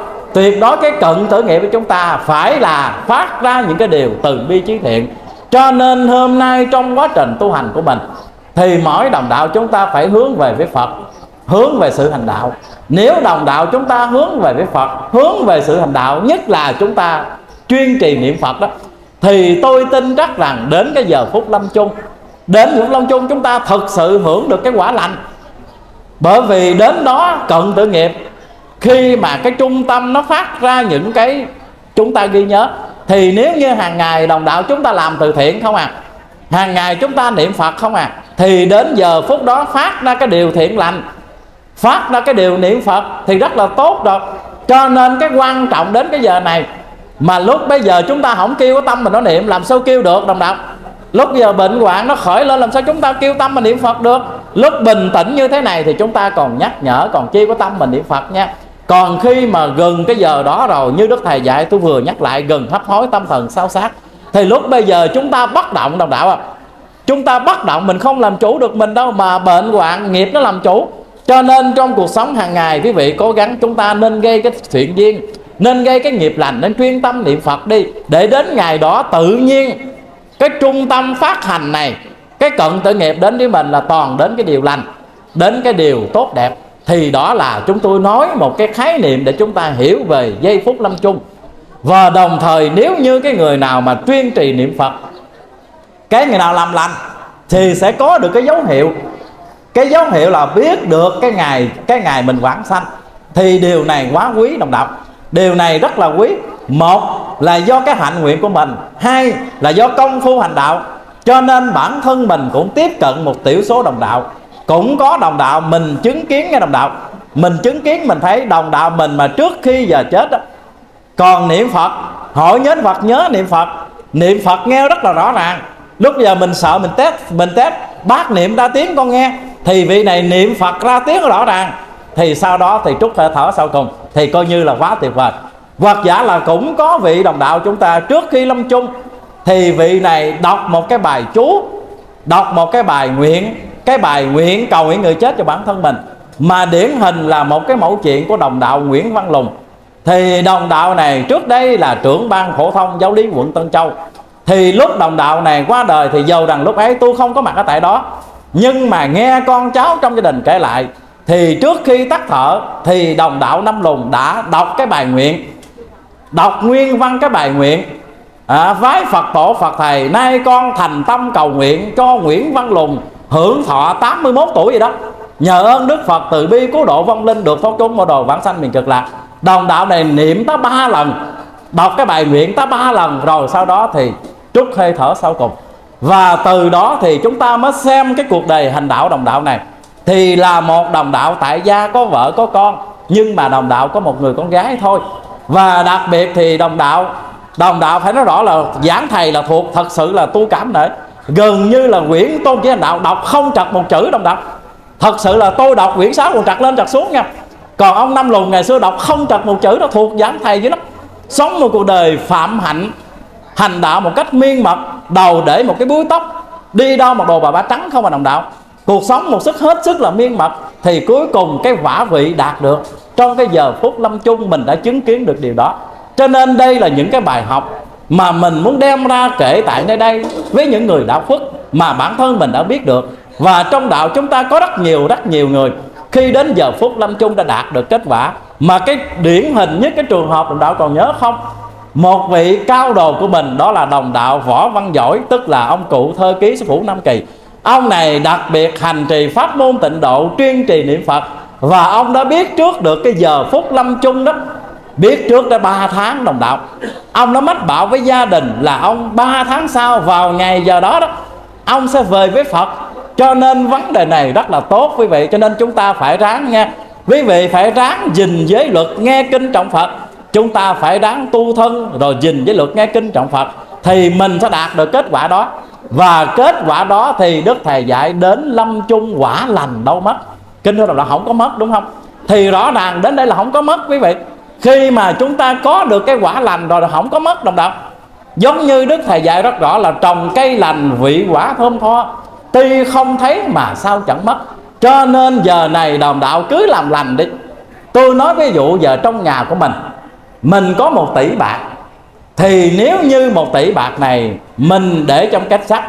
đối cái cận tử nghiệp của chúng ta phải là phát ra những cái điều từ bi chí thiện. Cho nên hôm nay trong quá trình tu hành của mình, thì mỗi đồng đạo chúng ta phải hướng về với Phật, hướng về sự hành đạo. Nếu đồng đạo chúng ta hướng về với Phật, hướng về sự hành đạo, nhất là chúng ta chuyên trì niệm Phật đó, thì tôi tin chắc rằng đến cái giờ phút lâm chung, đến phút lâm chung chúng ta thực sự hưởng được cái quả lành. Bởi vì đến đó cận tử nghiệp, khi mà cái trung tâm nó phát ra những cái chúng ta ghi nhớ, thì nếu như hàng ngày đồng đạo chúng ta làm từ thiện không hàng ngày chúng ta niệm Phật không thì đến giờ phút đó phát ra cái điều thiện lành, phát ra cái điều niệm Phật thì rất là tốt rồi. Cho nên cái quan trọng đến cái giờ này, mà lúc bây giờ chúng ta không kêu cái tâm mình nó niệm, làm sao kêu được đồng đạo? Lúc giờ bệnh hoạn nó khởi lên, làm sao chúng ta kêu tâm mình niệm Phật được? Lúc bình tĩnh như thế này thì chúng ta còn nhắc nhở, còn kêu cái tâm mình niệm Phật nha. Còn khi mà gần cái giờ đó rồi, như Đức Thầy dạy tôi vừa nhắc lại, gần hấp hối tâm thần sao sát, thì lúc bây giờ chúng ta bất động đồng đạo chúng ta bất động, mình không làm chủ được mình đâu, mà bệnh hoạn nghiệp nó làm chủ. Cho nên trong cuộc sống hàng ngày, quý vị cố gắng chúng ta nên gây cái thiện duyên, nên gây cái nghiệp lành, nên chuyên tâm niệm Phật đi, để đến ngày đó tự nhiên cái trung tâm phát hành này, cái cận tử nghiệp đến với mình là toàn đến cái điều lành, đến cái điều tốt đẹp. Thì đó là chúng tôi nói một cái khái niệm để chúng ta hiểu về giây phút lâm chung. Và đồng thời nếu như cái người nào mà chuyên trì niệm Phật, cái người nào làm lành thì sẽ có được cái dấu hiệu. Cái dấu hiệu là biết được cái ngày mình vãng sanh. Thì điều này quá quý đồng đạo, điều này rất là quý. Một là do cái hạnh nguyện của mình, hai là do công phu hành đạo. Cho nên bản thân mình cũng tiếp cận một tiểu số đồng đạo, cũng có đồng đạo mình chứng kiến nghe đồng đạo, mình chứng kiến mình thấy đồng đạo mình mà trước khi giờ chết đó, còn niệm Phật, hỏi nhớ Phật, nhớ niệm Phật nghe rất là rõ ràng. Lúc giờ mình sợ mình test bác niệm ra tiếng con nghe, thì vị này niệm Phật ra tiếng rõ ràng. Thì sau đó thì trút hơi thở sau cùng, thì coi như là quá tuyệt vời. Hoặc giả là cũng có vị đồng đạo chúng ta trước khi lâm chung, thì vị này đọc một cái bài chú, đọc một cái bài nguyện, cái bài nguyện cầu nguyện người chết cho bản thân mình. Mà điển hình là một cái mẫu chuyện của đồng đạo Nguyễn Văn Lùng. Thì đồng đạo này trước đây là trưởng ban phổ thông giáo lý quận Tân Châu. Thì lúc đồng đạo này qua đời, thì dầu rằng lúc ấy tôi không có mặt ở tại đó, nhưng mà nghe con cháu trong gia đình kể lại, thì trước khi tắt thở thì đồng đạo Năm Lùng đã đọc cái bài nguyện, đọc nguyên văn cái bài nguyện. Vái Phật tổ Phật thầy, nay con thành tâm cầu nguyện cho Nguyễn Văn Lùng hưởng thọ 81 tuổi gì đó, nhờ ơn Đức Phật từ bi cứu độ vong linh, được thoát chúng mô đồ vãng sanh miền Cực Lạc. Đồng đạo này niệm tới 3 lần, đọc cái bài nguyện tới 3 lần, rồi sau đó thì trút hơi thở sau cùng. Và từ đó thì chúng ta mới xem cái cuộc đời hành đạo đồng đạo này. Thì là một đồng đạo tại gia, có vợ có con, nhưng mà đồng đạo có một người con gái thôi. Và đặc biệt thì đồng đạo phải nói rõ là giảng thầy là thuộc, thật sự là tu cảm nể. Gần như là quyển Tôn Chỉ Hành Đạo đọc không trật một chữ đồng đạo. Thật sự là tôi đọc quyển 6 còn trật lên trật xuống nha. Còn ông Năm Lùng ngày xưa đọc không trật một chữ, đó thuộc giảng thầy dữ lắm. Sống một cuộc đời phạm hạnh, hành đạo một cách miên mật, đầu để một cái búi tóc, đi đâu một đồ bà bá trắng không mà đồng đạo. Cuộc sống một sức hết sức là miên mật, thì cuối cùng cái quả vị đạt được. Trong cái giờ phút lâm chung mình đã chứng kiến được điều đó. Cho nên đây là những cái bài học mà mình muốn đem ra kể tại nơi đây với những người đạo phước mà bản thân mình đã biết được. Và trong đạo chúng ta có rất nhiều người khi đến giờ phút lâm chung đã đạt được kết quả. Mà cái điển hình nhất cái trường hợp đồng đạo còn nhớ không? Một vị cao đồ của mình đó là đồng đạo Võ Văn Giỏi, tức là ông cụ thơ ký sư phụ Nam Kỳ. Ông này đặc biệt hành trì pháp môn tịnh độ, chuyên trì niệm Phật. Và ông đã biết trước được cái giờ phút lâm chung đó, biết trước đã 3 tháng đồng đạo. Ông đã mách bảo với gia đình là ông 3 tháng sau vào ngày giờ đó ông sẽ về với Phật. Cho nên vấn đề này rất là tốt quý vị. Cho nên chúng ta phải ráng nha, quý vị phải ráng gìn giới luật, nghe kinh trọng Phật. Chúng ta phải ráng tu thân rồi gìn giới luật, nghe kinh trọng Phật, thì mình sẽ đạt được kết quả đó. Và kết quả đó thì Đức Thầy dạy đến lâm chung quả lành đâu mất. Kinh thưa đồng đạo, không có mất đúng không? Thì rõ ràng đến đây là không có mất quý vị. Khi mà chúng ta có được cái quả lành rồi là không có mất đồng đạo. Giống như Đức Thầy dạy rất rõ là trồng cây lành vị quả thơm tho, tuy không thấy mà sao chẳng mất. Cho nên giờ này đồng đạo cứ làm lành đi. Tôi nói ví dụ giờ trong nhà của mình có 1 tỷ bạc, thì nếu như 1 tỷ bạc này mình để trong két sắt,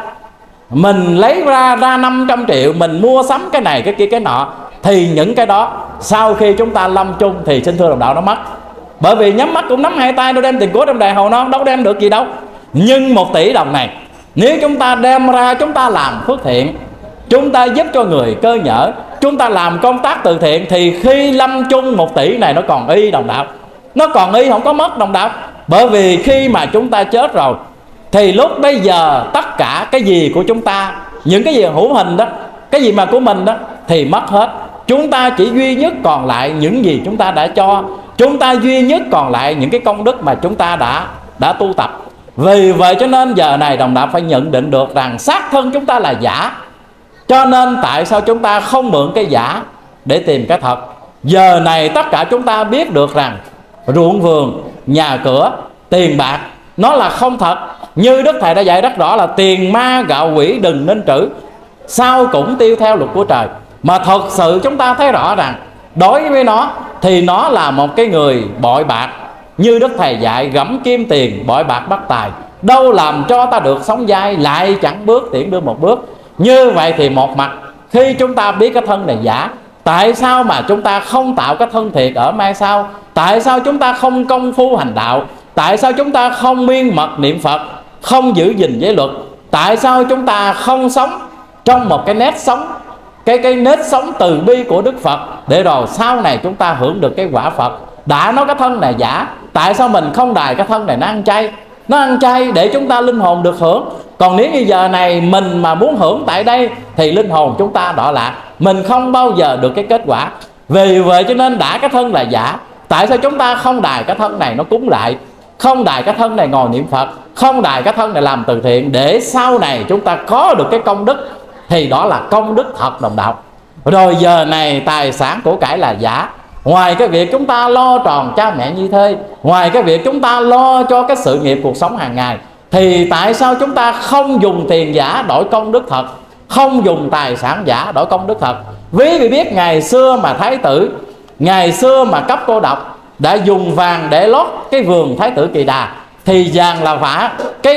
mình lấy ra 500 triệu, mình mua sắm cái này cái kia cái nọ, thì những cái đó sau khi chúng ta lâm chung thì xin thưa đồng đạo nó mất. Bởi vì nhắm mắt cũng nắm 2 tay, đâu đem tiền của trong đại hầu non, đâu đem được gì đâu. Nhưng 1 tỷ đồng này nếu chúng ta đem ra, chúng ta làm phước thiện, chúng ta giúp cho người cơ nhở, chúng ta làm công tác từ thiện, thì khi lâm chung 1 tỷ này nó còn y đồng đạo, nó còn y, không có mất đồng đạo. Bởi vì khi mà chúng ta chết rồi thì lúc bây giờ tất cả cái gì của chúng ta, những cái gì hữu hình đó, cái gì mà của mình đó thì mất hết. Chúng ta chỉ duy nhất còn lại những gì chúng ta đã cho, chúng ta duy nhất còn lại những cái công đức mà chúng ta đã tu tập. Vì vậy cho nên giờ này đồng đạo phải nhận định được rằng xác thân chúng ta là giả. Cho nên tại sao chúng ta không mượn cái giả để tìm cái thật? Giờ này tất cả chúng ta biết được rằng ruộng vườn, nhà cửa, tiền bạc nó là không thật. Như Đức Thầy đã dạy rất rõ là tiền ma gạo quỷ đừng nên trữ, sao cũng tiêu theo luật của trời. Mà thật sự chúng ta thấy rõ rằng đối với nó thì nó là một cái người bội bạc. Như Đức Thầy dạy gẫm kim tiền, bội bạc bất tài, đâu làm cho ta được sống dai, lại chẳng bước tiễn đưa một bước. Như vậy thì một mặt khi chúng ta biết cái thân này giả, tại sao mà chúng ta không tạo cái thân thiệt ở mai sau? Tại sao chúng ta không công phu hành đạo? Tại sao chúng ta không miên mật niệm Phật, không giữ gìn giới luật? Tại sao chúng ta không sống trong một cái nét sống, cái nết sống từ bi của Đức Phật, để rồi sau này chúng ta hưởng được cái quả Phật? Đã nói cái thân này giả, tại sao mình không đài cái thân này nó ăn chay? Nó ăn chay để chúng ta linh hồn được hưởng. Còn nếu như giờ này mình mà muốn hưởng tại đây thì linh hồn chúng ta đọa lạc, mình không bao giờ được cái kết quả. Vì vậy cho nên đã cái thân là giả, tại sao chúng ta không đài cái thân này nó cúng lại, không đài cái thân này ngồi niệm Phật, không đài cái thân này làm từ thiện, để sau này chúng ta có được cái công đức, thì đó là công đức thật đồng đạo. Rồi giờ này tài sản của cải là giả. Ngoài cái việc chúng ta lo tròn cha mẹ như thế, ngoài cái việc chúng ta lo cho cái sự nghiệp cuộc sống hàng ngày, thì tại sao chúng ta không dùng tiền giả đổi công đức thật, không dùng tài sản giả đổi công đức thật? Ví dụ biết ngày xưa mà Thái tử, ngày xưa mà Cấp Cô Độc đã dùng vàng để lót cái vườn Thái tử Kỳ Đà, thì vàng là vả,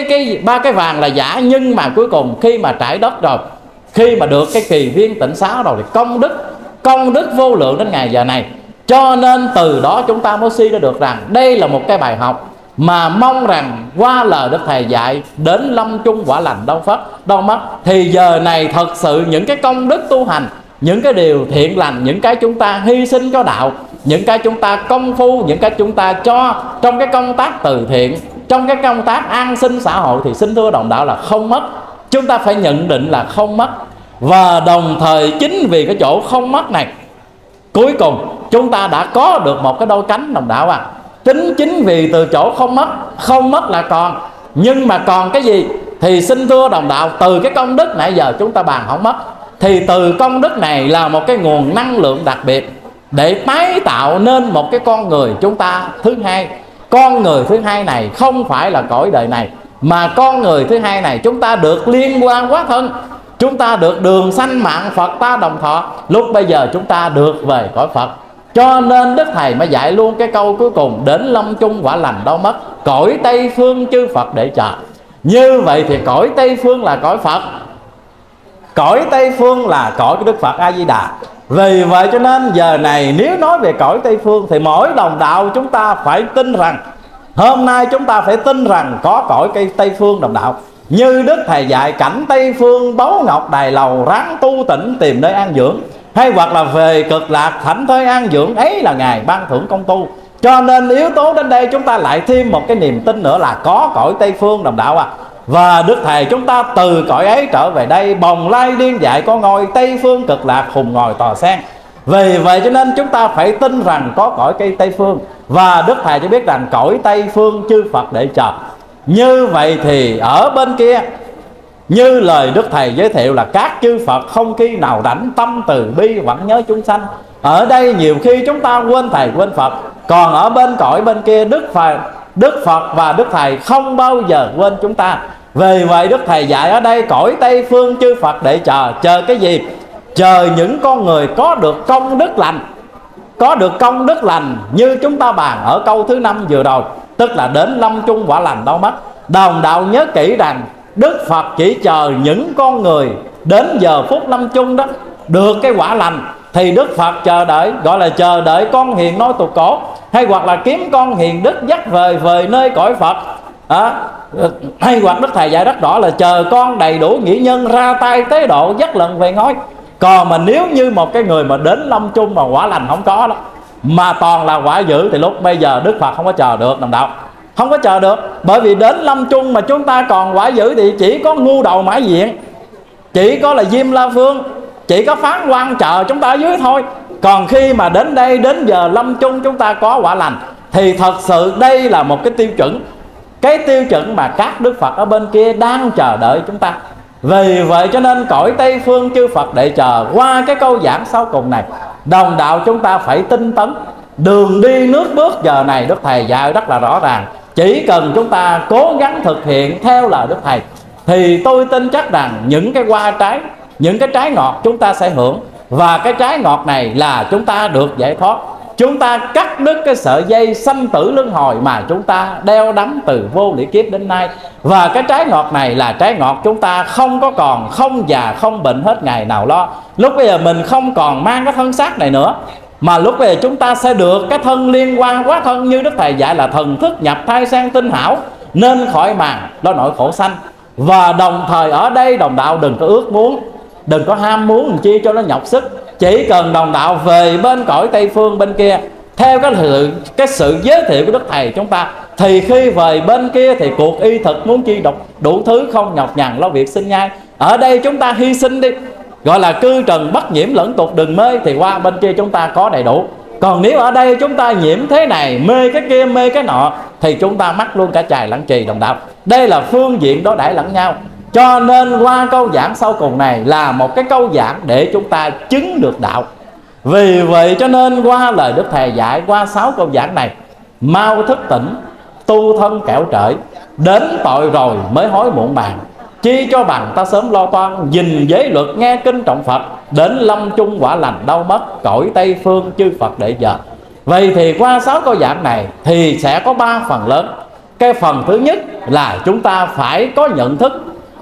ba cái vàng là giả. Nhưng mà cuối cùng khi mà trải đất rồi, khi mà được cái kỳ viên tịnh xá rồi, thì công đức vô lượng đến ngày giờ này. Cho nên từ đó chúng ta mới suy ra được rằng đây là một cái bài học mà mong rằng qua lời Đức Thầy dạy đến lâm chung quả lành đâu mất. Thì giờ này thật sự những cái công đức tu hành, những cái điều thiện lành, những cái chúng ta hy sinh cho đạo, những cái chúng ta công phu, những cái chúng ta cho trong cái công tác từ thiện, trong cái công tác an sinh xã hội, thì xin thưa đồng đạo là không mất. Chúng ta phải nhận định là không mất. Và đồng thời chính vì cái chỗ không mất này, cuối cùng chúng ta đã có được một cái đôi cánh đồng đạo à. Chính vì từ chỗ không mất là còn. Nhưng mà còn cái gì? Thì xin thưa đồng đạo, từ cái công đức nãy giờ chúng ta bàn không mất, thì từ công đức này là một cái nguồn năng lượng đặc biệt để tái tạo nên một cái con người chúng ta thứ hai. Con người thứ hai này không phải là cõi đời này, mà con người thứ hai này chúng ta được liên quan hóa thân, chúng ta được đường sanh mạng Phật ta đồng thọ. Lúc bây giờ chúng ta được về cõi Phật. Cho nên Đức Thầy mới dạy luôn cái câu cuối cùng: đến lâm chung quả lành đâu mất, cõi Tây Phương chư Phật để chờ. Như vậy thì cõi Tây Phương là cõi Phật, cõi Tây Phương là cõi của Đức Phật A Di Đà. Vì vậy cho nên giờ này nếu nói về cõi Tây Phương thì mỗi đồng đạo chúng ta phải tin rằng, hôm nay chúng ta phải tin rằng có cõi cây Tây Phương đồng đạo. Như Đức Thầy dạy cảnh Tây Phương báu ngọc đài lầu, ráng tu tịnh tìm nơi an dưỡng. Hay hoặc là về cực lạc thảnh thơi an dưỡng, ấy là Ngài ban thưởng công tu. Cho nên yếu tố đến đây chúng ta lại thêm một cái niềm tin nữa là có cõi Tây Phương đồng đạo à. Và Đức Thầy chúng ta từ cõi ấy trở về đây, bồng lai điên dại có ngôi Tây Phương cực lạc hùng ngồi tòa sen. Vì vậy cho nên chúng ta phải tin rằng có cõi cây Tây Phương. Và Đức Thầy cho biết rằng cõi Tây Phương chư Phật để chờ. Như vậy thì ở bên kia, như lời Đức Thầy giới thiệu là các chư Phật không khi nào rảnh tâm từ bi vẫn nhớ chúng sanh. Ở đây nhiều khi chúng ta quên Thầy quên Phật. Còn ở bên cõi bên kia Đức Phật và Đức Thầy không bao giờ quên chúng ta. Vì vậy Đức Thầy dạy ở đây cõi Tây Phương chư Phật để chờ. Chờ cái gì? Chờ những con người có được công đức lành. Có được công đức lành như chúng ta bàn ở câu thứ 5 vừa rồi, tức là đến lâm chung quả lành đâu mất. Đồng đạo nhớ kỹ rằng Đức Phật chỉ chờ những con người đến giờ phút lâm chung đó được cái quả lành thì Đức Phật chờ đợi, gọi là chờ đợi con hiền nói tục cổ, hay hoặc là kiếm con hiền đức dắt về nơi cõi Phật. Hay hoặc Đức Thầy dạy rất rõ là chờ con đầy đủ nghĩa nhân ra tay tế độ dắt lần về ngói. Còn mà nếu như một cái người mà đến lâm chung mà quả lành không có đó, mà toàn là quả dữ, thì lúc bây giờ Đức Phật không có chờ được đồng đạo. Không có chờ được. Bởi vì đến lâm chung mà chúng ta còn quả dữ thì chỉ có ngu đầu mãi diện, chỉ có là Diêm La Phương, chỉ có Phán Quan chờ chúng ta ở dưới thôi. Còn khi mà đến đây, đến giờ lâm chung chúng ta có quả lành, thì thật sự đây là một cái tiêu chuẩn. Cái tiêu chuẩn mà các Đức Phật ở bên kia đang chờ đợi chúng ta. Vì vậy cho nên cõi Tây Phương chư Phật để chờ. Qua cái câu giảng sau cùng này, đồng đạo chúng ta phải tinh tấn. Đường đi nước bước giờ này Đức Thầy dạy rất là rõ ràng. Chỉ cần chúng ta cố gắng thực hiện theo lời Đức Thầy, thì tôi tin chắc rằng những cái hoa trái, những cái trái ngọt chúng ta sẽ hưởng. Và cái trái ngọt này là chúng ta được giải thoát. Chúng ta cắt đứt cái sợi dây sanh tử luân hồi mà chúng ta đeo đắm từ vô lý kiếp đến nay. Và cái trái ngọt này là trái ngọt chúng ta không có còn, không già không bệnh hết ngày nào lo. Lúc bây giờ mình không còn mang cái thân xác này nữa, mà lúc bây giờ chúng ta sẽ được cái thân liên quan quá thân, như Đức Thầy dạy là thần thức nhập thai sang tinh hảo, nên khỏi màng lo nỗi khổ sanh. Và đồng thời ở đây đồng đạo đừng có ước muốn, đừng có ham muốn làm chi cho nó nhọc sức. Chỉ cần đồng đạo về bên cõi Tây Phương bên kia theo cái sự giới thiệu của Đức Thầy chúng ta, thì khi về bên kia thì cuộc y thực muốn chi đủ thứ không nhọc nhằn lo việc sinh nhai. Ở đây chúng ta hy sinh đi, gọi là cư trần bất nhiễm lẫn tục đừng mê, thì qua bên kia chúng ta có đầy đủ. Còn nếu ở đây chúng ta nhiễm thế này, mê cái kia, mê cái nọ, thì chúng ta mắc luôn cả chài lẫn trì đồng đạo. Đây là phương diện đối đãi lẫn nhau. Cho nên qua câu giảng sau cùng này là một cái câu giảng để chúng ta chứng được đạo. Vì vậy cho nên qua lời Đức Thầy dạy, qua 6 câu giảng này, mau thức tỉnh, tu thân kẻo trễ, đến tội rồi mới hối muộn màng. Chi cho bằng ta sớm lo toan, gìn giới luật nghe kinh trọng Phật, đến lâm chung quả lành đâu mất, cõi Tây Phương chư Phật để giờ. Vậy thì qua 6 câu giảng này thì sẽ có 3 phần lớn. Cái phần thứ nhất là chúng ta phải có nhận thức.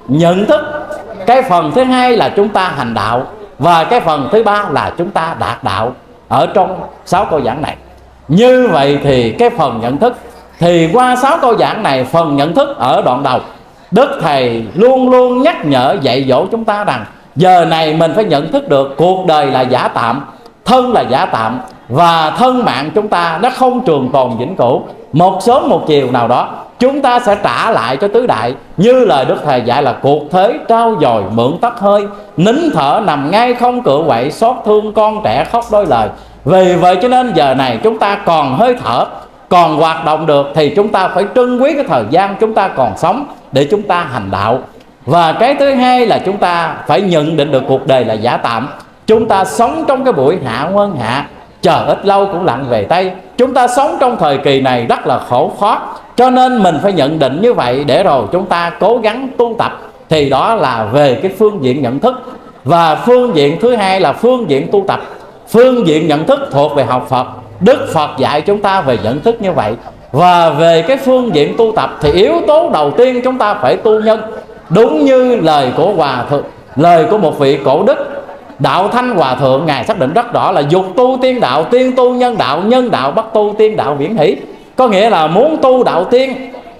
Cái phần thứ hai là chúng ta hành đạo. Và cái phần thứ ba là chúng ta đạt đạo ở trong 6 câu giảng này. Như vậy thì cái phần nhận thức, thì qua 6 câu giảng này, phần nhận thức ở đoạn đầu, Đức Thầy luôn luôn nhắc nhở dạy dỗ chúng ta rằng giờ này mình phải nhận thức được cuộc đời là giả tạm, thân là giả tạm, và thân mạng chúng ta nó không trường tồn vĩnh cửu. Một sớm một chiều nào đó chúng ta sẽ trả lại cho tứ đại. Như lời Đức Thầy dạy là cuộc thế trao dồi mượn tắt hơi, nín thở nằm ngay không cựa quậy, xót thương con trẻ khóc đôi lời. Vì vậy cho nên giờ này chúng ta còn hơi thở, còn hoạt động được, thì chúng ta phải trân quý cái thời gian chúng ta còn sống để chúng ta hành đạo. Và cái thứ hai là chúng ta phải nhận định được cuộc đời là giả tạm. Chúng ta sống trong cái buổi hạ quân hạ, chờ ít lâu cũng lặn về Tây. Chúng ta sống trong thời kỳ này rất là khổ khó, cho nên mình phải nhận định như vậy để rồi chúng ta cố gắng tu tập. Thì đó là về cái phương diện nhận thức. Và phương diện thứ hai là phương diện tu tập. Phương diện nhận thức thuộc về học Phật, Đức Phật dạy chúng ta về nhận thức như vậy. Và về cái phương diện tu tập thì yếu tố đầu tiên chúng ta phải tu nhân. Đúng như lời của Hòa Thượng, lời của một vị cổ đức Đạo Thanh Hòa Thượng, Ngài xác định rất rõ là dục tu tiên đạo, tiên tu nhân đạo, nhân đạo bất tu tiên đạo viễn hỷ. Có nghĩa là muốn tu đạo tiên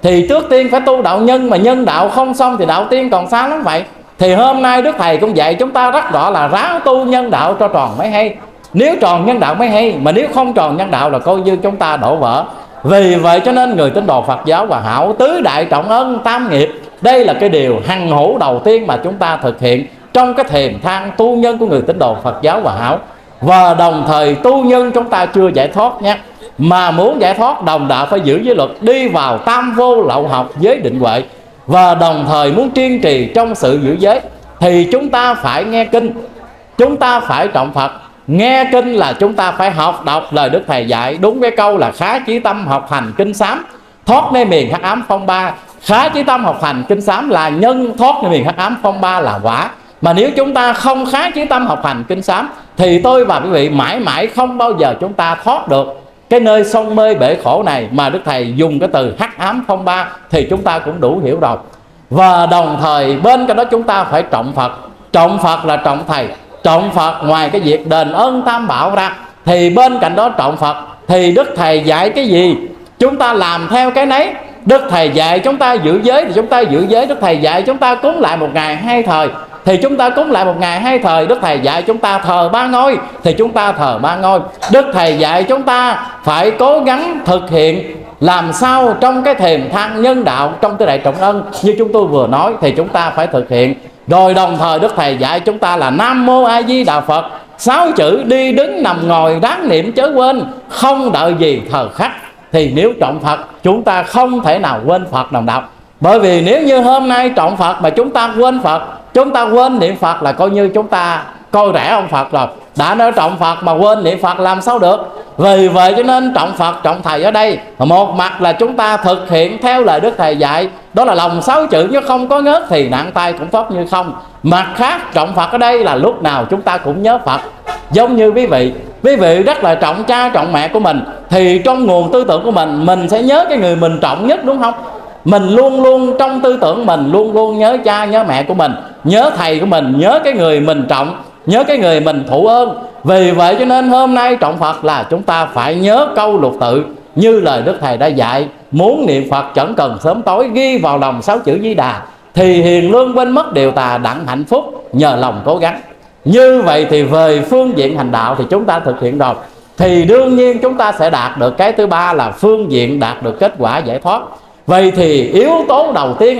thì trước tiên phải tu đạo nhân, mà nhân đạo không xong thì đạo tiên còn xa lắm vậy. Thì hôm nay Đức Thầy cũng dạy chúng ta rất rõ là ráng tu nhân đạo cho tròn mới hay. Nếu tròn nhân đạo mới hay, mà nếu không tròn nhân đạo là coi như chúng ta đổ vỡ. Vì vậy cho nên người tín đồ Phật giáo Hòa Hảo tứ đại trọng ân tam nghiệp, đây là cái điều hằng hữu đầu tiên mà chúng ta thực hiện trong cái thềm thang tu nhân của người tín đồ Phật giáo Hòa Hảo. Và đồng thời tu nhân chúng ta chưa giải thoát nhé, mà muốn giải thoát đồng đạo phải giữ giới luật, đi vào tam vô lậu học giới định huệ. Và đồng thời muốn kiên trì trong sự giữ giới thì chúng ta phải nghe kinh, chúng ta phải trọng Phật. Nghe kinh là chúng ta phải học đọc lời Đức Thầy dạy. Đúng cái câu là khá chí tâm học hành kinh sám, thoát nơi miền hắc ám phong ba. Khá chí tâm học hành kinh sám là nhân, thoát nơi miền hắc ám phong ba là quả. Mà nếu chúng ta không khá chí tâm học hành kinh sám thì tôi và quý vị mãi mãi không bao giờ chúng ta thoát được cái nơi sông mê bể khổ này. Mà Đức Thầy dùng cái từ hắc ám phong ba thì chúng ta cũng đủ hiểu rồi. Và đồng thời bên cái đó chúng ta phải trọng Phật. Trọng Phật là trọng Thầy. Trọng Phật ngoài cái việc đền ơn tam bảo ra thì bên cạnh đó trọng Phật. Thì Đức Thầy dạy cái gì chúng ta làm theo cái nấy. Đức Thầy dạy chúng ta giữ giới thì chúng ta giữ giới. Đức Thầy dạy chúng ta cúng lại 1 ngày 2 thời thì chúng ta cúng lại 1 ngày 2 thời. Đức Thầy dạy chúng ta thờ 3 ngôi thì chúng ta thờ 3 ngôi. Đức Thầy dạy chúng ta phải cố gắng thực hiện làm sao trong cái thềm thang nhân đạo, trong cái đại trọng ân như chúng tôi vừa nói thì chúng ta phải thực hiện. Rồi đồng thời Đức Thầy dạy chúng ta là Nam Mô A Di Đà Phật, 6 chữ đi đứng nằm ngồi ráng niệm chớ quên, không đợi gì thờ khắc. Thì nếu trọng Phật chúng ta không thể nào quên Phật đồng đạo. Bởi vì nếu như hôm nay trọng Phật mà chúng ta quên Phật, chúng ta quên niệm Phật là coi như chúng ta coi rẻ ông Phật rồi. Đã nói trọng Phật mà quên niệm Phật làm sao được. Vì vậy cho nên trọng Phật, trọng Thầy ở đây một mặt là chúng ta thực hiện theo lời Đức Thầy dạy, đó là lòng 6 chữ nếu không có ngớt thì nặng tay cũng thoát như không. Mặt khác trọng Phật ở đây là lúc nào chúng ta cũng nhớ Phật. Giống như quý vị rất là trọng cha trọng mẹ của mình thì trong nguồn tư tưởng của mình sẽ nhớ cái người mình trọng nhất, đúng không? Mình luôn luôn trong tư tưởng mình luôn luôn nhớ cha nhớ mẹ của mình, nhớ thầy của mình, nhớ cái người mình trọng, nhớ cái người mình thụ ơn. Vì vậy cho nên hôm nay trọng Phật là chúng ta phải nhớ câu lục tự như lời Đức Thầy đã dạy. Muốn niệm Phật chẳng cần sớm tối, ghi vào lòng 6 chữ Di Đà thì hiền lương quên mất điều tà, đặng hạnh phúc nhờ lòng cố gắng. Như vậy thì về phương diện hành đạo thì chúng ta thực hiện rồi thì đương nhiên chúng ta sẽ đạt được cái thứ ba là phương diện đạt được kết quả giải thoát. Vậy thì yếu tố đầu tiên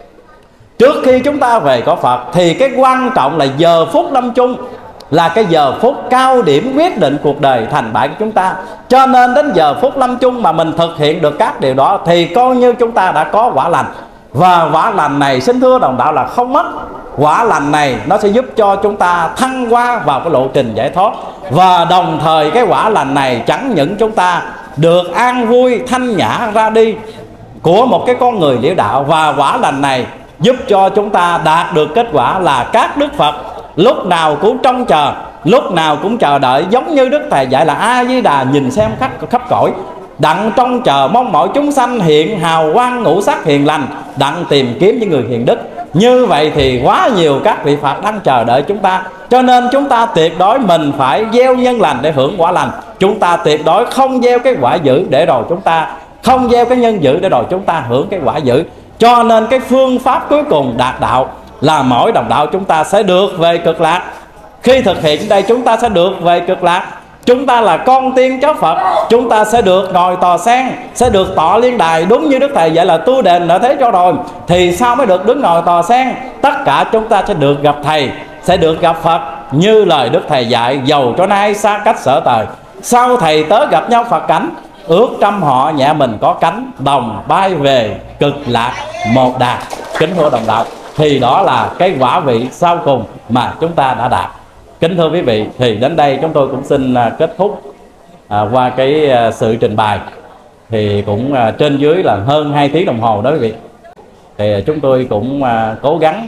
trước khi chúng ta về có Phật thì cái quan trọng là giờ phút lâm chung, là cái giờ phút cao điểm quyết định cuộc đời thành bại của chúng ta. Cho nên đến giờ phút lâm chung mà mình thực hiện được các điều đó thì coi như chúng ta đã có quả lành. Và quả lành này xin thưa đồng đạo là không mất. Quả lành này nó sẽ giúp cho chúng ta thăng qua vào cái lộ trình giải thoát. Và đồng thời cái quả lành này chẳng những chúng ta được an vui thanh nhã ra đi của một cái con người liễu đạo, và quả lành này giúp cho chúng ta đạt được kết quả là các Đức Phật lúc nào cũng trông chờ, lúc nào cũng chờ đợi. Giống như Đức Thầy dạy là A Di Đà nhìn xem khắp cõi, đặng trông chờ mong mỏi chúng sanh hiện hào quang ngũ sắc hiền lành, đặng tìm kiếm những người hiền đức. Như vậy thì quá nhiều các vị Phật đang chờ đợi chúng ta. Cho nên chúng ta tuyệt đối mình phải gieo nhân lành để hưởng quả lành. Chúng ta tuyệt đối không gieo cái quả dữ để rồi chúng ta không gieo cái nhân dữ để rồi chúng ta hưởng cái quả dữ. Cho nên cái phương pháp cuối cùng đạt đạo là mỗi đồng đạo chúng ta sẽ được về cực lạc. Khi thực hiện đây chúng ta sẽ được về cực lạc. Chúng ta là con tiên cháu Phật, chúng ta sẽ được ngồi tòa sen, sẽ được tọa liên đài. Đúng như Đức Thầy dạy là tu đền đã thế cho rồi thì sao mới được đứng ngồi tòa sen. Tất cả chúng ta sẽ được gặp Thầy, sẽ được gặp Phật như lời Đức Thầy dạy. Dầu cho nay xa cách sở tời, sau Thầy tớ gặp nhau Phật cảnh, ước trăm họ nhẹ mình có cánh, đồng bay về cực lạc một đà. Kính thưa đồng đạo, thì đó là cái quả vị sau cùng mà chúng ta đã đạt. Kính thưa quý vị, thì đến đây chúng tôi cũng xin kết thúc qua cái sự trình bày. Thì cũng trên dưới là hơn 2 tiếng đồng hồ đó quý vị. Thì chúng tôi cũng cố gắng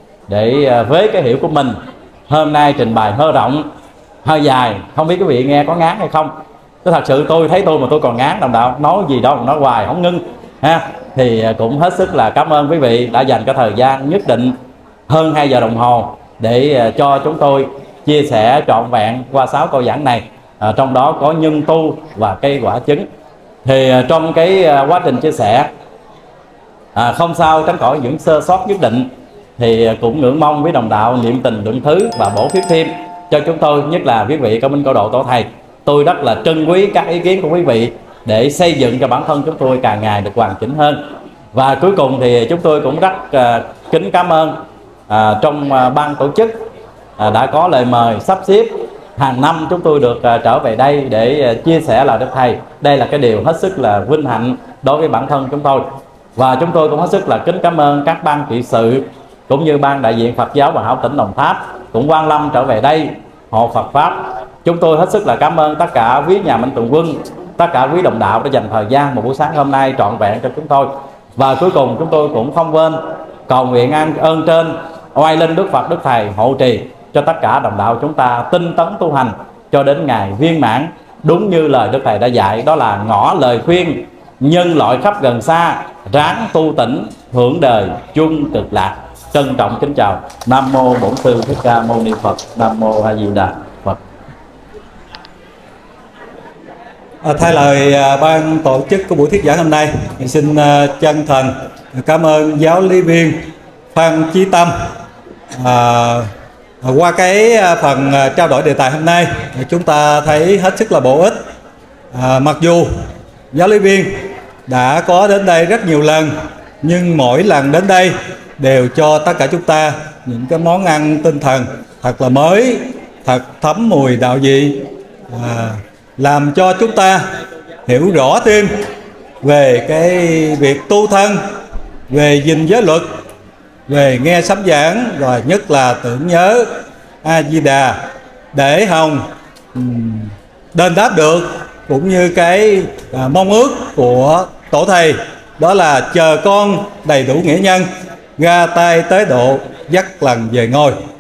để với cái hiểu của mình hôm nay trình bày hơi rộng, hơi dài. Không biết quý vị nghe có ngán hay không. Tôi thật sự tôi thấy tôi mà tôi còn ngán đồng đạo, nói gì đó nói hoài không ngưng ha. Thì cũng hết sức là cảm ơn quý vị đã dành cái thời gian nhất định hơn 2 giờ đồng hồ để cho chúng tôi chia sẻ trọn vẹn qua 6 câu giảng này. Trong đó có nhân tu và cái quả chứng. Thì trong cái quá trình chia sẻ không sao tránh khỏi những sơ sót nhất định, thì cũng ngưỡng mong với đồng đạo niệm tình lượng thứ và bổ phiếu thêm cho chúng tôi, nhất là quý vị cao minh cao độ tổ thầy. Tôi rất là trân quý các ý kiến của quý vị để xây dựng cho bản thân chúng tôi càng ngày được hoàn chỉnh hơn. Và cuối cùng thì chúng tôi cũng rất kính cảm ơn trong ban tổ chức đã có lời mời sắp xếp hàng năm chúng tôi được trở về đây để chia sẻ lời Đức Thầy. Đây là cái điều hết sức là vinh hạnh đối với bản thân chúng tôi. Và chúng tôi cũng hết sức là kính cảm ơn các ban trị sự cũng như ban đại diện Phật giáo Hòa Hảo tỉnh Đồng Tháp cũng quan lâm trở về đây hộ Phật pháp. Chúng tôi hết sức là cảm ơn tất cả quý nhà mạnh thường quân, tất cả quý đồng đạo đã dành thời gian một buổi sáng hôm nay trọn vẹn cho chúng tôi. Và cuối cùng chúng tôi cũng không quên cầu nguyện ơn trên oai linh Đức Phật Đức Thầy hộ trì cho tất cả đồng đạo chúng ta tinh tấn tu hành cho đến ngày viên mãn, đúng như lời Đức Thầy đã dạy, đó là ngỏ lời khuyên nhân loại khắp gần xa, ráng tu tỉnh hưởng đời chung cực lạc. Trân trọng kính chào. Nam mô Bổn Sư Thích Ca Mâu Ni Phật. Nam mô A Di Đà Phật. Thay lời ban tổ chức của buổi thuyết giảng hôm nay, xin chân thành cảm ơn giáo lý viên Phan Chí Tâm. Qua cái phần trao đổi đề tài hôm nay, chúng ta thấy hết sức là bổ ích. Mặc dù giáo lý viên đã có đến đây rất nhiều lần, nhưng mỗi lần đến đây đều cho tất cả chúng ta những cái món ăn tinh thần thật là mới, thật thấm mùi đạo vị, làm cho chúng ta hiểu rõ thêm về cái việc tu thân, về gìn giới luật, về nghe sám giảng, và nhất là tưởng nhớ A Di Đà để hòng đền đáp được, cũng như cái mong ước của tổ thầy, đó là chờ con đầy đủ nghĩa nhân ra tay tới độ dắt lần về ngôi.